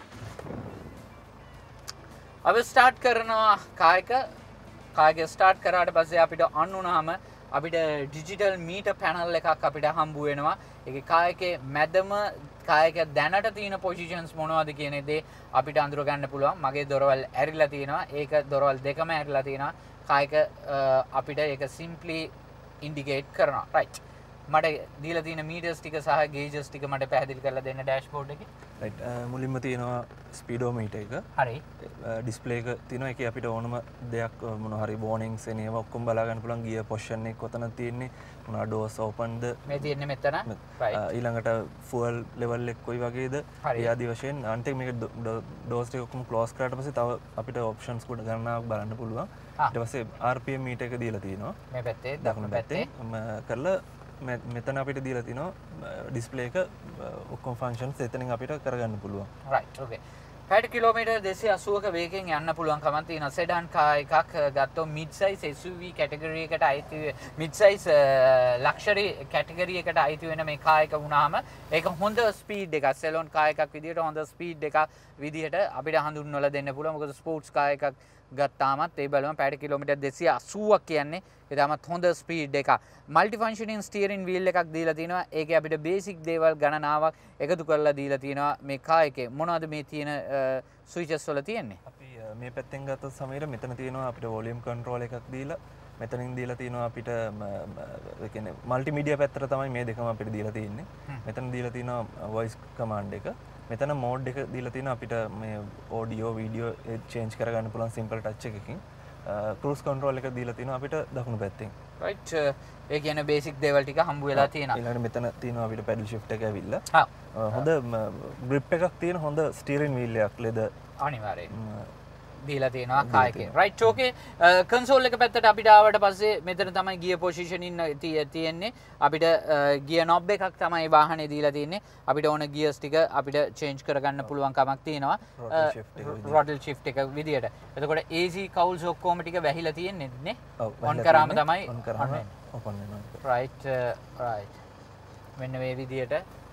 අපි ස්ටාර්ට් කරනවා කායක කායක ස්ටාර්ට් කරාට පස්සේ අපිට අන් වුණාම අපිට ඩිජිටල් මීටර් පැනල් එකක් අපිට හම්බ වෙනවා. ඒකේ කායකේ මැදම කායක දැනට තියෙන පොසිෂන්ස් මොනවද කියන දේ අපිට අඳුර ගන්න පුළුවන්. මගේ දොරවල් ඇරිලා තියෙනවා. ඒක දොරවල් දෙකම ඇරිලා තියෙනවා. කායක අපිට ඒක සිම්ප්ලි ඉන්ඩිකේට් කරනවා. රයිට්. මට දීලා තියෙන මීටර්ස් ටික සහ ගේජස් ටික මට පැහැදිලි කරලා දෙන්න ඩෑෂ්බෝඩ් එකේ. රයිට්. මුලින්ම තියෙනවා ස්පීඩෝමීටර් එක. හරි. ඩිස්ප්ලේ එක තියෙනවා. ඒකේ අපිට ඕනම දෙයක් මොන හරි වෝනින්ග්ස් එන ඒවා ඔක්කොම බලා ගන්න පුළුවන්. ගියර් පොසිෂන් එක කොතනද තියෙන්නේ? මොනවා ඩෝර්ස් ඕපන්ද? මේ තියෙන්නේ මෙතන. ඊළඟට ෆුවල් ලෙවල් එක කොයි වගේද? ඒ ආදී වශයෙන් අන්තිම මේක ඩෝර්ස් ටික ඔක්කොම ක්ලෝස් කරාට පස්සේ තව අපිට ඔප්ෂන්ස් කොට ගණනාවක් බලන්න පුළුවන්. ඊට පස්සේ ආර් පී එම් මීටර් එක දීලා තියෙනවා. මේ පැත්තේ දකුණු පැත්තේ කරලා මෙතන අපිට දීලා තිනවා ඩිස්ප්ලේ එක ඔක්කොම ෆන්ක්ෂන්ස් එතනින් අපිට කරගන්න පුළුවන්. රයිට්. ඕකේ. පැයට කිලෝමීටර් දෙසිය අසූවක වේගයෙන් යන්න පුළුවන් කමක් තියෙනවා. සෙඩන් කාර් එකක් ගත්තොත් mid size S U V category එකට අයිති මිඩ් සයිස් ලක්ෂරි කැටගරි එකට අයිති වෙන මේ කාර් එක වුණාම ඒක හොඳ ස්පීඩ් එකක් සෙලොන් කාර් එකක් විදියට හොඳ ස්පීඩ් එකක් විදියට අපිට හඳුන්වලා දෙන්න පුළුවන්. මොකද ස්පෝර්ට්ස් කාර් එකක් ගත්තාමත් ඒ බලම පැයට කිලෝමීටර් දෙසිය අසූවක් කියන්නේ ඒ තාමත් හොඳ ස්පීඩ් එකක්. මල්ටි ෆන්ක්ෂනින් ස්ටියරින් වීල් එකක් දීලා තිනවා. ඒකේ අපිට බේසික් දේවල් ගණනාවක් එකතු කරලා දීලා තිනවා මේ කාර් එකේ. මොනවද මේ තියෙන ස්විචස් වල තියෙන්නේ? අපි මේ පැත්තෙන් ගත්තොත් සමීර මෙතන තියෙනවා අපිට වොලියුම් කන්ට්‍රෝල් එකක් දීලා මෙතනින් දීලා තියෙනවා අපිට ඒ කියන්නේ මල්ටිමීඩියා පැත්තට තමයි මේ දෙකම අපිට දීලා තියෙන්නේ. මෙතන දීලා තියෙනවා වොයිස් කමාන්ඩ් එක. මෙතන මෝඩ් එක දීලා තියෙනවා අපිට මේ ඔඩියෝ වීඩියෝ චේන්ජ් කරගන්න පුළුවන් සිම්පල් ටච් එකකින්. ක්‍රූස් කන්ට්‍රෝල් එක දීලා තියෙනවා අපිට දකුණු පැත්තෙන්. රයිට්. ඒ කියන්නේ බේසික් දේවල් ටික හම්බ වෙලා තියෙනවා. ඊළඟට මෙතන තියෙනවා අපිට පැඩල් ෂිෆ්ට් එක ඇවිල්ලා. හා. හොඳ ග්‍රිප් එකක් තියෙන හොඳ ස්ටියරින් වීල් එකක් ලෙදර්. අනිවාර්යෙන්. දීලා තියෙනවා කාර් එකේ. රයිට්. ඕකේ. කන්සෝල් එක පැත්තට අපිට ආවට පස්සේ මෙතන තමයි ගියර් පොසිෂනින් තියෙන්නේ. අපිට ගියර් නොබ් එකක් තමයි වාහනේ දීලා තියෙන්නේ. අපිට ඕන ගියර්ස් ටික අපිට චේන්ජ් කරගන්න පුළුවන් කමක් තියෙනවා. රොටල් ෂිෆ්ට් එක විදියට. එතකොට ඒ සී කවුල්ස් ඔක්කොම ටික වැහිලා තියෙන්නේ නේ? ඔන් කරාම තමයි ඔන් කරාම ඕපන් වෙනවා. රයිට්. රයිට්. මෙන්න මේ විදියට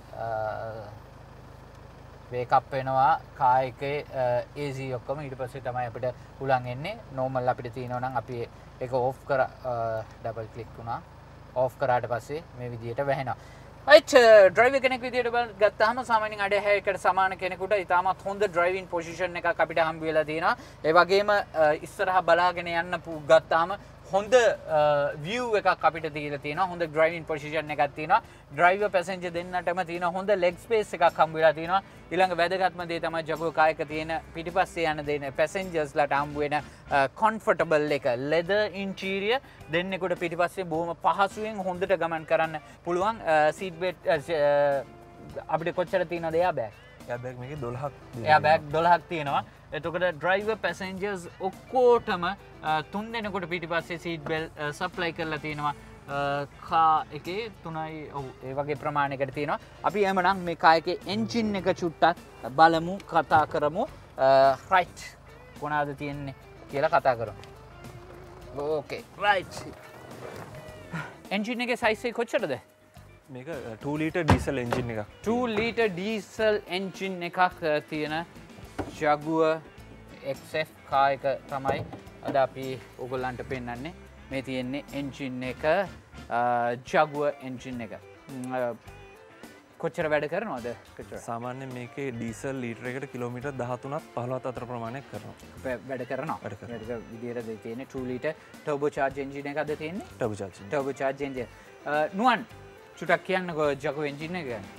වේකප් වෙනවා කාර් එකේ ඒ සී ඔක්කොම ඊට පස්සේ තමයි අපිට උලන් එන්නේ. නෝමල් අපිට තියෙනවා නම් අපි ඒක ඕෆ් කර ඩබල් ක්ලික් වුණා. ඕෆ් කරාට පස්සේ මේ විදියට වැහෙනවා. රයිට්. ඩ්‍රයිවර් කෙනෙක් විදියට ගත්තාම සාමාන්‍යයෙන් අඩ හැයකට සමාන කෙනෙකුට ඉතාමත් හොඳ ඩ්‍රයිවිං පොසිෂන් එකක් අපිට හම්බ වෙලා තියෙනවා. ඒ වගේම ඉස්සරහා බලාගෙන යන්න ගත්තාම හොඳ view එකක් අපිට දීලා තියෙනවා. හොඳ driving position එකක් තියෙනවා. driver passenger දෙන්නටම තියෙන හොඳ leg space එකක් හම්බ වෙලා තියෙනවා. ඊළඟ වැදගත්ම දේ තමයි Jaguar car එක තියෙන පිටිපස්සේ යන දෙන passengers ලට හම්බ වෙන comfortable එක leather interior දෙන්නෙකුට පිටිපස්සේ බොහොම පහසුවෙන් හොඳට ගමන් කරන්න පුළුවන්. seat belt අපිට කොච්චර තියෙනවද එයා බෑග්? එයා බෑග් මේකේ දොළහක් එයා බෑග් දොළහක් තියෙනවා. එතකොට driver passengers ඔක්කොටම තුන් දෙනෙකුට පිටිපස්සේ සීට් බෙල්ට් සප්ලයි කරලා තියෙනවා. කා එකේ තුනයි ඔව් ඒ වගේ ප්‍රමාණයකට තියෙනවා. අපි එhmenan මේ කා එකේ එන්ජින් එක චුට්ටක් බලමු කතා කරමු. රයිට් කොහොමද තියෙන්නේ කියලා කතා කරමු. Okay right. එන්ජින් එකේ සයිස් එක කොච්චරද? මේක two liter diesel engine එකක්. two liter diesel engine එකක් තියෙන Jaguar එක්ස් එෆ් කා එක තමයි අද අපි ඔයගොල්ලන්ට පෙන්වන්නේ. මේ තියෙන්නේ එන්ජින් එක Jaguar එන්ජින් එක. කොච්චර වැඩ කරනවද? කොච්චර? සාමාන්‍යයෙන් මේකේ ඩීසල් ලීටර එකට කිලෝමීටර් දහතුනක් පහළොවක් අතර ප්‍රමාණයක් කරනවා. වැඩ කරනවා. වැඩ කරනවා. විදියට තියෙන්නේ two liter turbo charge engine එකක්ද තියෙන්නේ? turbo charge. turbo charge engine. නුවන් චුටක් කියන්නකෝ Jaguar එන්ජින් එක ගැන.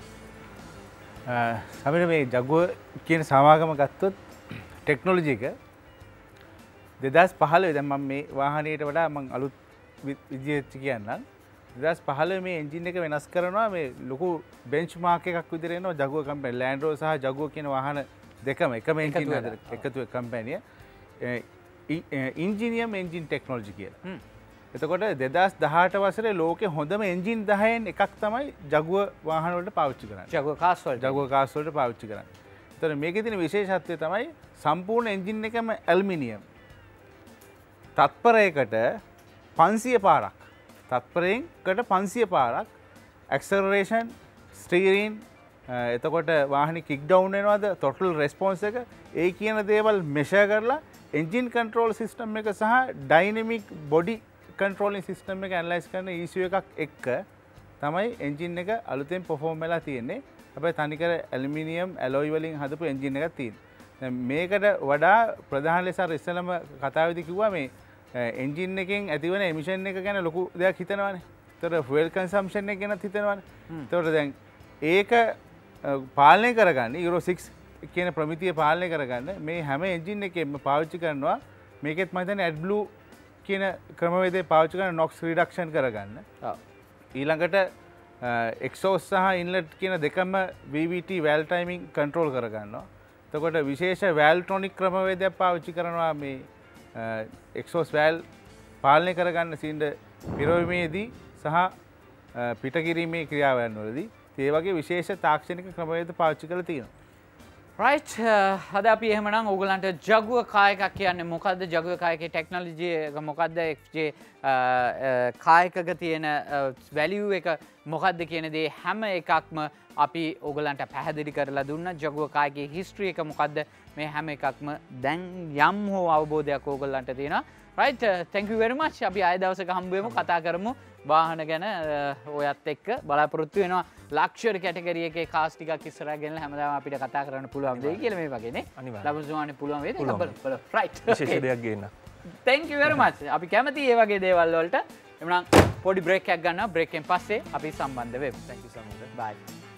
අපිට මේ Jaguar කියන සමාගම ගත්තොත් ටෙක්නොලොජි එක දෙදහස් පහළොව දැන් මම මේ වාහනයට වඩා මම අලුත් විදියට කියන්නම්. දෙදහස් පහළොව මේ එන්ජින් එක වෙනස් කරනවා මේ ලොකු බෙන්ච්මාර්ක් එකක් විදිහට එනවා Jaguar කම්පැනි. Land Rover සහ Jaguar කියන වාහන දෙකම එකම එන්ජින් හදන එකතු කම්පැනිය. ඉන්ජිනියම් එන්ජින් ටෙක්නොලොජි කියලා. එතකොට දෙදස් දහට වසරේ ලෝකෙ හොඳම එන්ජින් දහයෙන් එකක් තමයි ජගුව වාහනවලට පාවිච්චි කරන්නේ. ජගුව කාස් වලට. ජගුව කාස් වලට පාවිච්චි කරන්නේ. එතකොට මේකේ තියෙන විශේෂත්වය තමයි සම්පූර්ණ එන්ජින් එකම ඇල්මිනියම්. තත්පරයකට පන්සිය පාරක්. තත්පරයකට පන්සිය පාරක් ඇක්සලරේෂන්, ස්ටීරින්, එතකොට වාහනේ කික් ඩවුන් වෙනවද, ටොටල් රෙස්පොන්ස් එක, ඒ කියන දේවල් මෙෂර් කරලා එන්ජින් කන්ට්‍රෝල් සිස්ටම් එක සහ ඩයිනමික් බොඩි කන්ට්‍රෝලින් සිස්ටම් එක ඇනලයිස් කරන E C U එකක් එක්ක තමයි එන්ජින් එක අලුතෙන් පර්ෆෝම් වෙලා තියෙන්නේ. හැබැයි තනිකර ඇලුමිනියම් ඇලොයි වලින් හදපු එන්ජින් එකක් තියෙනවා. දැන් මේකට වඩා ප්‍රධාන ලෙස අර ඉස්සෙල්ලම කතාවේදී කිව්වා මේ එන්ජින් එකෙන් ඇතිවන එමිෂන් එක ගැන ලොකු දෙයක් හිතනවානේ. ඒතර ෆුවල් කන්සම්ප්ෂන් එක ගැනත් හිතනවානේ. ඒතකොට දැන් ඒක පාලනය කරගන්න යුරෝ සික්ස් කියන ප්‍රමිතිය පාලනය කරගන්න මේ හැම එන්ජින් එකෙන්ම පාවිච්චි කරනවා මේකෙත් මම හිතන්නේ ඇඩ්බ්ලූ කියන ක්‍රමවේදය පාවිච්චි කරන නොක්ස් රිඩක්ෂන් කරගන්න. ඊළඟට එක්සෝස් සහ ඉන්ලට් කියන දෙකම V V T valve timing control කරගන්නවා. එතකොට විශේෂ වැල්ට්‍රොනික් ක්‍රමවේදයක් පාවිච්චි කරනවා මේ එක්සෝස් වැල් පාලනය කරගන්න සිලින්ඩර් පිරවීමේදී සහ පිටකිරීමේ ක්‍රියාවන් වලදී ඒ වගේ විශේෂ තාක්ෂණික ක්‍රමවේද පාවිච්චි කරලා තියෙනවා. රයිට් අද අපි එහෙමනම් ඕගලන්ට ජගුව කායකක් කියන්නේ මොකද්ද, ජගුව කායකේ ටෙක්නොලොජි එක මොකද්ද, X J කායකක තියෙන වැලියු එක මොකද්ද කියන දේ හැම එකක්ම අපි ඕගලන්ට පැහැදිලි කරලා දුන්නා. ජගුව කායකේ හිස්ටරි එක මොකද්ද, මේ හැම එකක්ම දැන් යම් හෝ අවබෝධයක් ඕගලන්ට තියෙනවා. right thank you very much. අපි ආය දවසක හම්බ වෙමු, කතා කරමු වාහන ගැන. ඔයත් එක්ක බලාපොරොත්තු වෙනවා ලක්ෂරි කැටගරි එකේ කාස් ටිකක් ඉස්සරහා ගෙනලා හැමදාම අපිට කතා කරන්න පුළුවන් වෙයි කියලා මේ වගේ නේ. ලබුසුමානේ පුළුවන් වේද? බලමු. right. විශේෂ දෙයක් ගේන්න. thank you very much. අපි කැමති මේ වගේ දේවල් වලට. එමුනම් පොඩි බ්‍රේක් එකක් ගන්නවා. බ්‍රේක් එකෙන් පස්සේ අපි සම්බන්ධ වෙමු. thank you so much. bye.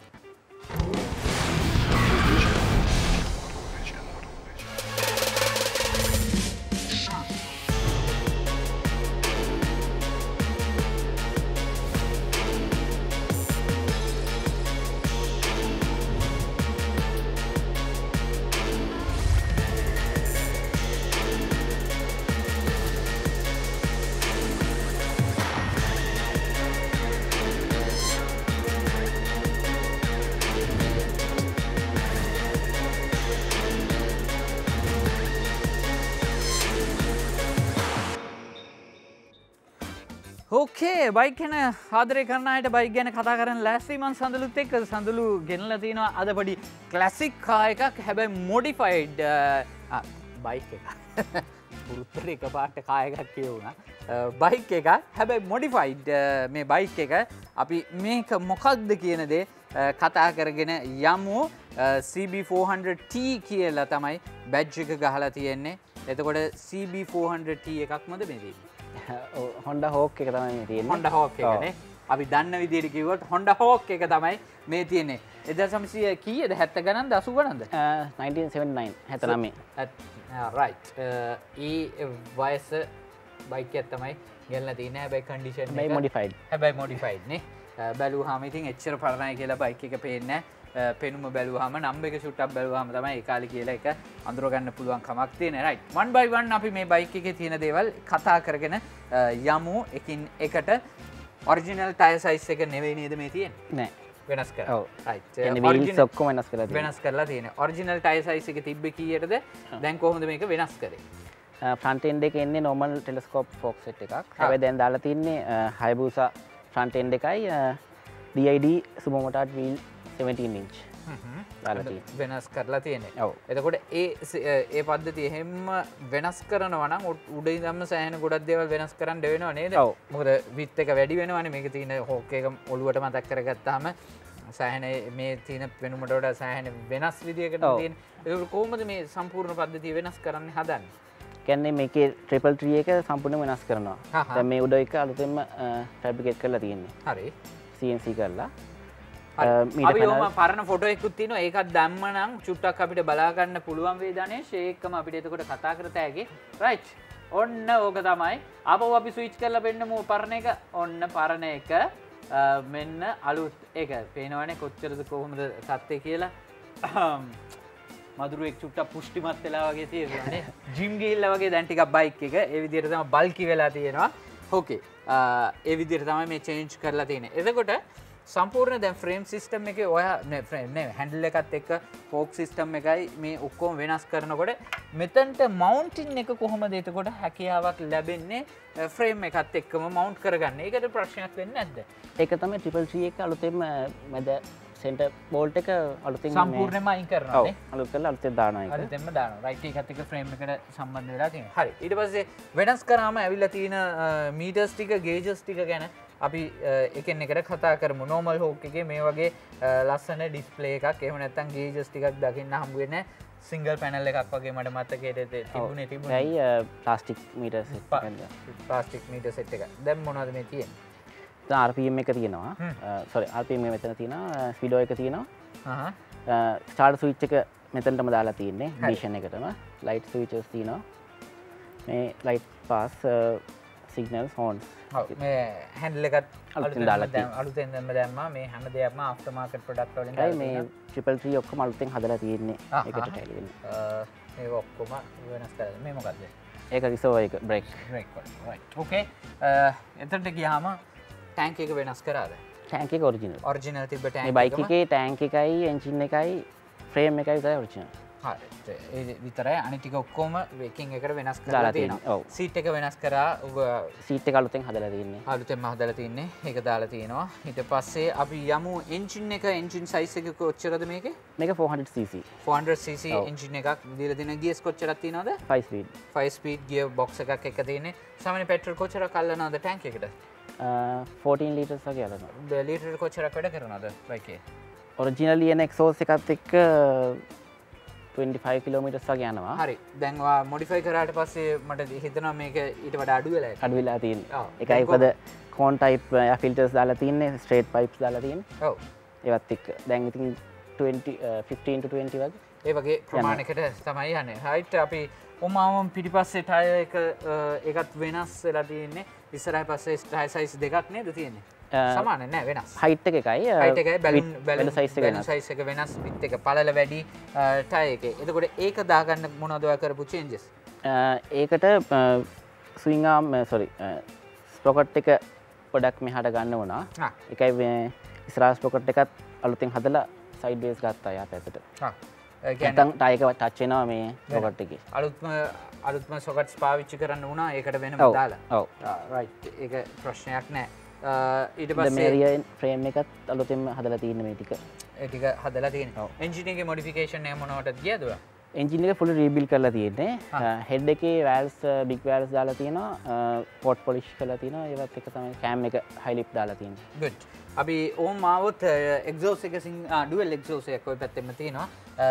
Okay bike ගැන ආදරය කරන අයට බයික් ගැන කතා කරන්න ලෑස්ති. මං සඳලුත් එක්ක සඳලු ගෙනලා තිනවා අද පොඩි ක්ලාසික් කාර් එකක්. හැබැයි මොඩිෆයිඩ් බයික් එකක්. පුරුත්තර එකපාරට කාර් එකක් කියවුණා. බයික් එකක් හැබැයි මොඩිෆයිඩ් මේ බයික් එක. අපි මේක මොකක්ද කියන දේ කතා කරගෙන යමු. C B four hundred T කියලා තමයි බැජ් එක ගහලා තියෙන්නේ. එතකොට C B four hundred T එකක් මොකද මේ තියෙන්නේ? හොන්ඩා හෝක් එක තමයි මේ තියෙන්නේ. හොන්ඩා හෝක් එකනේ. අපි දන්න විදිහට කිව්වොත් හොන්ඩා හෝක් එක තමයි මේ තියෙන්නේ. එක්දහස් නවසිය කීයද? හැත්තෑ ගණන්ද අසූ ගණන්ද? nineteen seventy-nine හැත්තෑ නවය. රයිට්. ඒ වයස බයික් එක තමයි ගෙනලා තියෙන්නේ. හැබැයි කන්ඩිෂන් එක හැබැයි මොඩිෆයිඩ්. හැබැයි මොඩිෆයිඩ් නේ. බැලුවාම ඉතින් එච්චර පරණයි කියලා බයික් එක පේන්නේ නැහැ. පෙනුම බැලුවාම නම්බර් එක ෂුට් අප් බැලුවාම තමයි ඒ කාලේ කියලා එක අඳුර ගන්න පුළුවන් කමක් තියෙන. රයිට්. one by one අපි මේ බයික් එකේ තියෙන දේවල් කතා කරගෙන යමු. එකින් එකට ඔරිජිනල් ටයර් සයිස් එක නෙවෙයි නේද මේ තියෙන්නේ? නෑ. වෙනස් කරලා. ඔව්. රයිට්. එන්නේ වීල්ස් ඔක්කොම වෙනස් කරලා තියෙනවා. වෙනස් කරලා තියෙනවා. ඔරිජිනල් ටයර් සයිස් එක තිබ්බේ කීයටද? දැන් කොහොමද මේක වෙනස් කරේ? ෆ්‍රන්ට් එන්ඩ් එකේ එන්නේ normal telescope fork set එකක්. හැබැයි දැන් දාලා තින්නේ Hayabusa ෆ්‍රන්ට් එන්ඩ් එකයි D I D sumo motard wheel seventeen inch. වෙනස් කරලා තියෙන්නේ. එතකොට ඒ ඒ පද්ධතිය එහෙම වෙනස් කරනවා නම් උඩ ඉඳන්ම සෑහෙන ගොඩක් දේවල් වෙනස් කරන්න වෙනව නේද? මොකද විත් එක වැඩි වෙනවනේ. මේක තියෙන හොක් එක ඔලුවට මතක් කරගත්තාම සෑහෙන මේ තියෙන වෙනුමට වඩා සෑහෙන වෙනස් විදියකට තියෙන. ඒක කොහොමද මේ සම්පූර්ණ පද්ධතිය වෙනස් කරන්න හදන්නේ? කියන්නේ මේකේ ට්‍රිපල් ට්‍රී එක සම්පූර්ණයෙන් වෙනස් කරනවා. දැන් මේ උඩ එක අලුතෙන්ම ෆැබ්‍රිකේට් කරලා තියෙන්නේ. හරි. C N C කරලා. අපි ඔහම පරණ ෆොටෝ එකකුත් තියෙනවා. ඒකත් දැම්ම නම් චුට්ටක් අපිට බලා ගන්න පුළුවන් වේදනේ. ඒකම අපිට එතකොට කතා කරත හැකි. රයිට්. ඔන්න ඕක තමයි. ආපහු අපි ස්විච් කරලා පෙන්නමු පරණ එක. ඔන්න පරණ එක. මෙන්න අලුත් එක. පේනවනේ කොච්චරද කොහොමද තත්ත්වය කියලා. මදුරුවෙක් චුට්ටක් පුෂ්ටිමත් වෙලා වගේ තියෙනවා නේ. ජිම් ගිහිල්ලා වගේ දැන් ටිකක් බයික් එක ඒ විදිහට තමයි බල්කි වෙලා තියෙනවා. ඕකේ. ඒ විදිහට තමයි මේ චේන්ජ් කරලා තියෙන්නේ. එතකොට සම්පූර්ණ දැන් ෆ්‍රේම් සිස්ටම් එකේ ඔය නේ ෆ්‍රේම් නේ හැන්ඩල් එකත් එක්ක ෆෝක් සිස්ටම් එකයි මේ ඔක්කොම වෙනස් කරනකොට මෙතනට මවුන්ටින් එක කොහොමද එතකොට හැකියාවක් ලැබෙන්නේ ෆ්‍රේම් එකත් එක්කම මවුන්ට් කරගන්න. ඒකට ප්‍රශ්නයක් වෙන්නේ නැද්ද? ඒක තමයි ට්‍රිපල් සී එක අලුතෙන්ම මැද සෙන්ටර් බෝල්ට් එක අලුතෙන් සම්පූර්ණයෙන්ම අයින් කරනවා නේ. ඔව් අලුත් කරලා අලුතෙන් දානවා ඒක. අලුතෙන්ම දානවා. රයිට් ඒකත් එක්ක ෆ්‍රේම් එකට සම්බන්ධ වෙලා තියෙනවා. හරි. ඊට පස්සේ වෙනස් කරාම ඇවිල්ලා තියෙන මීටර්ස් ටික ගේජස් ටික ගැන අපි එකෙන් එකට කතා කරමු. නෝමල් හෝක් එකේ මේ වගේ ලස්සන ඩිස්ප්ලේ එකක් එහෙම නැත්නම් ගේජස් ටිකක් දකින්න හම්බ වෙන්නේ සිංගල් පැනල් එකක් වගේ මට මතකයේ තිබුණේ තිබුණේ. ඒයි ප්ලාස්ටික් මීටර් සෙට් එකක්. ප්ලාස්ටික් මීටර් සෙට් එක. දැන් මොනවද මේ තියෙන්නේ? දැන් ආර් පී එම් එක තියෙනවා. සෝරි ආර් පී එම් මෙතන තියෙනවා. ස්පීඩෝ එක තියෙනවා. හහ. ස්ටාර්ට් ස්විච් එක මෙතනටම දාලා තියෙන්නේ. ඉග්නිෂන් එකටම. ලයිට් ස්විචස් තියෙනවා. මේ ලයිට් පාස් සිග්නල්ස් හෝන්ස්. ඔව් මේ හැන්ඩල් එකත් අලුතෙන් දාලා තියෙනවා. අලුතෙන් දැම්මා. මේ හැම දෙයක්ම ආෆ්ටර් මාකට් ප්‍රොඩක්ට් වලින් දාලා මේ ට්‍රිපල් ත්‍රී ඔක්කොම අලුතෙන් හදලා තියෙන්නේ. ඒකට ටැලි වෙන්නේ. මේක ඔක්කොම වෙනස් කරලා මේ මොකද්ද? ඒක රිසර්වර් එක බ්‍රේක්. බ්‍රේක් වල. රයිට්. ඕකේ. එතනට ගියාම ටැන්ක් එක වෙනස් කරාද? ටැන්ක් එක ඔරිජිනල්. ඔරිජිනල් තිබ්බ ටැන්ක් එක. මේ බයික් එකේ ටැන්ක් එකයි එන්ජින් එකයි ෆ්‍රේම් එකයි විතරයි ඔරිජිනල්. හරි. ඒ විතරයි අනිත් ටික ඔක්කොම වෙකින් එකට වෙනස් කරලා තියෙනවා. සීට් එක වෙනස් කරා. සීට් එක අලුතෙන් හදලා තියෙන්නේ. අලුතෙන්ම හදලා තින්නේ. ඒක දාලා තියෙනවා. ඊට පස්සේ අපි යමු එන්ජින් එක එන්ජින් සයිස් එක කොච්චරද මේකේ? මේක four hundred c c. four hundred c c engine එකක් දීලා තියෙන ගියර්ස් කොච්චරක් තියෙනවද? five speed. five speed gear box එකක් එක තියෙන්නේ. සාමාන්‍ය පෙට්‍රල් කොච්චරක් අල්ලනවද ටැන්ක් එකට? fourteen liters වගේ අල්ලනවා. ලීටර් කොච්චරක් වැඩ කරනවද බයික් එකේ? ඔරිජිනලි එන එක්සෝස් එකත් එක්ක twenty-five kilometers වගේ යනවා. හරි. දැන් ඔයා මොඩිෆයි කරාට පස්සේ මට හිතෙනවා මේක ඊට වඩා අඩු වෙලා අඩු වෙලා තියෙනවා. ඒකයි පද කෝන් ටයිප් එයා ෆිල්ටර්ස් දාලා තින්නේ, ස්ට්‍රේට් පයිප්ස් දාලා තියෙන්නේ. ඔව්. ඒවත් එක්ක දැන් ඉතින් twenty fifteen to twenty වගේ. ඒ වගේ ප්‍රමාණයකට තමයි යන්නේ. හයිට් අපි ඔමාම පිටිපස්සේ ටයර් එක ඒකත් වෙනස් වෙලා තියෙන්නේ. ඉස්සරහ පස්සේ ටයර් සයිස් දෙකක් නේද තියෙන්නේ? සමාන නෑ වෙනස්. හයිට් එක එකයි. හයිට් එකයි බැලුන් බැලුන් සයිස් එක වෙනස්. සයිස් එක වෙනස්, විත් එක පළල වැඩි ටයර් එකේ. එතකොට ඒක දාගන්න මොනවද ඔය කරපු චේන්ජස්? ඒකට ස්විං ආම් සෝරි ස්ප්‍රොකට් එක පොඩක් මෙහාට ගන්න වුණා. ඒකයි මේ ඉස්සරහ ස්ප්‍රොකට් එකත් අලුතෙන් හදලා සයිඩ් බේස් ගත්තා යා පැත්තට. හා. ඒ කියන්නේ ටයර් එක ටච් වෙනවා මේ ස්ප්‍රොකට් එකේ. අලුත්ම අලුත්ම සොකට්ස් පාවිච්චි කරන්න වුණා ඒකට වෙනම දාලා. ඔව්. රයිට්. ඒක ප්‍රශ්නයක් නෑ. ඊට පස්සේ මේරිය ෆ්‍රේම් එකත් අලුතෙන්ම හදලා තියෙන මේ ටික. ඒ ටික හදලා තියෙනවා. එන්ජින් එකේ මොඩිෆිකේෂන් එක මොනවටද ගියද ඔයා? එන්ජින් එක ෆුල් රීබිල්ඩ් කරලා තියෙන්නේ. හෙඩ් එකේ වැල්ස් බිග් වැල්ස් දාලා තියෙනවා. පොට් පොලිෂ් කරලා තියෙනවා. ඒවත් එක තමයි කෑම් එක හයි ලිප් දාලා තියෙන්නේ. good. අපි ඕම් ආවොත් එක්සෝස් එක සිං ඩුවල් එක්සෝස් එකක් ඔය පැත්තෙම තියෙනවා.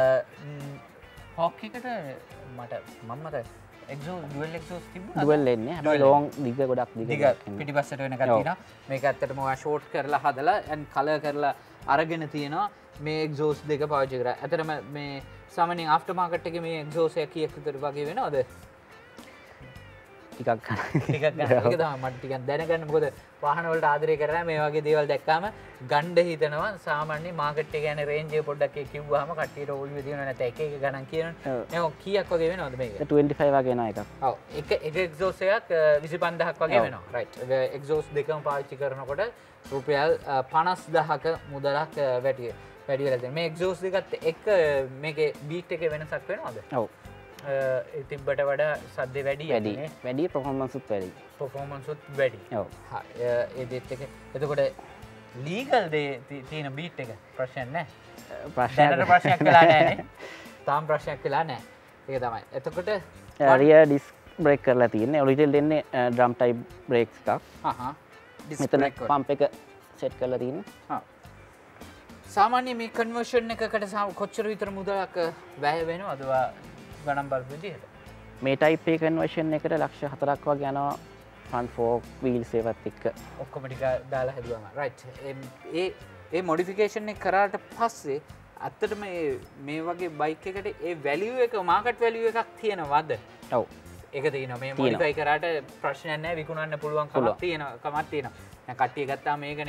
හොක් එකට මට මම මත එක්සෝ ඩුවල් එක්සෝස් තිබුණා. ඩුවල් එන්නේ. හැබැයි ලොං දිග ගොඩක් දිග. දිග පිටිපස්සට වෙන එකක් තියෙනවා. මේක ඇත්තටම ඔයා ෂෝට් කරලා හදලා and කලර් කරලා අරගෙන තියෙනවා. මේ එක්සෝස් දෙක පාවිච්චි කරා. ඇත්තටම මේ සාමාන්‍යයෙන් ආෆ්ටර් මාකට් එකේ මේ එක්සෝස් එක කීයක් විතර වගේ වෙනවද? ටිකක් ගන්න. ටිකක් ගන්න. ඒක තමයි මට ටිකක් දැනගන්න. මොකද වාහන වලට ආදරය කරලා මේ වගේ දේවල් දැක්කාම ගන්න හිතනවා. සාමාන්‍ය මාකට් එක යන රේන්ජ් එක පොඩ්ඩක් කිව්වහම කට්ටියට ඔළුවේ දිනන නැත්නම් එක එක ගණන් කියනවනේ. ඒක කීයක් වගේ වෙනවද මේක? twenty-five වගේ එන එකක්. ඔව්. එක එක එක්සෝස් එකක් විසි පන්දාහක් වගේ වෙනවා. රයිට්. එක්සෝස් දෙකම පාවිච්චි කරනකොට රුපියල් පනස් දහක මුදලක් වැඩි වැඩි වෙලා තියෙනවා. මේ එක්සෝස් දෙකත් එක මේකේ බීට් එකේ වෙනසක් වෙනවද? ඔව්. තිබ්බට වඩා සද්ද වැඩි වැඩි වැඩි පර්ෆෝමන්ස් උත් වැඩි. පර්ෆෝමන්ස් උත් වැඩි. ඔව්. හා ඒ දෙත් එක. එතකොට ලීගල් දේ තියෙන බීට් එක ප්‍රශ්න නැහැ. ප්‍රශ්නයක් ප්‍රශ්නයක් වෙලා නැහැ නේ. තාම ප්‍රශ්නයක් වෙලා නැහැ. ඒක තමයි. එතකොට රියර් ඩිස්ක් බ්‍රේක් කරලා තියෙන්නේ. ඔරිජිනල් දෙන්නේ ඩ්‍රම් ටයිප් බ්‍රේක්ස් එකක්. හා හා. මෙතන පම්ප් එක සෙට් කරලා තියෙන්නේ. හා. සාමාන්‍ය මේ කන්වර්ෂන් එකකට කොච්චර විතර මුදලක් වැය වෙනවද ගණන් බලපු විදිහට? මේ ටයිප් A කන්වර්ෂන් එකට ලක්ෂ හතරක් වගේ යනවා ෆ්‍රන්ට් ෆෝක් වීල්ස් ඒවත් එක්ක. ඔක්කොම ටික දාලා හැදුවම. රයිට්. ඒ ඒ මොඩිෆිකේෂන් එක කරාට පස්සේ ඇත්තටම මේ මේ වගේ බයික් එකට ඒ වැලියු එක මාකට් වැලියු එකක් තියෙනවද? ඔව්. ඒක තියෙනවා. මේ මොඩිෆයි කරාට ප්‍රශ්නයක් නැහැ, විකුණන්න පුළුවන් කමක් තියෙනවා කමක් තියෙනවා. දැන් කට්ටිය ගත්තාම මේකනේ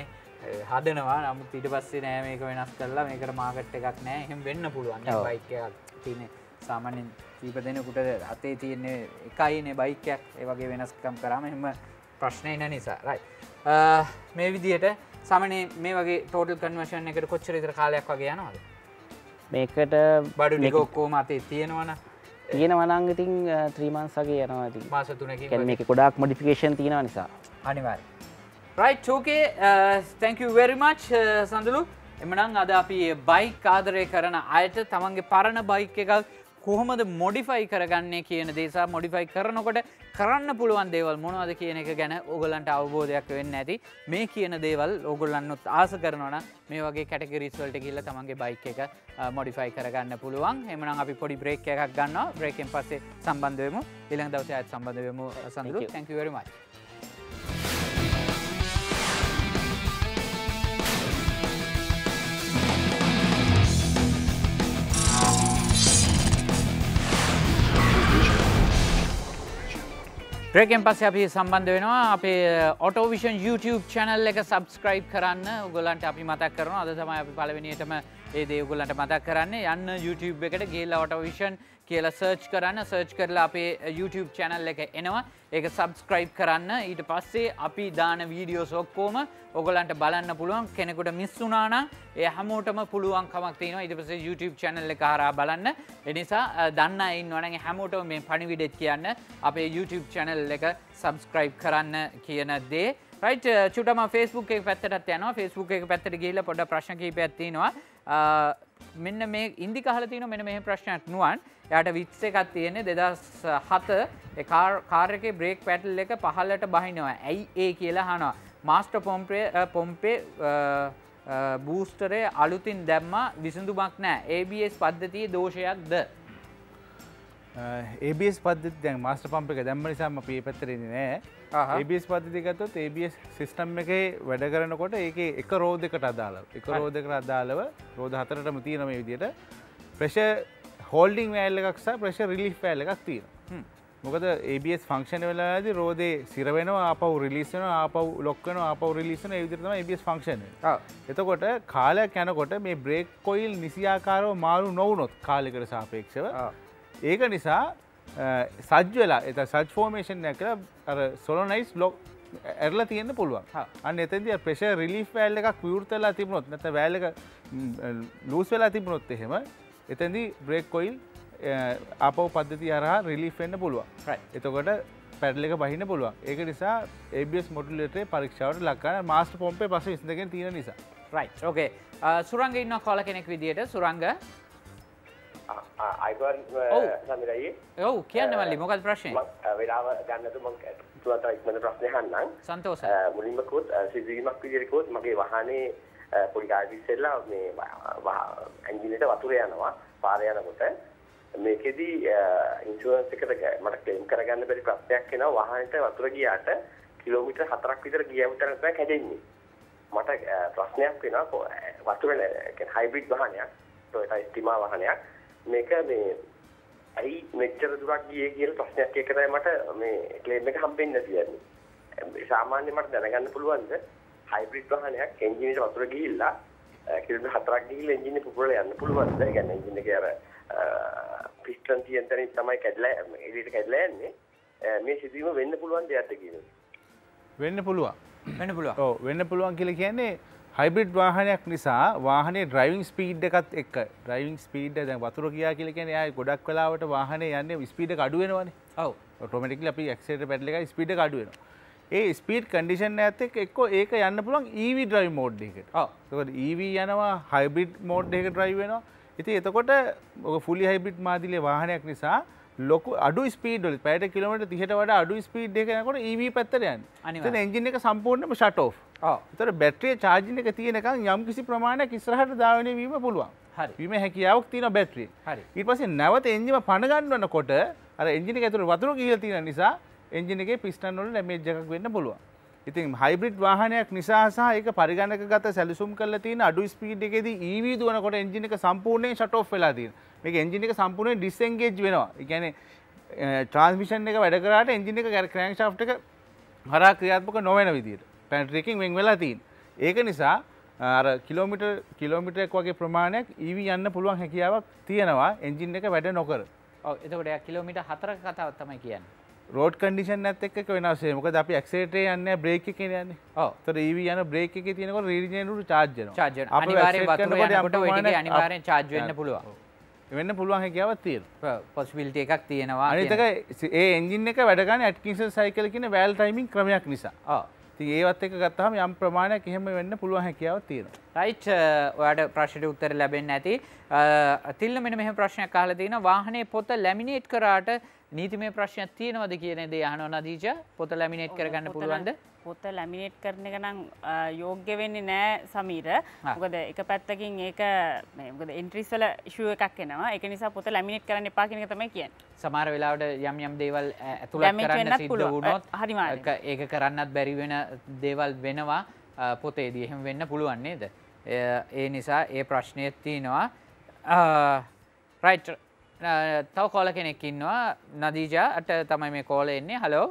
හදනවා නමුත් ඊට පස්සේ නෑ මේක වෙනස් කරලා මේකට මාකට් එකක් නෑ එහෙම වෙන්න පුළුවන් නේ බයික් එකක් තියෙන සාමාන්‍යයෙන් කීප දෙනෙකුට අතේ තියෙන එකයිනේ බයික් එකක් ඒ වගේ වෙනස්කම් කරාම එහෙම ප්‍රශ්න එන නිසා රයිට් මේ විදිහට සාමාන්‍යයෙන් මේ වගේ ටෝටල් කන්වර්ෂන් එකට කොච්චර විතර කාලයක් වගේ යනවද මේකට බඩු ටික ඔක්කොම අතේ තියෙනවනේ තියෙනවා නම් ඉතින් three months වගේ යනවා ඉතින් මාස තුනකින් කියන්නේ මේකේ ගොඩාක් මොඩිෆිකේෂන් තියෙනවා නිසා අනිවාර්යයෙන් right okay uh, thank you very much uh, සඳලු එමනම් අද අපි බයික් ආදරය කරන අයට තමන්ගේ පරණ බයික් එකක් කොහොමද මොඩිෆයි කරගන්නේ කියන දේ සහ මොඩිෆයි කරනකොට කරන්න පුළුවන් දේවල් මොනවද කියන එක ගැන ඕගොල්ලන්ට අවබෝධයක් වෙන්න ඇති මේ කියන දේවල් ඕගොල්ලන්වත් ආස කරනවා නම් මේ වගේ කැටගරිස් වලට ගිහිල්ලා තමන්ගේ බයික් එක මොඩිෆයි කරගන්න පුළුවන් එමනම් අපි පොඩි බ්‍රේක් එකක් ගන්නවා බ්‍රේක් එකෙන් පස්සේ සම්බන්ධ වෙමු ඊළඟ දවසේ ආයෙත් සම්බන්ධ වෙමු සඳලු thank you very much බ්‍රේකෙන් පස්සේ අපි සම්බන්ධ වෙනවා අපේ ඔටෝවිෂන් YouTube channel එක subscribe කරන්න ඔයගොල්ලන්ට අපි මතක් කරනවා අද තමයි අපි පළවෙනියටම ඒ දේ ඔයගොල්ලන්ට මතක් කරන්නේ යන්න YouTube එකට ගිහලා ඔටෝවිෂන් කියලා search කරන්න search කරලා අපේ YouTube channel එක එනවා ඒක subscribe කරන්න ඊට පස්සේ අපි දාන වීඩියෝස් ඔක්කොම ඔයගොල්ලන්ට බලන්න පුළුවන් කෙනෙකුට මිස් වුණා නම් ඒ හැමෝටම පුළුවන් කමක් තියෙනවා ඊට පස්සේ YouTube channel එක හරහා බලන්න ඒ නිසා දන්න අය ඉන්නවා නම් හැමෝටම මේ පණිවිඩෙත් කියන්න අපේ YouTube channel එක subscribe කරන්න කියන දේ right චුටම Facebook එක පැත්තටත් යනවා Facebook එක පැත්තට ගිහිල්ලා පොඩ්ඩක් ප්‍රශ්න කිහිපයක් තියෙනවා මෙන්න මේ ඉන්දික අහලා තියෙනවා මෙන්න මේ ප්‍රශ්නයක් නුවන් එයාට වික්ස් එකක් තියෙන්නේ දෙදහස් හත ඒ කාර් කාර් එකේ බ්‍රේක් පැඩල් එක පහළට බහිනවා ඇයි ඒ කියලා අහනවා මාස්ටර් පොම්පේ පොම්පේ බූස්ටරේ අලුතින් දැම්මා විසඳුමක් නැහැ A B S පද්ධතියේ දෝෂයක්ද A B S පද්ධතිය දැන් මාස්ටර් පම්ප් එක දැම්ම නිසාම අපි මේ පැත්තට එන්නේ නැහැ A B S පද්ධතිය ගත්තොත් A B S සිස්ටම් එකේ වැඩ කරනකොට ඒකේ එක රෝදයකට අදාළව එක රෝදයකට අදාළව රෝද හතරටම තියෙන මේ විදිහට ප්‍රෙෂර් හෝල්ඩින් වෑල් එකක් සහ ප්‍රෙෂර් රිලීෆ් වෑල් එකක් තියෙනවා මොකද A B S ෆන්ක්ෂන් වෙලාවේදී රෝදේ සිර වෙනවා ආපහු රිලීස් වෙනවා ආපහු ලොක් වෙනවා ආපහු රිලීස් වෙනවා ඒ විදිහට තමයි A B S ෆන්ක්ෂන් වෙන්නේ. ඔව්. එතකොට කාලයක් යනකොට මේ බ්‍රේක් කොයිල් නිසියාකාරව මාරු නොවුනොත් කාලයකට සාපේක්ෂව ඒක නිසා සජ් වෙලා එත සජ් ෆෝමේෂන් එක අර සොලොනයිස් බ්ලොක් ඇරලා තියෙන්න පුළුවන්. අන්න එතෙන්දී ප්‍රෙෂර් රිලීෆ් වෑල් එකක් විවෘත වෙලා තිබුණොත් නැත්නම් වෑල් එක ලූස් වෙලා තිබුණොත් එහෙම එතෙන්දී බ්‍රේක් කොයිල් ආපහු පද්ධතිය හරහා රිලීෆ් වෙන්න පුළුවන්. රයිට්. එතකොට පැඩල් එක බහින්න පුළුවන්. ඒක නිසා A B S මොඩියුලේටරේ පරීක්ෂාවට ලක් කරන මාස්ටර් පොම්පේ පස්සේ විසඳගෙන තියෙන නිසා. රයිට්. ඕකේ. සුරංග ඉන්නවා කෝල කෙනෙක් විදියට සුරංග. අයිබෝන් සමිරයි. ඔව් කියන්න මල්ලි මොකක්ද ප්‍රශ්නේ? මම වෙලාව ගන්නතු මම තුනට ඉක්මනට ප්‍රශ්නේ අහන්නම්. සන්තෝෂයි. මුලින්ම කොත් සිදුවීමක් විදියට කොත් මගේ වාහනේ පොඩි කාර්යයක් ඉස්සෙල්ලා මේ එන්ජින් එකට වතුර යනවා පාරේ යනකොට මේකෙදී ඉන්ෂුරන්ස් එකට මට ක්ලේම් කරගන්න බැරි ප්‍රශ්නයක් එනවා වාහනේට වතුර ගියාට කිලෝමීටර් හතරක් විතර ගියා විතර තමයි කැඩෙන්නේ මට ප්‍රශ්නයක් වෙනවා වතුර කියන්නේ හයිබ්‍රිඩ් වාහනයක් Toyota Estima වාහනයක් මේක මේ ඇයි මෙච්චර දුරක් ගියේ කියලා ප්‍රශ්නයක් එක තමයි මට මේ ක්ලේම් එක හම්බෙන්නේ නැතිවන්නේ සාමාන්‍යයෙන් මට දැනගන්න පුළුවන්ද හයිබ්‍රිඩ් වාහනයක් එන්ජින් එකට වතුර ගිහිල්ලා කිලෝමීටර් හතරක් ගිහිල්ලා එන්ජින් එක පුපුරලා යන්න පුළුවන්ද? ඒ කියන්නේ එන්ජින් එකේ අර පිස්ටන් තියෙන තැනින් තමයි කැඩලා එළියට කැඩලා යන්නේ. මේ සිදුවීම වෙන්න පුළුවන් දෙයක්ද කියන්නේ? වෙන්න පුළුවන්. වෙන්න පුළුවන්. ඔව් වෙන්න පුළුවන් කියලා කියන්නේ හයිබ්‍රිඩ් වාහනයක් නිසා වාහනේ ඩ්‍රයිවිංగ్ ස්පීඩ් එකත් එක්ක ඩ්‍රයිවිංగ్ ස්පීඩ් එක දැන් වතුර ගියා කියලා කියන්නේ ආයේ ගොඩක් වෙලාවට වාහනේ යන්නේ ස්පීඩ් එක අඩු වෙනවනේ. ඔව්. ඔටෝමැටිකලි අපි ඇක්සලරේටර් පැඩල් එකයි ස්පීඩ් එක අඩු වෙනවා. ඒ ස්පීඩ් කන්ඩිෂන් එකත් එක්ක එක්කෝ ඒක යන්න පුළුවන් E V ඩ්‍රයිව් මෝඩ් එකකට. ඔව්. ඒකෝද E V යනවා හයිබ්‍රිඩ් මෝඩ් එකක ඩ්‍රයිව් වෙනවා. ඉතින් එතකොට ඔක ෆුලි හයිබ්‍රිඩ් මාදිලේ වාහනයක් නිසා ලොකු අඩු ස්පීඩ් වල පැයට කිලෝමීටර් තිහට වඩා අඩු ස්පීඩ් එකක යනකොට E V පැත්තට යන්නේ. එතන එන්ජින් එක සම්පූර්ණයෙන්ම ෂට් ඔෆ්. ඔව්. ඒතර බැටරිය චාර්ජින් එක තියෙනකන් යම් කිසි ප්‍රමාණයක් ඉස්සරහට ධාවනය වීම පුළුවන්. හරි. වීමේ හැකියාවක් තියෙනවා බැටරිය. හරි. ඊට පස්සේ නැවත එන්ජිම පණ ගන්නවනකොට අර එන්ජින් එක ඇතුළේ වතුර ගිහලා තියෙන නිසා එන්ජින් එකේ පිස්ටන් වල ඩැමේජ් එකක් වෙන්න පුළුවන්. ඉතින් හයිබ්‍රිඩ් වාහනයක් නිසා සහ ඒක පරිගණකගත සැලසුම් කරලා තියෙන අඩු ස්පීඩ් එකේදී E V දුවනකොට එන්ජින් එක සම්පූර්ණයෙන් ෂට් ඔෆ් වෙලා තියෙනවා. මේක එන්ජින් එක සම්පූර්ණයෙන් ඩිස්එන්ගේජ් වෙනවා. ඒ කියන්නේ ට්‍රාන්ස්මිෂන් එක වැඩ කරාට එන්ජින් එක ක්‍රෑන්ක් ෂාෆ්ට් එක හරහා ක්‍රියාත්මක නොවන විදියට බැටරි එකකින් වෙන් වෙලා තියෙනවා. ඒක නිසා අර කිලෝමීටර් කිලෝමීටරයක් වගේ ප්‍රමාණයක් E V යන්න පුළුවන් හැකියාවක් තියෙනවා එන්ජින් එක වැඩ නොකර. ඔව් එතකොට යා කිලෝමීටර් හතරක කතාවක් තමයි කියන්නේ. රෝඩ් කන්ඩිෂන් එකත් එක්ක වෙනස් වෙනවා. මොකද අපි ඇක්සලරේටර් යන්නේ බ්‍රේක් එකේ යන්නේ. ඔව්. ඒතර E V යන බ්‍රේක් එකේ තියෙනකොට රීජනරේටර් charge වෙනවා. charge වෙනවා. අනිවාර්යෙන් වතුර යනකොට ඔය ටිකේ අනිවාර්යෙන් charge වෙන්න පුළුවන්. වෙන්න පුළුවන් හැකියාවක් තියෙනවා. possibility එකක් තියෙනවා. අනිත් එක ඒ එන්ජින් එක වැඩ ගන්න ඇට්කින්සන් සයිකල් කියන වැල් ටයිමින් ක්‍රමයක් නිසා. ඔව්. ඉතින් ඒවත් එක්ක ගත්තාම යම් ප්‍රමාණයක් එහෙම වෙන්න පුළුවන් හැකියාවක් තියෙනවා. රයිට් ඔයාලට ප්‍රශ්නෙට උත්තර ලැබෙන්නේ නැති. තිල්න මෙන්න මෙහෙම ප්‍රශ්නයක් අහලා තිනවා වාහනේ පොත ලැමිනේට් කරාට නීතිමය ප්‍රශ්නයක් තියෙනවද කියන දේ අහනවා නදීජා. පොත ලැමිනේට් කරගන්න පුළුවන්ද? පොත ලැමිනේට් කරන එක නම් යෝග්‍ය වෙන්නේ නැහැ සමීර. මොකද එක පැත්තකින් ඒක මේ මොකද එන්ට්‍රීස් වල ඉෂුව එකක් එනවා. ඒක නිසා පොත ලැමිනේට් කරන්න එපා කියන එක තමයි කියන්නේ. සමහර වෙලාවට යම් යම් දේවල් ඇතුළත් කරන්න සිද්ධ වුණොත් ඒක කරන්නත් බැරි වෙන දේවල් වෙනවා පොතේදී. එහෙම වෙන්න පුළුවන් නේද? ඒ නිසා ඒ ප්‍රශ්නය තියෙනවා. රයිට් තව කෝල කෙනෙක් ඉන්නවා. නදීජාට තමයි මේ කෝල එන්නේ. හලෝ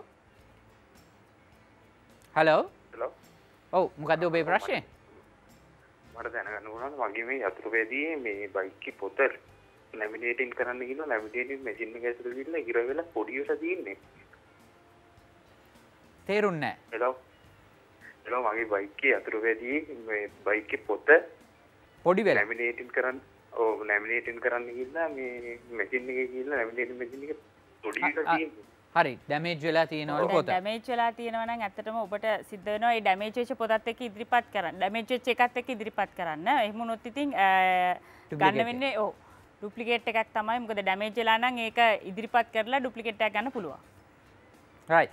හලෝ හලෝ ඔව් මොකද්ද ඔබේ ප්‍රශ්නේ? මට දැනගන්න ඕන මගේ මේ යතුරුපැදියේ මේ බයික් එකේ පොත ලැමිනේටින් කරන්න ගිහලා ලැමිනේටින් මැෂින් එක ඇතුළේ ගිහලා ඉර වෙලා පොඩි උස තියෙන්නේ. තේරුන්නේ නැහැ. හලෝ හලෝ මගේ බයික් එකේ යතුරුපැදියේ මේ බයික් එකේ පොත පොඩි වෙලා ලැමිනේටින් කරන්න ඔව් ලැමිනේටින් කරන්න ගිහලා මේ මැෂින් එකේ ගිහලා ලැමිනේටින් මැෂින් එක පොඩි උස තියෙන්නේ. හරි ඩැමේජ් වෙලා තියෙනවලු පොත. ඩැමේජ් වෙලා තියෙනවා නම් ඇත්තටම ඔබට සිද්ධ වෙනවා මේ ඩැමේජ් වෙච්ච පොතත් එක්ක ඉදිරිපත් කරන්න. ඩැමේජ් වෙච්ච එකත් එක්ක ඉදිරිපත් කරන්න. එහෙම වුණොත් ඉතින් ගන්න වෙන්නේ ඔව් ඩුප්ලිකේට් එකක් තමයි. මොකද ඩැමේජ් වෙලා නම් ඒක ඉදිරිපත් කරලා ඩුප්ලිකේට් එකක් ගන්න පුළුවන්. රයිට්.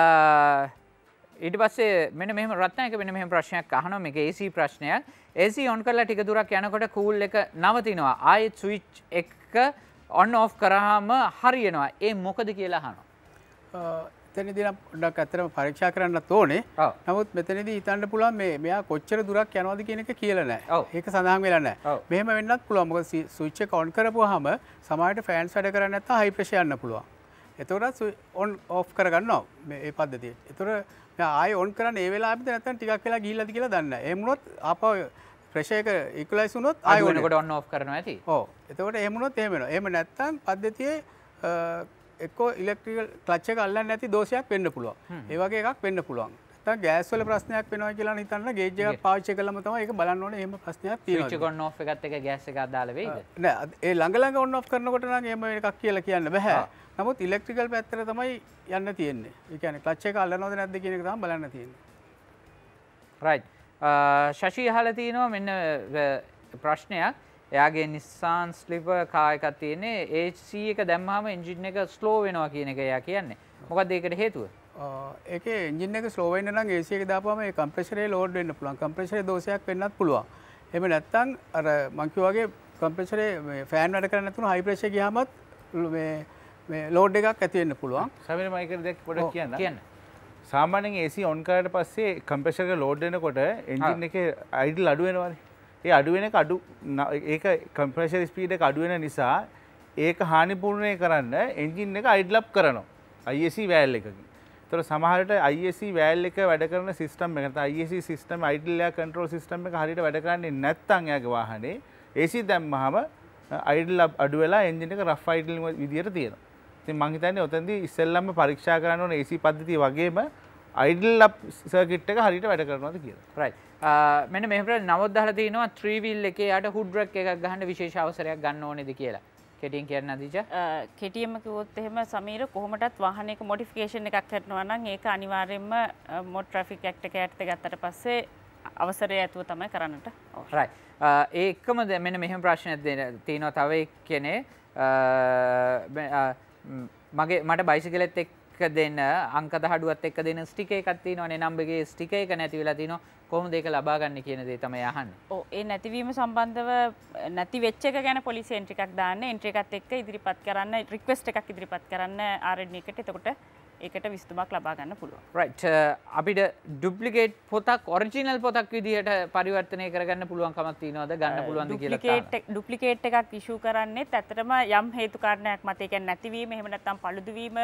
ඊට පස්සේ මෙන්න මෙහෙම රත්නායක මෙන්න මෙහෙම ප්‍රශ්නයක් අහනවා. මේක A C ප්‍රශ්නයක්. A C ඔන් කරලා ටික දුරක් යනකොට කූල් එක නවතිනවා. ආයෙත් ස්විච් එක ඔන් ඔෆ් කරාම හරියනවා. ඒ මොකද කියලා අහනවා. එතනදී නම් පොඩ්ඩක් අතරම පරීක්ෂා කරන්නත් ඕනේ. නමුත් මෙතනදී හිතන්න පුළුවන් මේ මෙයා කොච්චර දුරක් යනවද කියන එක කියලා නැහැ. ඒක සඳහන් වෙලා නැහැ. මෙහෙම වෙන්නත් පුළුවන්. මොකද ස්විච් එක ඔන් කරපුවාම සමහරවිට ෆෑන්ස් වැඩ කරන්නේ නැත්නම් හයි ප්‍රෙෂර් යන්න පුළුවන්. එතකොට ඔන් ඔෆ් කරගන්නවා මේ මේ පද්ධතිය. එතකොට මෙයා ආයෙ ඔන් කරන්නේ ඒ වෙලාවෙද නැත්නම් ටිකක් වෙලා ගිහිල්ලාද කියලා දන්නේ නැහැ. එහෙම වුණොත් ආපහු ප්‍රෙෂර් එක ඉක්වලයිස් වුණොත් ආයෙ වෙනකොට ඔන් ඔෆ් කරනවා ඇති. ඔව්. එතකොට එහෙම වුණොත් එහෙම වෙනවා. එහෙම නැත්නම් පද්ධතියේ එක්කෝ ඉලෙක්ට්‍රිකල් ක්ලච් එක අල්ලන්නේ නැති දෝෂයක් වෙන්න පුළුවන්. ඒ වගේ එකක් වෙන්න පුළුවන්. නැත්නම් ගෑස් වල ප්‍රශ්නයක් වෙනවා කියලා හිතන්න ගේජ් එකක් පාවිච්චි කළාම තමයි ඒක බලන්න ඕනේ. එහෙම ප්‍රශ්නයක් තියෙනවා. ස්විච් එක ඔන් ඔෆ් එකත් එක ගෑස් එක අදාළ වෙයිද? නෑ. ඒ ළඟ ළඟ ඔන් ඔෆ් කරනකොට නම් එහෙම එකක් කියලා කියන්න බෑ. නමුත් ඉලෙක්ට්‍රිකල් පැත්තට තමයි යන්න තියෙන්නේ. ඒ කියන්නේ ක්ලච් එක අල්ලනවද නැද්ද කියන එක තමයි බලන්න තියෙන්නේ. රයිට්. ශෂි අහලා තිනවා මෙන්න ප්‍රශ්නයක්. එයාගේ නිස්සාන් ස්ලිපර් කාර් එකක් තියෙන්නේ. ඒ සී එක දැම්මම එන්ජින් එක ස්ලෝ වෙනවා කියන එක එයා කියන්නේ. මොකක්ද ඒකට හේතුව? ඒකේ එන්ජින් එක ස්ලෝ වෙන්න නම් ඒ සී එක දාපුවම ඒ කම්ප්‍රෙසරේ ලෝඩ් වෙන්න පුළුවන්. කම්ප්‍රෙසරේ දෝෂයක් වෙන්නත් පුළුවන්. එහෙම නැත්නම් අර මං කිව්වා වගේ කම්ප්‍රෙසරේ මේ ෆෑන් වැඩ කරන්නේ නැතුණු හයි ප්‍රෙෂර් ගියාමත් මේ මේ ලෝඩ් එකක් ඇති වෙන්න පුළුවන්. සමහර මයිකල් දෙක පොඩ්ඩක් කියන්න. කියන්න. සාමාන්‍යයෙන් A C ඔන් කරාට පස්සේ කම්ප්‍රෙසර් එක ලෝඩ් වෙනකොට එන්ජින් එකේ අයිඩල් අඩු වෙනවානේ. ඒ අඩු වෙන එක අඩු ඒක කම්ප්‍රෙෂර් ස්පීඩ් එක අඩු වෙන නිසා ඒක හානිපූර්ණය කරන්න එන්ජින් එක අයිඩල් අප් කරනවා I A C වෑල් එකකින්. ඒතර සමහරට I A C වෑල් එක වැඩ කරන සිස්ටම් එක නැත්නම් I A C system idle එයා කන්ට්‍රෝල් සිස්ටම් එක හරියට වැඩ කරන්නේ නැත්නම් එයාගේ වාහනේ A C දැම්මහම අයිඩල් අඩු වෙලා එන්ජින් එක රෆ් අයිඩල් විදියට තියෙනවා. ඉතින් මම හිතන්නේ ඔතනදී ඉස්සෙල්ලාම පරීක්ෂා කරන්න ඕනේ A C පද්ධතිය වගේම අයිඩල් අප් සර්කිට් එක හරියට වැඩ කරනවද කියලා. රයිට්. මෙන්න මෙහෙම නවොත් දාලා තිනවා ත්‍රී වීල් එකේ යට හුඩ් රැක් එකක් ගහන්න විශේෂ අවසරයක් ගන්න ඕනේද කියලා. කෙටියෙන් කියන්න නදීජා. කෙටියෙන්ම කිව්වොත් එහෙම සමීර කොහොමදත් වාහනයක මොඩිෆිකේෂන් එකක් කරනවා නම් ඒක අනිවාර්යයෙන්ම මොඩ් ට්‍රැෆික් ඇක්ට් එක යටතේ ගත්තට පස්සේ අවසරය ඇතුව තමයි කරන්නට ඕනේ. රයිට්. ඒ එක්කම මෙන්න මෙහෙම ප්‍රශ්නයක් තියෙනවා තව එක්කෙනේ මගේ මට බයිසිකලෙත් එක්ක දෙන්න අංක දහඩුවත් එක්ක දෙන ස්ටිකර් එකක් තියෙනවානේ නම්බර් එකේ ස්ටිකර් එක නැති වෙලා තිනවා කොහොමද ඒක ලබා ගන්න කියන දේ තමයි අහන්නේ. ඔව් ඒ නැතිවීම සම්බන්ධව නැති වෙච්ච එක ගැන පොලිසිය එන්ට්‍රි එකක් දාන්න එන්ට්‍රි එකත් එක්ක ඉදිරිපත් කරන්න රික්වෙස්ට් එකක් ඉදිරිපත් කරන්න ආර් එන් එකට. එතකොට ඒකට විසඳුමක් ලබා ගන්න පුළුවන්. රයිට්. අපිට ඩුප්ලිකේට් පොතක් ඔරිජිනල් පොතක් විදිහට පරිවර්තනය කරගන්න පුළුවන් කමක් තියෙනවද? ගන්න පුළුවන්ද කියලා ඩුප්ලිකේට් ඩුප්ලිකේට් එකක් ඉෂුව කරන්නේත් ඇත්තටම යම් හේතු කාරණයක් මත ඒ කියන්නේ නැතිවීම එහෙම නැත්නම් පළුදු වීම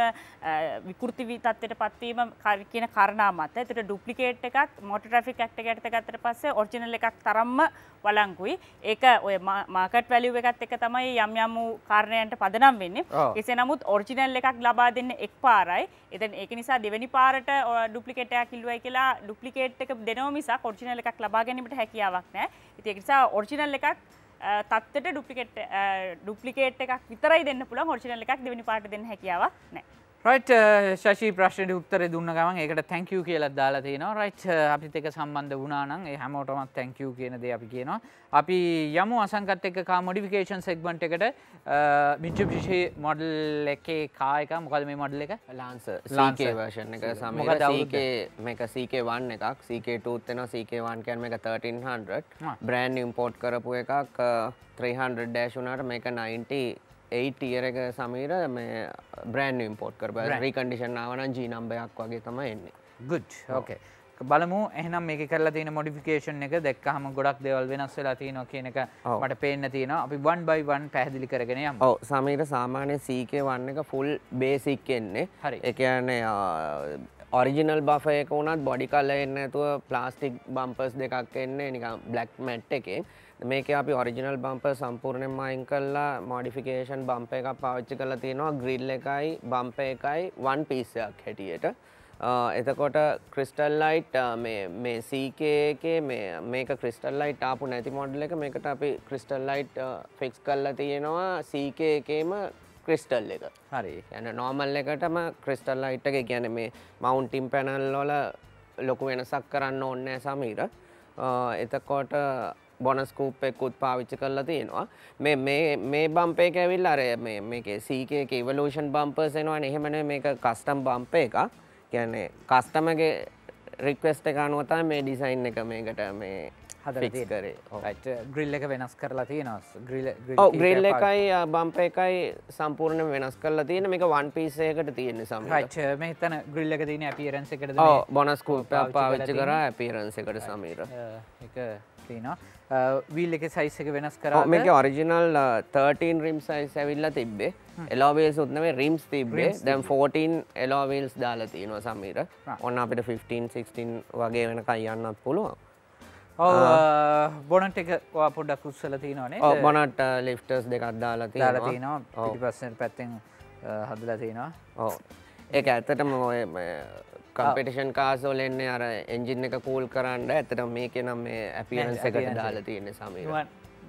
විකෘති වී තත්ත්වයට පත්වීම කියන කාරණා මත. ඒතර ඩුප්ලිකේට් එකක් මෝටර් ට්‍රැෆික් ඇක්ට් එකට ගත්තට පස්සේ ඔරිජිනල් එකක් තරම්ම වළංගුයි. ඒක ඔය මාකට් වැලියු එකත් එක තමයි යම් යම් කාරණයන්ට පදනම් වෙන්නේ. එසේ නමුත් ඔරිජිනල් එකක් ලබා දෙන්නේ එක් පාරයි. එතෙන් ඒක නිසා දෙවෙනි පාරට ඩුප්ලිකේට් එකක් ඉල්ලුවයි කියලා ඩුප්ලිකේට් එක දෙනව මිසක් ඔරිජිනල් එකක් ලබා ගැනීමට හැකියාවක් නැහැ. ඉතින් ඒක නිසා ඔරිජිනල් එකක් තත්ත්වයට ඩුප්ලිකේට් ඩුප්ලිකේට් එකක් විතරයි දෙන්න පුළුවන්. ඔරිජිනල් එකක් දෙවෙනි පාරට දෙන්න හැකියාවක් නැහැ. රයිට් ශෂි ප්‍රශ්නෙට උත්තරේ දුන්න ගමන් ඒකට thank you කියලා දාලා තිනවා. රයිට් අපිත් එක්ක සම්බන්ධ වුණා නම් ඒ හැමෝටම thank you කියන දේ අපි කියනවා. අපි යමු අසංකත් එක්ක කා මොඩිෆිකේෂන් සෙග්මන්ට් එකට Mitsubishi මොඩල් එකේ කා එක මොකද මේ මොඩල් එක? Lancer C K version එක සමීර C K මේක C K one එකක් C K two වෙනවා C K one කියන්නේ මේක thirteen hundred brand new import කරපු එකක් three hundred dash උනාට මේක ninety eight tier එක සමීර මේ brand new import කරපුවා recondition ආව නම් G number එකක් වගේ තමයි එන්නේ. good okay බලමු එහෙනම් මේකේ කරලා තියෙන modification එක දැක්කහම ගොඩක් දේවල් වෙනස් වෙලා තියෙනවා කියන එක මට පේන්න තියෙනවා. අපි one by one පැහැදිලි කරගෙන යමු. ඔව් සමීර සාමාන්‍ය C K one එක full basic එන්නේ. ඒ කියන්නේ ඔරිජිනල් බෆර් එක උනත් බොඩි කලර් එන්නේ නැතුව ප්ලාස්ටික් බම්පර්ස් දෙකක් එන්නේ නිකන් බ්ලැක් මැට් එකේ. මේකේ අපි ඔරිජිනල් බම්පර් සම්පූර්ණයෙන්ම අයින් කරලා මොඩිෆිකේෂන් බම්පර් එකක් පාවිච්චි කරලා තියෙනවා ග්‍රිල් එකයි බම්පර් එකයි one piece එකක් හැටියට. එතකොට ක්‍රිස්ටල් ලයිට් මේ මේ C K එකේ මේ මේක ක්‍රිස්ටල් ලයිට් ආපු නැති මොඩල් එක මේකට අපි ක්‍රිස්ටල් ලයිට් ෆික්ස් කරලා තියෙනවා C K එකේම ක්‍රිස්ටල් එක. හරි. يعني normal එකටම ක්‍රිස්ටල් ලයිට් එක කියන්නේ මේ මවුන්ටින් පැනල් වල ලොකු වෙනසක් කරන්න ඕනේ නැහැ සමීර. එතකොට බොනස් කූප් එකකුත් පාවිච්චි කරලා තියෙනවා. මේ මේ මේ බම්පර් එක ඇවිල්ලා අර මේ මේකේ C K එකේ ඉවලූෂන් බම්පර්ස් එනවනේ. එහෙම නෙමෙයි මේක කස්ටම් බම්පර් එකක්. කියන්නේ කස්ටමර්ගේ රික්වෙස්ට් එක අනුව තමයි මේ ඩිසයින් එක මේකට මේ හදලා කරේ. රයිට් ග්‍රිල් එක වෙනස් කරලා තියෙනවා. ග්‍රිල් ග්‍රිල් ඔව් ග්‍රිල් එකයි බම්පර් එකයි සම්පූර්ණයෙන් වෙනස් කරලා තියෙන මේක one piece එකකට තියෙන සමීර. රයිට් මේ හිතන ග්‍රිල් එක තියෙන අපියරන්ස් එකටද මේ ඔව් බොනස් කූප් එක පාවිච්චි කරා අපියරන්ස් එකට සමීර. ඒක තියෙනවා. වීල් එකේ සයිස් එක වෙනස් කරාද? ඔව් මේකේ ඔරිජිනල් thirteen rim size ඇවිල්ලා තිබ්බේ. alloy wheels උත් නෙමෙයි rims තිබ්බේ. දැන් fourteen alloy wheels දාලා තියෙනවා සමීර. ඔන්න අපිට fifteen sixteen වගේ වෙනකන් යන්නත් පුළුවන්. ඔව් බොනට් එක ඔයා පොඩ්ඩක් උස්සලා තියෙනවා නේද? ඔව් බොනට් ලිෆ්ටර්ස් දෙකක් දාලා තියෙනවා. දාලා තියෙනවා. පිටිපස්සෙන් පැත්තෙන් හදලා තියෙනවා. ඔව්. ඒක ඇත්තටම ඔය කම්පිටිෂන් කාර්ස් වල එන්නේ අර එන්ජින් එක කූල් කරන්න ඇත්තටම මේකේ නම් මේ අපියරන්ස් එකට දාලා තියෙන්නේ සමීර.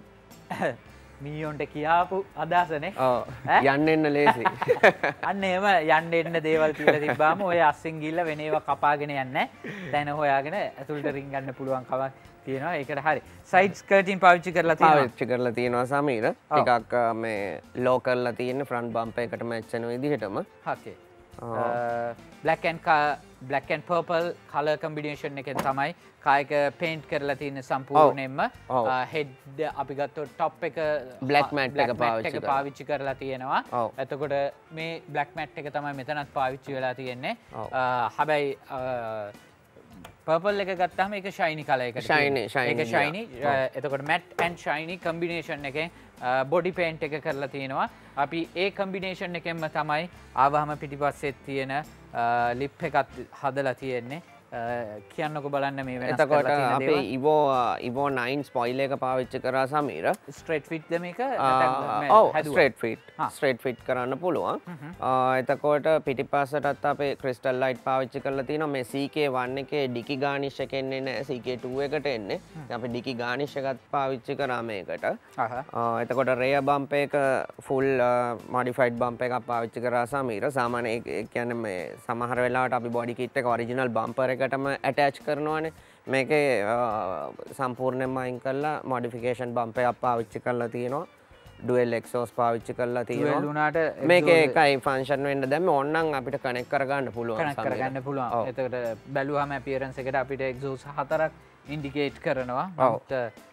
මීයොන්ට කියාපු අදහසනේ. ඔව්. යන්න එන්න ලේසි. අන්න එහෙම යන්න එන්න දේවල් කියලා තිබ්බාම ඔය අස්සෙන් ගිහිල්ලා වෙන ඒවා කපාගෙන යන්නේ නැහැ. දැන් හොයාගෙන ඇතුළට රින් ගන්න පුළුවන් කමක් තියෙනවා. ඒකට හරි. සයිඩ් ස්කර්ටින් පාවිච්චි කරලා තියෙනවා. පාවිච්චි කරලා තියෙනවා සමීර. ටිකක් මේ ලෝ කරලා තියෙන ෆ්‍රන්ට් බම්පර් එකට මැච් වෙන විදිහටම. හකේ. black and black and purple color combination එකෙන් තමයි කායක paint කරලා තියෙන සම්පූර්ණයෙන්ම head අපි ගත්තොත් top එක black matte එක පාවිච්චි පාවිච්චි කරලා තියෙනවා. එතකොට මේ black matte එක තමයි මෙතනත් පාවිච්චි වෙලා තියෙන්නේ. හැබැයි purple එක ගත්තාම ඒක shiny color එකකට shiny shiny ඒක shiny. එතකොට matte and shiny combination එකෙන් බොඩි පේන්ට් එක කරලා තියෙනවා. අපි ඒ කම්බිනේෂන් එකෙන්ම තමයි ආවහම පිටිපස්සේ තියෙන ලිප් එකත් හදලා තියෙන්නේ. කියන්නකො බලන්න මේ වෙනස් කරලා තියෙන දේවල්. එතකොට අපි Evo Evo nine spoiler එක පාවිච්චි කරා සමීර. ස්ට්‍රේට් ෆිට් ද මේක? ඔව් ස්ට්‍රේට් ෆිට්. ස්ට්‍රේට් ෆිට් කරන්න පුළුවන්. එතකොට පිටිපස්සටත් අපේ ක්‍රිස්ටල් ලයිට් පාවිච්චි කරලා තියෙනවා. මේ C K one එකේ ඩිකි ගානිෂ් එක එන්නේ නැහැ. C K two එකට එන්නේ. අපි ඩිකි ගානිෂ් එකත් පාවිච්චි කරා මේකට. එතකොට රෙයර් බම්ප් එක ෆුල් මොඩිෆයිඩ් බම්ප් එකක් පාවිච්චි කරා සමීර. සාමාන්‍ය ඒ කියන්නේ මේ සමහර වෙලාවට අපි බොඩි කිට් එක ඔරිජිනල් බම්පර් එකටම ඇටච් කරනවානේ. මේකේ සම්පූර්ණයෙන්ම අයින් කරලා මොඩිෆිකේෂන් බම්පර් එකක් පාවිච්චි කරලා තියෙනවා. ඩුවල් එක්සෝස් පාවිච්චි කරලා තියෙනවා. මේකේ එකයි ෆන්ක්ෂන් වෙන්න දැම්ම ඕනනම් අපිට කනෙක්ට් කරගන්න පුළුවන්. කනෙක්ට් කරගන්න පුළුවන්. එතකොට බැලුවාම අපියරන්ස් එකට අපිට එක්සෝස් හතරක් ඉන්ඩිකේට් කරනවා.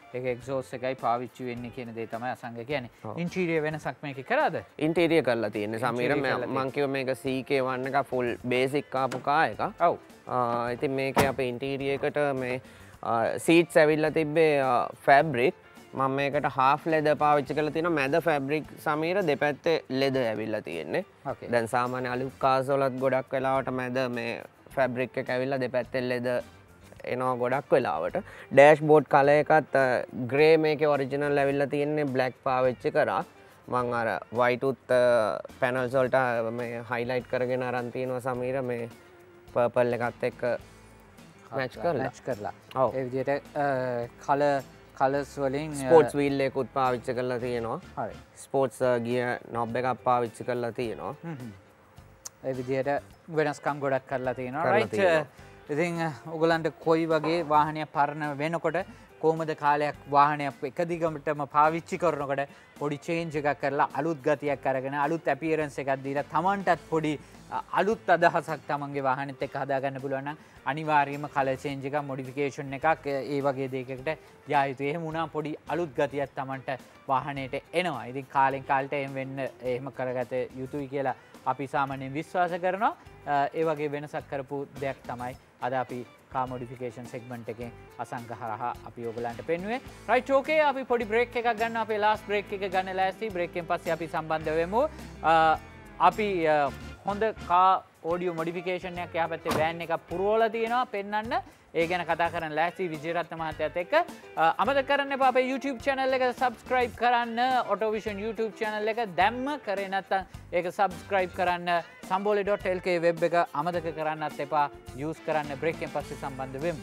ඒක එක්සෝස් එකයි පාවිච්චි වෙන්නේ කියන දේ තමයි අසංග කියන්නේ. ඉන්ටීරියර් වෙනසක් මේකේ කරාද? ඉන්ටීරියර් කරලා තියෙන්නේ සමීර මම කිව්ව මේක C K one එක ෆුල් බේසික් ආපු කා එක. ඔව්. ඉතින් මේකේ අපේ ඉන්ටීරියර් එකට මේ සීට්ස් ඇවිල්ලා තිබ්බේ ෆැබ්‍රික්. මම මේකට half leather පාවිච්චි කරලා තියෙනවා. මැද ෆැබ්‍රික් සමීර දෙපැත්තේ leather ඇවිල්ලා තියෙන්නේ. දැන් සාමාන්‍ය අලුත් කාර්ස් වලත් ගොඩක් වෙලාවට මැද මේ ෆැබ්‍රික් එක ඇවිල්ලා දෙපැත්තේ leather එනවා ගොඩක් වෙලාවට. ඩෑෂ්බෝඩ් කලර් එකත් ග්‍රේ මේකේ ඔරිජිනල් ඇවිල්ලා තියෙන්නේ බ්ලැක් පාවිච්චි කරා. මම අර white උත් පැනල්ස් වලට මේ highlight කරගෙන අරන් තියෙනවා සමීර මේ purple එකත් එක්ක match කරලා. match කරලා. ඔව්. ඒ විදිහට කලර් කලර්ස් වලින් ස්පෝර්ට්ස් වීල් එකකුත් පාවිච්චි කරලා තියෙනවා. හරි. ස්පෝර්ට්ස් ගියර් නොබ් එකක් පාවිච්චි කරලා තියෙනවා. හ්ම්. ඒ විදිහට වෙනස්කම් ගොඩක් කරලා තියෙනවා. රයිට්. ඉතින් ඔයගලන්ට කොයි වගේ වාහනයක් පරණ වෙනකොට කොහොමද කාලයක් වාහනයක් එක දිගටම පාවිච්චි කරනකොට පොඩි චේන්ජ් එකක් කරලා අලුත් ගතියක් අරගෙන අලුත් ඇපියරන්ස් එකක් දීලා Tamanටත් පොඩි අලුත් අදහසක් තමන්ගේ වාහනෙත් එක්ක හදාගන්න පුළුවන් නම් අනිවාර්යයෙන්ම කලර් චේන්ජ් එකක් මොඩිෆිකේෂන් එකක් ඒ වගේ දෙයකට යා යුතුයි. එහෙම වුණා පොඩි අලුත් ගතියක් තමන්ට වාහනේට එනවා. ඉතින් කාලෙන් කාලට එහෙම වෙන්න එහෙම කරගත යුතුයි කියලා අපි සාමාන්‍යයෙන් විශ්වාස කරනවා. ඒ වගේ වෙනසක් කරපු දෙයක් තමයි අද අපි කාර් මොඩිෆිකේෂන් සෙග්මන්ට් එකෙන් අසංග හරහා අපි ඔයගලන්ට පෙන්වුවේ. රයිට් ඕකේ අපි පොඩි බ්‍රේක් එකක් ගන්නවා. අපේ ලාස්ට් බ්‍රේක් එක ගන්න ලෑස්ති. බ්‍රේක් එකෙන් පස්සේ අපි සම්බන්ධ වෙමු. අපි හොඳ කා ඔඩියෝ මොඩිෆිකේෂන් එකක් එහා පැත්තේ වෑන් එකක් පුරවලා තියෙනවා පෙන්වන්න. ඒ ගැන කතා කරන්න ලෑස්ති විජේරත්න මහත්තයාත් එක්ක. අමතක කරන්න එපා අපේ YouTube channel එක subscribe කරන්න. Autovision YouTube channel එක දැම්ම කරේ නැත්නම් ඒක subscribe කරන්න. sambole dot l k web එක අමතක කරන්නත් එපා. use කරන්න. break එකෙන් පස්සේ සම්බන්ධ වෙමු.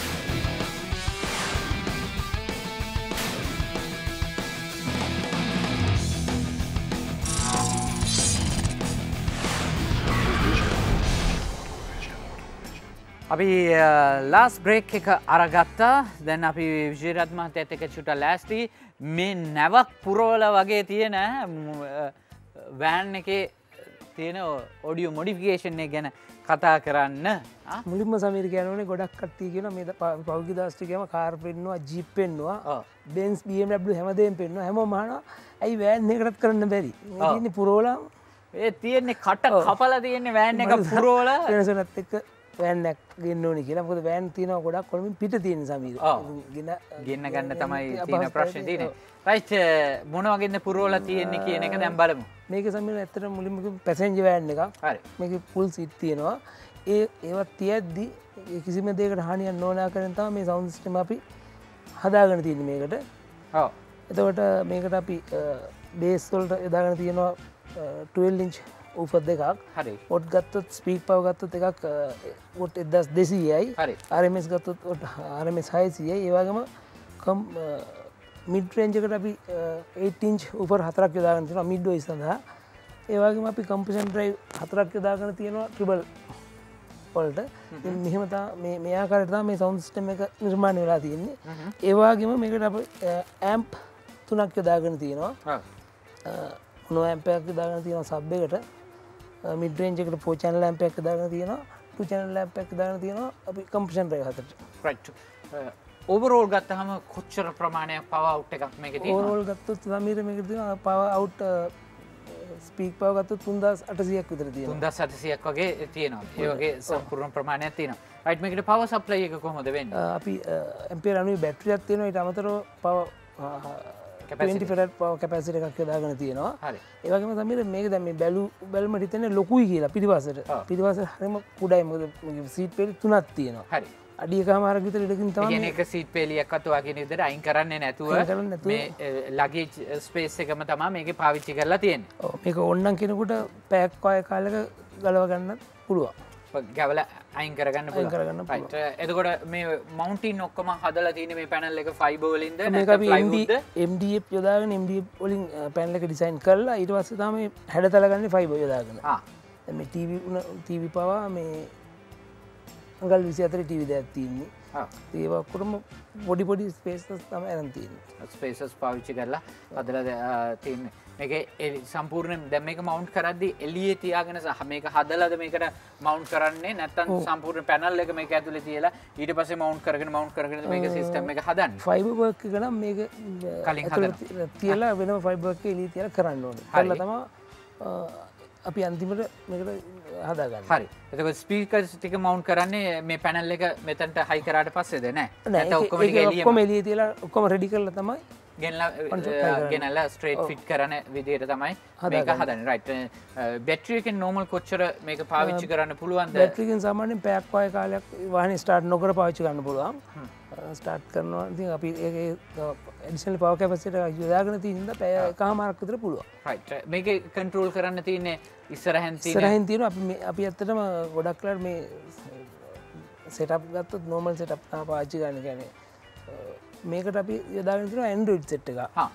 අපි ලාස් බ්‍රේක් එක අරගත්තා. දැන් අපි විජේරත් මහත්තයාත් එක්ක චුට්ටක් ලෑස්ති මේ නැවක් පුරවල වගේ තියෙන වෑන් එකේ තියෙන ඔඩියෝ මොඩිෆිකේෂන් එක ගැන කතා කරන්න. මුලින්ම සමීර කියනෝනේ ගොඩක් කට්ටිය කියනවා මේ පෞද්ගලික දාස්ත්‍රිකයම කාර් පෙන්නවා ජීප් පෙන්නවා බෙන්ස් බී එම් ඩබ්ලිව් හැමදේම පෙන්නවා හැමෝම අහනවා ඇයි වෑන් එකටත් කරන්න බැරි මේ තියෙන්නේ පුරවලා ඒ තියෙන්නේ කට කපලා තියෙන්නේ වෑන් එක පුරවලා වෙනසනත් එක්ක වෑන්ක් ගෙන්න්න ඕනි කියලා මොකද වෑන් තියෙනවා ගොඩක් කොළමින් පිට තියෙන සමීර ගෙන ගෙන්න ගන්න තමයි තියෙන ප්‍රශ්නේ තියෙන්නේ. රයිට් මොන වගේද පුරවලා තියෙන්නේ කියන එක දැන් බලමු. මේක සමීර ඇත්තටම මුලින්ම පැසෙන්ජර් වෑන් එකක්. හරි. මේකේ ෆුල් සීට් තියෙනවා. ඒ ඒවත් තියද්දි කිසිම දෙයකට හානියක් නොවන කරන් තමයි මේ සවුන්ඩ් සිස්ටම් අපි හදාගෙන තියෙන්නේ මේකට. ඔව්. එතකොට මේකට අපි බේස් වලට යදාගෙන තියෙනවා twelve inch උපත් දෙකක්. හරි. ඔට් ගත්තොත් ස්පීඩ් පවර් ගත්තොත් එකක් ඔට් එක්දහස් දෙසීයයි. හරි. ආර් එම් එස් ගත්තොත් ඔට් ආර් එම් එස් හයසීයයි. ඒ වගේම කම් මිඩ් රේන්ජ් එකට අපි eight inch උපර් හතරක් යොදාගෙන තියෙනවා මිඩ් වොයිස් සඳහා. ඒ වගේම අපි කම්ප්‍රෙෂන් ඩ්‍රයිව් හතරක් යොදාගෙන තියෙනවා ට්‍රිබල් වලට. ඉතින් මෙහෙම තමයි මේ මේ ආකාරයට තමයි මේ සවුන්ඩ් සිස්ටම් එක නිර්මාණය වෙලා තියෙන්නේ. ඒ වගේම මේකට අපි ඇම්ප් තුනක් යොදාගෙන තියෙනවා. හා. මොනෝ ඇම්ප් එකක් යොදාගෙන තියෙනවා සබ් එකට. මිඩ් රේන්ජ් එකට four channel lamp එකක් දාගෙන තියෙනවා two channel lamp එකක් දාගෙන තියෙනවා අපි කම්ප්‍රෙෂන් ඩ්‍රයිව් හතරට. රයිට්. ඕවර්ऑल ගත්තාම කොච්චර ප්‍රමාණයක් පවර් අවුට් එකක් මේකේ තියෙනවද? ඕවර්ऑल ගත්තොත් සමීර මේකේ තියෙනවා පවර් අවුට් ස්පීක් පවර් ගත්තොත් තුන්දාස් අටසීයක් විතර තියෙනවා. තුන්දාස් අටසීයක් වගේ තියෙනවා. ඒ වගේ සම්පූර්ණ ප්‍රමාණයක් තියෙනවා. රයිට් මේකට පවර් සප්ලයි එක කොහොමද වෙන්නේ? අපි ඇම්පියර් අනූ බැටරියක් තියෙනවා ඊට අමතරව power twenty farad power capacity එකක් යොදාගෙන තියෙනවා. හරි. ඒ වගේම සමීර මේක දැන් මේ බැලු බැලුමට හිතන්නේ ලොකුයි කියලා පිටිපස්සට. පිටිපස්සට හරිම කුඩායි මොකද මේක සීට් පෙළි තුනක් තියෙනවා. හරි. අඩිය කමාරක් විතර ඉඩකින් තමයි. ඒ කියන්නේ එක සීට් පෙළියක්වත් ඔයගේ විදිහට අයින් කරන්නේ නැතුව මේ ලගේජ් ස්පේස් එකම තමයි මේකේ පාවිච්චි කරලා තියෙන්නේ. ඔව් මේක ඕන්නම් කෙනෙකුට පැයක් කය කාලෙක ගලව ගන්නත් පුළුවන්. ගැවල අයින් කරගන්න අයින් කරගන්න පුළුවන්. රයිට්. එතකොට මේ මවුන්ටින් ඔක්කොම හදලා තියෙන මේ පැනල් එක ෆයිබර් වලින්ද මේක අපි M D F යොදාගෙන M D F වලින් පැනල් එක ඩිසයින් කරලා ඊට පස්සේ තමයි හැඩතල ගන්නේ ෆයිබර් යොදාගෙන. ආ. දැන් මේ ටීවී ටීවී පවා මේ අඟල් විසිහතර ටීවී දෙකක් තියෙන්නේ. ඒව ඔක්කොටම පොඩි පොඩි ස්පේසස් තමයි අරන් තියෙන්නේ. ස්පේසස් පාවිච්චි කරලා හදලා තියෙන්නේ. මේක සම්පූර්ණයෙන් දැන් මේක මවුන්ට් කරද්දී එළියේ තියාගෙන මේක හදලාද මේකට මවුන්ට් කරන්නේ නැත්නම් සම්පූර්ණ පැනල් එක මේක ඇතුලේ තියලා ඊට පස්සේ මවුන්ට් කරගෙන මවුන්ට් කරගෙන මේක සිස්ටම් එක හදන්නේ. ෆයිබර් වර්ක් එක නම් මේක කලින් හදනවා. තියලා වෙනම ෆයිබර් වර්ක් එක එළියේ තියලා කරන්න ඕනේ. කරලා තමයි අපි අන්තිමට මේකට හදාගන්න. හරි. එතකොට ස්පීකර්ස් ටික මවුන්ට් කරන්නේ මේ පැනල් එක මෙතනට හයි කරාට පස්සේද නෑ? නැත්නම් ඔක්කොම ටික එළියේ ඔක්කොම එළියේ තියලා ඔක්කොම රෙඩි කරලා තමයි ගෙනලා ගෙනලා ස්ට්‍රේට් ෆිට් කරන විදිහට තමයි මේක හදන්නේ. රයිට්. බැටරි එකෙන් නෝමල් කොච්චර මේක පාවිච්චි කරන්න පුළුවන්ද? බැටරි එකෙන් සාමාන්‍යයෙන් පැයක් වගේ කාලයක් වාහනේ ස්ටාර්ට් නොකර පාවිච්චි කරන්න පුළුවන්. ස්ටාර්ට් කරනවා ඉතින් අපි ඒකේ ඇඩිෂනල් පවර් කැපැසිටි එක යොදාගෙන තියෙන හින්දා පැය එකමාරක් විතර පුළුවන්. රයිට්. මේකේ කන්ට්‍රෝල් කරන්න තියෙන්නේ ඉස්සරහෙන් තියෙන ඉස්සරහින් තියෙනවා අපි අපි ඇත්තටම ගොඩක් වෙලාවට මේ සෙටප් ගත්තොත් නෝමල් සෙටප් තමයි පාවිච්චි කරන්න. කියන්නේ මේකට අපි යොදාගෙන තියෙනවා Android set එක. හා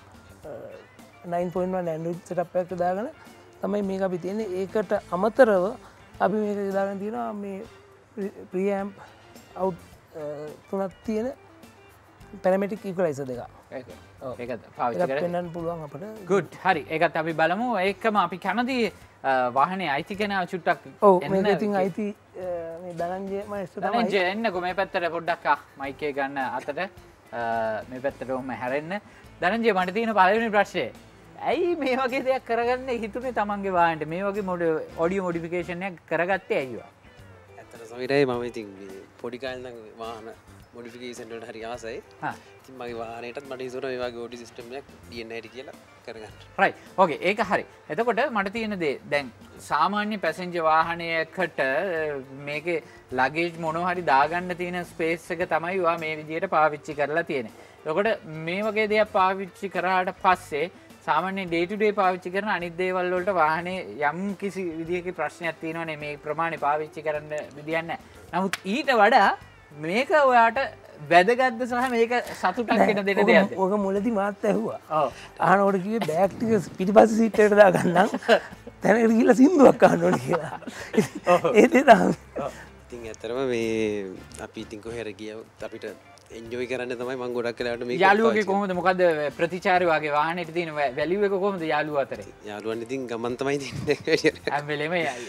nine point one Android setup එකක් යොදාගෙන තමයි මේක අපි තියෙන්නේ. ඒකට අමතරව අපි මේක යොදාගෙන තියෙනවා මේ preamp out තුනක් තියෙන parametric equalizer දෙක. ඒක. ඒක පාවිච්චි කරලා පෙන්වන්න පුළුවන් අපිට. good. හරි. ඒකත් අපි බලමු. ඒකම අපි කැමති වාහනේ අයිති කෙනා චුට්ටක් ඔව් මේක ඉතින් අයිති මේ ධනංජය මයිස්ටර් තමයි. ධනංජය එන්නකෝ මේ පැත්තට පොඩ්ඩක් ආ මයික් එක ගන්න අතට. මේ පැත්තට ඔහම හැරෙන්න. ධනංජය මට තියෙන පළවෙනි ප්‍රශ්නේ. ඇයි මේ වගේ දෙයක් කරගන්න හිතුනේ තමන්ගේ වාහනේට? මේ වගේ මොඩ ඔඩියෝ මොඩිෆිකේෂන් එකක් කරගත්තේ ඇයිවා? ඇත්තට සමහරයි මම ඉතින් පොඩි කාලේ නම් වාහන මොඩිෆිකේෂන් වලට හරි ආසයි. හා. ඉතින් මගේ වාහනේටත් මට හිතුණා මේ වගේ ඔඩි සිස්ටම් එකක් ඩී එන් හැටි කියලා කරගන්න. රයිට්. ඕකේ ඒක හරි. එතකොට මට තියෙන දේ දැන් සාමාන්‍ය පැසෙන්ජර් වාහනයකට මේකේ ලගේජ් මොනවා හරි දාගන්න තියෙන ස්පේස් එක තමයි ඔයා මේ විදිහට පාවිච්චි කරලා තියෙන්නේ. එතකොට මේ වගේ දෙයක් පාවිච්චි කරාට පස්සේ සාමාන්‍ය ඩේ ටු ඩේ පාවිච්චි කරන අනිත් දේවල් වලට වාහනේ යම් කිසි විදිහක ප්‍රශ්නයක් තියෙනවනේ මේ ප්‍රමාණය පාවිච්චි කරන්න විදියක් නැහැ. නමුත් ඊට වඩා මේක ඔයාට වැදගත්ද සහ මේක සතුටක් වෙන දෙන දෙයක්ද? ඔක මුලදී මාත් ඇහුවා. ඔව්. අහනකොට කිව්වේ බෑග් ටික පිටිපස්සේ සීට් එකට දාගන්නම්. තැනකට ගිහලා සින්දුවක් අහන්න ඕනේ කියලා. ඒ දේ තමයි. ඉතින් ඇත්තටම මේ අපි ඉතින් කොහෙර ගියත් අපිට එන්ජොයි කරන්න තමයි මම ගොඩක් වෙලාවට මේක යාළුවගේ කොහොමද මොකද්ද ප්‍රතිචාරය වගේ වාහනේට තියෙන වැලියු එක කොහොමද යාළුවා අතරේ? යාළුවන් ඉතින් ගමන් තමයි තියන්නේ. හැම වෙලෙම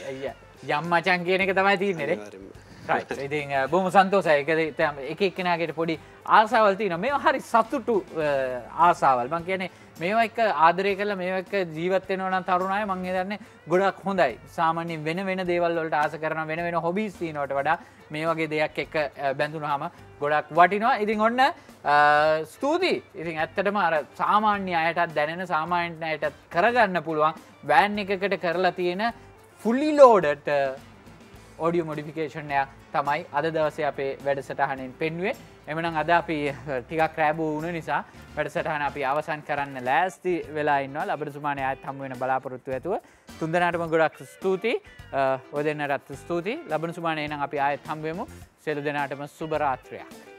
යම් මචං කියන එක තමයි තියෙන්නේ නේ. රයිට්. ඉතින් බොහොම සන්තෝෂයි. ඒක එක එක්කෙනාගේ පොඩි ආසාවල් තියෙනවා. මේවා හරි සතුටු ආසාවල්. මම කියන්නේ මේවා එක්ක ආදරය කරලා මේවා එක්ක ජීවත් වෙනවා නම් තරුණ අය මම හිතන්නේ ගොඩක් හොඳයි. සාමාන්‍යයෙන් වෙන වෙන දේවල් වලට ආස කරන වෙන වෙන හොබීස් තියෙනවට වඩා මේ වගේ දෙයක් එක්ක බැඳුනහම ගොඩක් වටිනවා. ඉතින් ඔන්න ස්තුතියි. ඉතින් ඇත්තටම අර සාමාන්‍ය අයටත් දැනෙන සාමාන්‍ය අයටත් කරගන්න පුළුවන් වෑන් එකකට කරලා තියෙන fully loaded ඔඩියෝ මොඩිෆිකේෂන් එක තමයි අද දවසේ අපේ වැඩසටහනෙන් පෙන්වුවේ. එමනම් අද අපි ටිකක් රැබෝ වුණ නිසා වැඩසටහන අපි අවසන් කරන්න ලෑස්ති වෙලා ඉන්නවා. ලබන ආයත් හමු වෙන බලාපොරොත්තු ඇතුව තුන්දෙනාටම ගොඩක් ස්තුතියි. ඔය දෙන්නටත් ස්තුතියි. ලබන සුමානේ නම් අපි ආයත් හමු වෙමු. සියලු දෙනාටම සුබ රාත්‍රියක්.